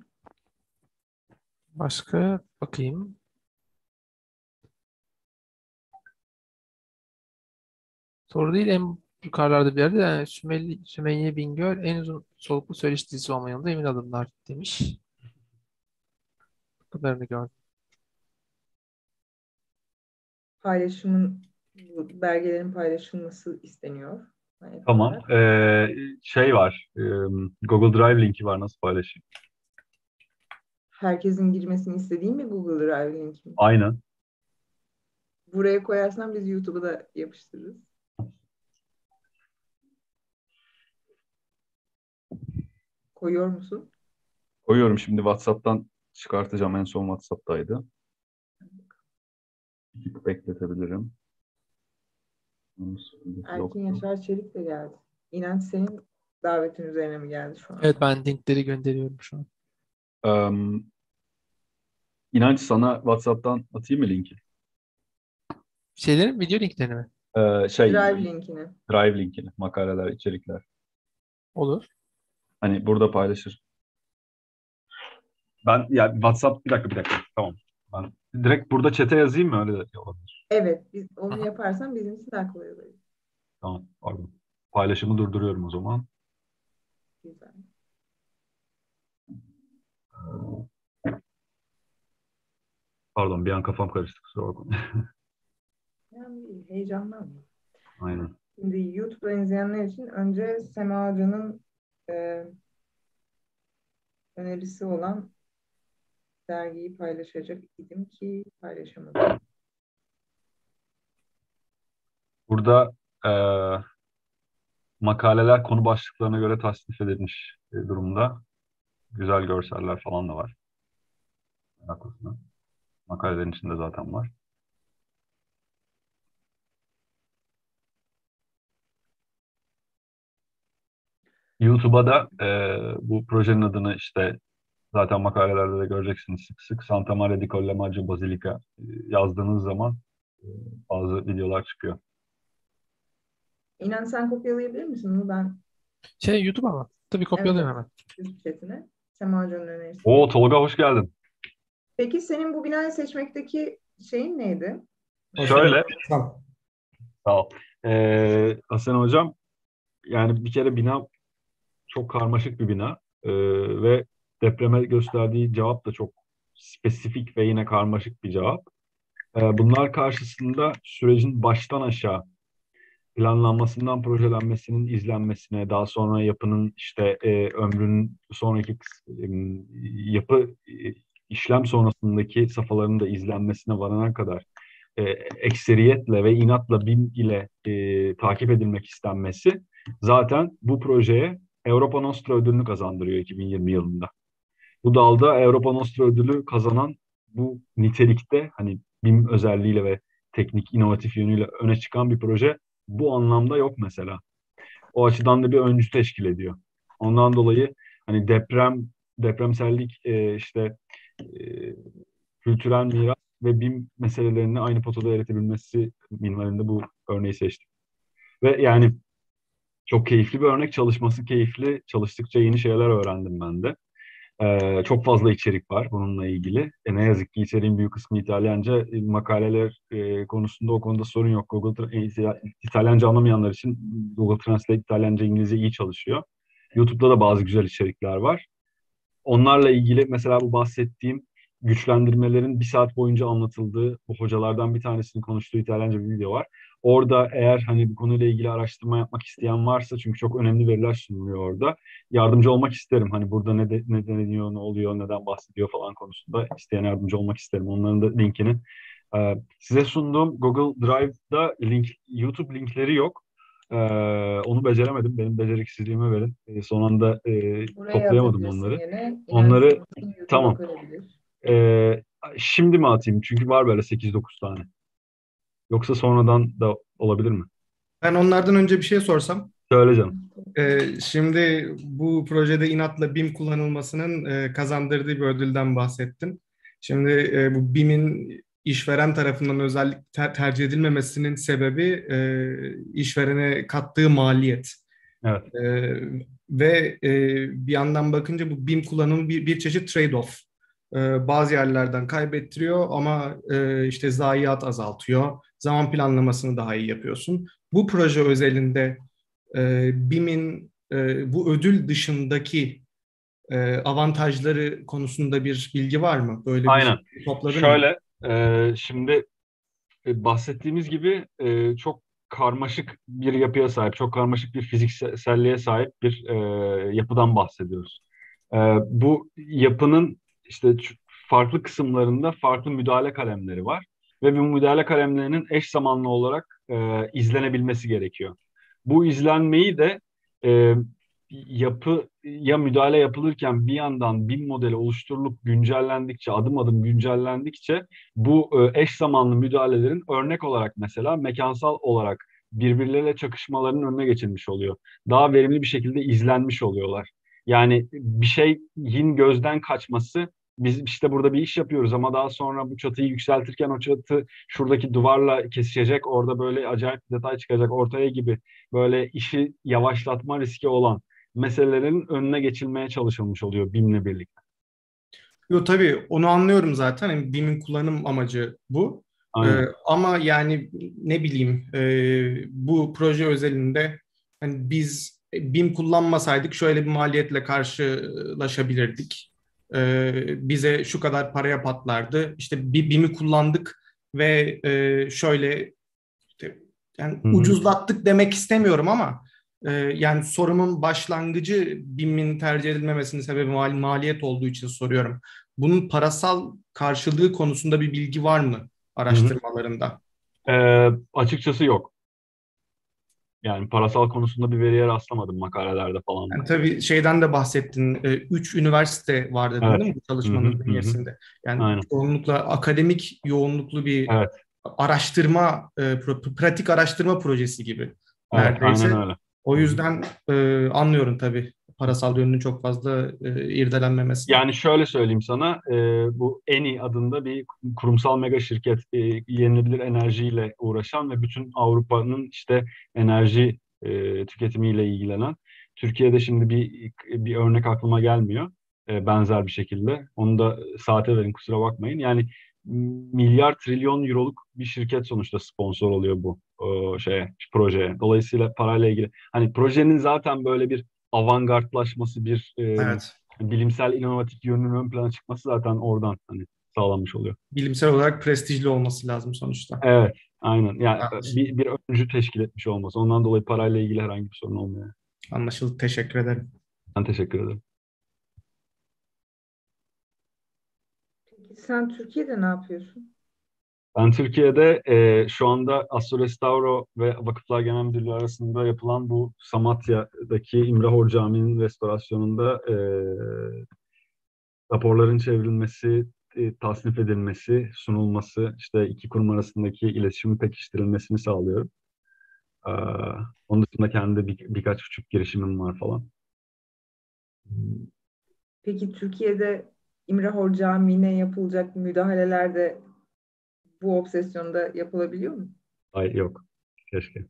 Başka bakayım. Soru değil en yukarılarda bir yerde. Yani Sümeyye Bingöl en uzun soluklu söyleşi dizisi olma yolunda emin adımlar demiş. Bu kadarını gördüm. Paylaşımın, bu belgelerin paylaşılması isteniyor. Ek Tamam. olarak. Şey var. Google Drive linki var. Nasıl paylaşayım? Herkesin girmesini istediğim bir Google Drive linki. Aynen. Buraya koyarsan biz YouTube'a da yapıştırırız. Koyuyor musun? Koyuyorum şimdi WhatsApp'tan çıkartacağım. En son WhatsApp'taydı. Bekletebilirim. Erkin Yoktu. Yaşar Çelik de geldi. İnanç senin davetin üzerine mi geldi şu Evet anda? ben linkleri gönderiyorum şu an. Em, İnanç sana WhatsApp'tan atayım mı linki? Şeylerin video linklerini mi? Şey Drive linkini. Drive linkini, makaleler, içerikler. Olur. Hani burada paylaşır. Ben ya WhatsApp bir dakika. Tamam. Ben direkt burada chat'e yazayım mı? Öyle de olabilir. Evet, biz Hı onu hı. yaparsan bizim için daha kolay olur. Tamam. Pardon. Paylaşımı durduruyorum o zaman. Güzel. Pardon bir an kafam karıştı. Kusura bakma. Yani değil, heyecanlanma. Aynen. Şimdi YouTube'da izleyenler için önce Sema Hoca'nın e, önerisi olan dergiyi paylaşacak idim ki paylaşamadım. Burada Makaleler konu başlıklarına göre tasnif edilmiş durumda. Güzel görseller falan da var. Haklısın. Makalelerin içinde zaten var. YouTube'a da bu projenin adını işte zaten makalelerde de göreceksiniz sık sık. Santa Maria di Collemaggio Basilica yazdığınız zaman e, bazı videolar çıkıyor. İnan sen kopyalayabilir misin bunu? Ben YouTube ama. Tabii evet, kopyalıyorum hemen. YouTube chatine. Sema Hoca'nın önerisi. Tolga hoş geldin. Peki senin bu binayı seçmekteki şeyin neydi? Şöyle, Tamam. sağ ol. Hasan Hocam, yani bir kere bina çok karmaşık bir bina. Ve depreme gösterdiği cevap da çok spesifik ve yine karmaşık bir cevap. Bunlar karşısında sürecin baştan aşağı planlanmasından projelenmesinin izlenmesine, daha sonra yapının işte ömrünün sonraki yapı işlem sonrasındaki safhalarının da izlenmesine varana kadar e, ekseriyetle ve inatla BİM ile takip edilmek istenmesi zaten bu projeye Europa Nostra ödülünü kazandırıyor 2020 yılında. Bu dalda Avrupa Nostra ödülü kazanan bu nitelikte hani BİM özelliğiyle ve teknik inovatif yönüyle öne çıkan bir proje bu anlamda yok mesela. O açıdan da bir öncü teşkil ediyor. Ondan dolayı hani depremsellik işte e, kültürel miras ve BİM meselelerini aynı potada eritebilmesi minvalinde bu örneği seçtim. Ve yani çok keyifli bir örnek, çalışması keyifli. Çalıştıkça yeni şeyler öğrendim ben de. Çok fazla içerik var bununla ilgili. Ne yazık ki içeriğin büyük kısmı İtalyanca. Makaleler konusunda o konuda sorun yok. İtalyanca anlamayanlar için Google Translate İtalyanca İngilizce iyi çalışıyor. YouTube'da da bazı güzel içerikler var. Onlarla ilgili mesela bu bahsettiğim güçlendirmelerin bir saat boyunca anlatıldığı bu hocalardan bir tanesinin konuştuğu İtalyanca bir video var. Orada eğer hani bu konuyla ilgili araştırma yapmak isteyen varsa çünkü çok önemli veriler sunuluyor orada. Yardımcı olmak isterim. Hani burada ne deniyor, ne oluyor, neden bahsediyor falan konusunda isteyen yardımcı olmak isterim. Onların da linkini size sunduğum Google Drive'da YouTube linkleri yok. Ee, Onu beceremedim. Benim beceriksizliğime verin. Son anda Buraya toplayamadım atabilirsin onları. yine. Onları YouTube'a tamam. koyabilir. Şimdi mi atayım? Çünkü var böyle 8-9 tane. Yoksa sonradan da olabilir mi? Ben onlardan önce bir şey sorsam. Söyle canım. Şimdi bu projede inatla BİM kullanılmasının kazandırdığı bir ödülden bahsettin. Şimdi bu BİM'in işveren tarafından özellikle tercih edilmemesinin sebebi işverene kattığı maliyet. Evet. Ve bir yandan bakınca bu BİM kullanımı bir çeşit trade-off. Bazı yerlerden kaybettiriyor ama işte zayiat azaltıyor. Zaman planlamasını daha iyi yapıyorsun. Bu proje özelinde BİM'in bu ödül dışındaki avantajları konusunda bir bilgi var mı? Böyle bir Aynen. şey topladın mı? Şöyle, şimdi bahsettiğimiz gibi çok karmaşık bir yapıya sahip, çok karmaşık bir fizikselliğe sahip bir yapıdan bahsediyoruz. Bu yapının işte farklı kısımlarında farklı müdahale kalemleri var ve bu müdahale kalemlerinin eş zamanlı olarak izlenebilmesi gerekiyor. Bu izlenmeyi de e, yapıya müdahale yapılırken bir yandan BIM modeli oluşturulup güncellendikçe, adım adım güncellendikçe bu eş zamanlı müdahalelerin örnek olarak mesela mekansal olarak birbirleriyle çakışmalarının önüne geçilmiş oluyor. Daha verimli bir şekilde izlenmiş oluyorlar. Yani bir şeyin gözden kaçması, biz işte burada bir iş yapıyoruz ama daha sonra bu çatıyı yükseltirken o çatı şuradaki duvarla kesişecek, orada böyle acayip bir detay çıkacak ortaya gibi böyle işi yavaşlatma riski olan meselelerin önüne geçilmeye çalışılmış oluyor BİM'le birlikte. Yo, tabii onu anlıyorum zaten. Yani BİM'in kullanım amacı bu. Aynen. Ama yani ne bileyim bu proje özelinde hani biz BİM kullanmasaydık şöyle bir maliyetle karşılaşabilirdik. Bize şu kadar paraya patlardı. İşte BİM'i kullandık ve şöyle işte, yani Hı hı. ucuzlattık demek istemiyorum ama yani sorumun başlangıcı BİM'in tercih edilmemesinin sebebi maliyet olduğu için soruyorum. Bunun parasal karşılığı konusunda bir bilgi var mı Hı hı. araştırmalarında? Açıkçası yok. Yani parasal konusunda bir veriye rastlamadım makalelerde falan Yani da. tabii şeyden de bahsettin. 3 üniversite var dedin Evet. değil mi bu Hı hı, çalışmanın hı hı. bünyesinde? Yani Aynen. çoğunlukla akademik yoğunluklu bir Evet. araştırma, pratik araştırma projesi gibi Evet. Aynen neredeyse. öyle. O Hı hı. yüzden anlıyorum tabii parasal yönünün çok fazla irdelenmemesini. Yani şöyle söyleyeyim sana, bu Eni adında bir kurumsal mega şirket, yenilebilir enerjiyle uğraşan ve bütün Avrupa'nın işte enerji tüketimiyle ilgilenen. Türkiye'de şimdi bir örnek aklıma gelmiyor, benzer bir şekilde. Onu da saate verin, kusura bakmayın. Yani milyar trilyon euroluk bir şirket sonuçta sponsor oluyor bu projeye. Dolayısıyla parayla ilgili. Hani projenin zaten böyle bir avantgardlaşması, bir Evet. bilimsel inovatif yönünün ön plana çıkması zaten oradan hani sağlanmış oluyor. Bilimsel olarak prestijli olması lazım sonuçta. Evet, aynen. Yani Anlaşıldı. bir öncü teşkil etmiş olması. Ondan dolayı parayla ilgili herhangi bir sorun olmuyor. Anlaşıldı. Teşekkür ederim. Ben teşekkür ederim. Peki sen Türkiye'de ne yapıyorsun? Ben Türkiye'de şu anda Aslo Restauro ve Vakıflar Genel Müdürlüğü arasında yapılan bu Samatya'daki İmrahor Camii'nin restorasyonunda raporların çevrilmesi, tasnif edilmesi, sunulması, işte iki kurum arasındaki iletişimin pekiştirilmesini sağlıyorum. Ee, Onun dışında kendi birkaç küçük girişimim var falan. Peki Türkiye'de İmrahor Camii'ne yapılacak müdahaleler de bu obsesyonda yapılabiliyor mu? Ay yok, keşke.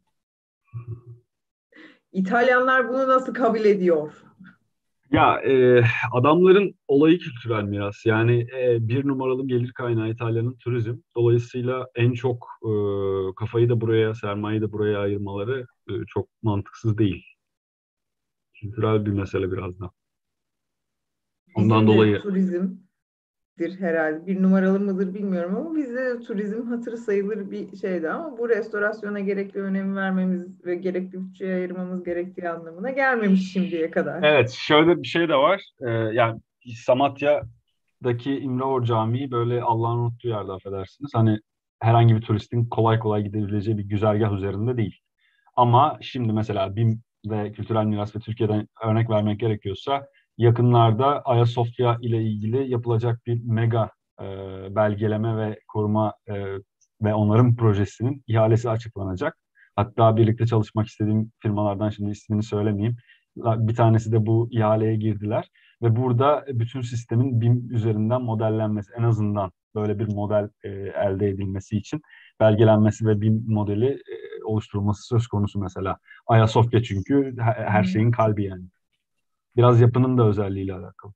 İtalyanlar bunu nasıl kabul ediyor? Ya adamların olayı kültürel miras. Yani bir numaralı gelir kaynağı İtalya'nın turizm. Dolayısıyla en çok kafayı da buraya, sermayeyi de buraya ayırmaları çok mantıksız değil. Kültürel bir mesele biraz da. Ondan Bizim de dolayı turizmdir herhalde. Bir numaralı mıdır bilmiyorum ama bizde de turizm hatırı sayılır bir şeydi ama bu restorasyona gerekli önemi vermemiz ve gerekli bütçeye ayırmamız gerektiği anlamına gelmemiş şimdiye kadar. evet, şöyle bir şey de var. Yani Samatya'daki İmrahor Camii böyle Allah'ın unuttuğu yerde, affedersiniz. Hani herhangi bir turistin kolay kolay gidebileceği bir güzergah üzerinde değil. Ama şimdi mesela BİM ve kültürel miras ve Türkiye'den örnek vermek gerekiyorsa yakınlarda Ayasofya ile ilgili yapılacak bir mega e, belgeleme ve koruma ve onarım projesinin ihalesi açıklanacak. Hatta birlikte çalışmak istediğim firmalardan şimdi ismini söylemeyeyim. Bir tanesi de bu ihaleye girdiler ve burada bütün sistemin BİM üzerinden modellenmesi, en azından böyle bir model elde edilmesi için belgelenmesi ve BİM modeli oluşturulması söz konusu mesela. Ayasofya çünkü her Hı. şeyin kalbi yani. Biraz yapının da özelliğiyle alakalı.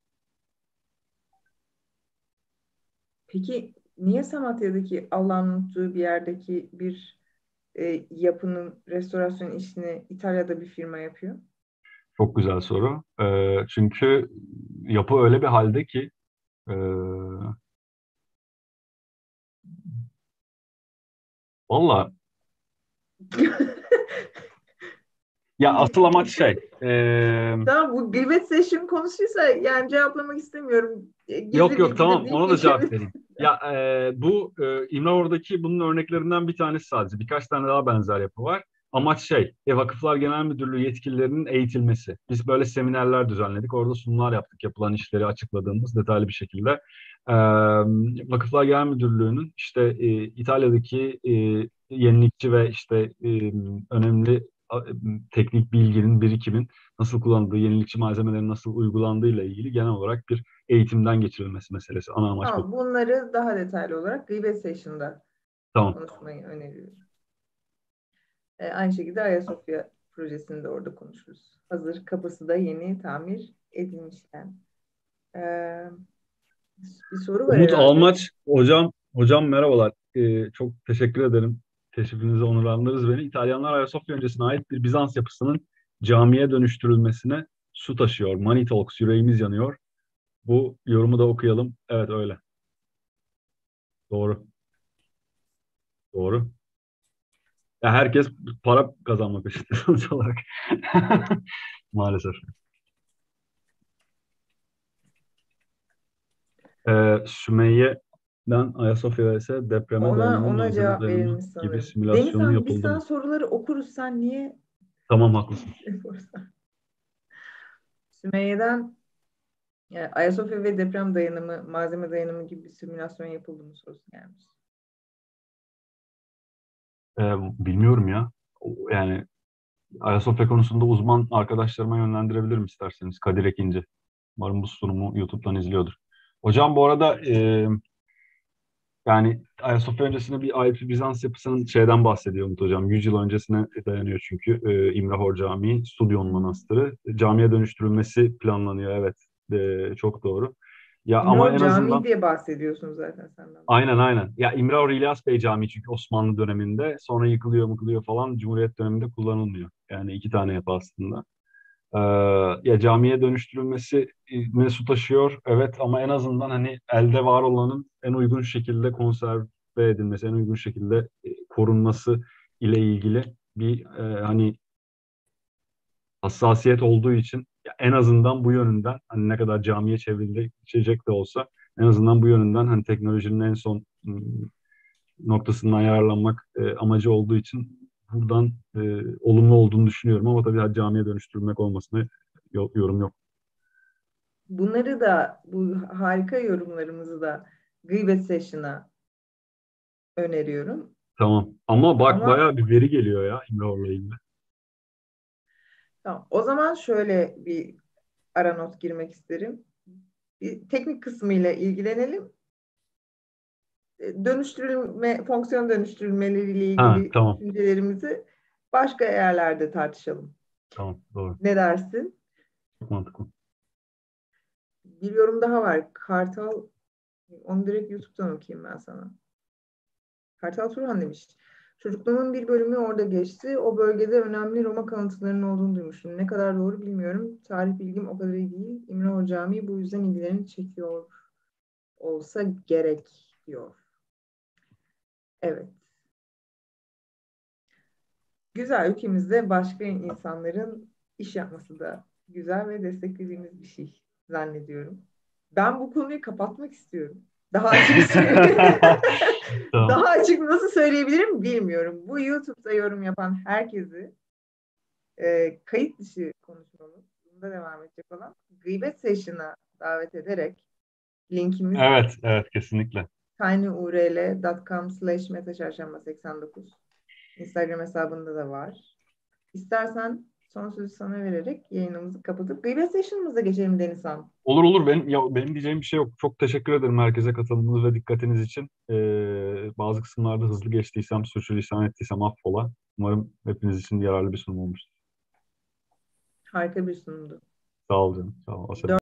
Peki niye Samatya'daki Allah'ın unuttuğu bir yerdeki bir yapının restorasyon işini İtalya'da bir firma yapıyor? Çok güzel soru. Çünkü yapı öyle bir halde ki e, valla ya asıl amaç Tamam, bu gıybet session konusuysa yani cevaplamak istemiyorum. yok Gizli yok, bilgidir tamam, deyip ona da cevap geçelim. vereyim. Ya bu İmraor'daki bunun örneklerinden bir tanesi sadece. Birkaç tane daha benzer yapı var. Amaç Vakıflar Genel Müdürlüğü yetkililerinin eğitilmesi. Biz böyle seminerler düzenledik. Orada sunumlar yaptık, yapılan işleri açıkladığımız detaylı bir şekilde. E, Vakıflar Genel Müdürlüğü'nün işte İtalya'daki yenilikçi ve işte önemli teknik bilginin, birikimin nasıl kullanıldığı, yenilikçi malzemelerin nasıl uygulandığıyla ilgili genel olarak bir eğitimden geçirilmesi meselesi. Ana amaç bu. Tamam, bunları daha detaylı olarak gıybet session'da Tamam. konuşmayı öneriyorum. Aynı şekilde Ayasofya projesini de orada konuşuruz. Hazır kapısı da yeni tamir edilmişken. Ee, Bir soru var Umut herhalde. Almaç hocam merhabalar. Çok teşekkür ederim. Teşrifinize onurlandınız beni. İtalyanlar Ayasofya öncesine ait bir Bizans yapısının camiye dönüştürülmesine su taşıyor. Money Talks, yüreğimiz yanıyor. Bu yorumu da okuyalım. Evet, öyle. Doğru. Doğru. Ya herkes para kazanma peşinde sonuç olarak. Maalesef. Sümeyye'den Ayasofya ise depreme Ona dayanımlı ona malzeme cevap dayanımı verilmiş gibi sanırım. simülasyonu Denizhan, biz yapıldı sana mı? soruları okuruz. Sen niye Tamam, haklısın. Sümeyye'den Ayasofya ve deprem dayanımı, malzeme dayanımı gibi bir simülasyon yapıldı mı sorusu gelmiş. Bilmiyorum ya. Yani Ayasofya konusunda uzman arkadaşlarıma yönlendirebilirim isterseniz. Kadir Ekinci. Umarım bu sunumu YouTube'dan izliyordur. Hocam bu arada yani Ayasofya öncesinde bir Ayıp Bizans yapısının şeyden bahsediyor Umut Hocam. 100 yıl öncesine dayanıyor çünkü İmrahor Camii, Studyon Manastırı. Camiye dönüştürülmesi planlanıyor, evet. Çok doğru. Ya ama İmrahor en Camii azından diye bahsediyorsun zaten senden. aynen. Ya İmrahor İlyas Bey Camii çünkü Osmanlı döneminde, sonra yıkılıyor falan, Cumhuriyet döneminde kullanılmıyor. Yani iki tane yapı aslında. Ee, Ya camiye dönüştürülmesi ne su taşıyor, evet, ama en azından hani elde var olanın en uygun şekilde konserve edilmesi, en uygun şekilde korunması ile ilgili bir hani hassasiyet olduğu için ya en azından bu yönünden, hani ne kadar camiye çevrilecek de olsa, en azından bu yönünden hani teknolojinin en son noktasından yararlanmak amacı olduğu için buradan olumlu olduğunu düşünüyorum, ama tabii camiye dönüştürmek olmasına yorum yok. Bunları da, bu harika yorumlarımızı da Gıybet Session'a öneriyorum. Tamam. Ama bak, Ama bayağı bir veri geliyor ya İmraoğlu'la ilgili. tamam, o zaman şöyle bir ara not girmek isterim. Bir teknik kısmıyla ilgilenelim. Fonksiyon dönüştürülmeleriyle Ha, ilgili tamam. düşüncelerimizi başka yerlerde tartışalım. Tamam, doğru. Ne dersin? Çok mantıklı. Bir yorum daha var. Kartal, onu direkt YouTube'dan okuyayım ben sana. Kartal Turhan demiş. Çocukluğumun bir bölümü orada geçti. O bölgede önemli Roma kalıntılarının olduğunu duymuştum. Ne kadar doğru bilmiyorum. Tarih bilgim o kadar iyi değil. İmrahor Camii bu yüzden ilgilerini çekiyor olsa gerek diyor. Evet. Güzel, ülkemizde başka insanların iş yapması da güzel ve desteklediğimiz bir şey zannediyorum. Ben bu konuyu kapatmak istiyorum. Daha açık Tamam. daha açık nasıl söyleyebilirim bilmiyorum. Bu YouTube'da yorum yapan herkesi kayıt dışı konuşmamız, bunda devam edecek olan Gıybet Session'a davet ederek linkimiz Evet, kesinlikle. tinyurl.com/metaçarşamba89 Instagram hesabında da var. İstersen son sözü sana vererek yayınımızı kapatıp Gıybet Session'ımıza geçelim Denizhan. Olur. Benim diyeceğim bir şey yok. Çok teşekkür ederim herkese katılımınız ve dikkatiniz için. Bazı kısımlarda hızlı geçtiysem, sürçülisan ettiysem affola. Umarım hepiniz için yararlı bir sunum olmuştur. Harika bir sunumdu. Sağ olun canım. Sağ ol.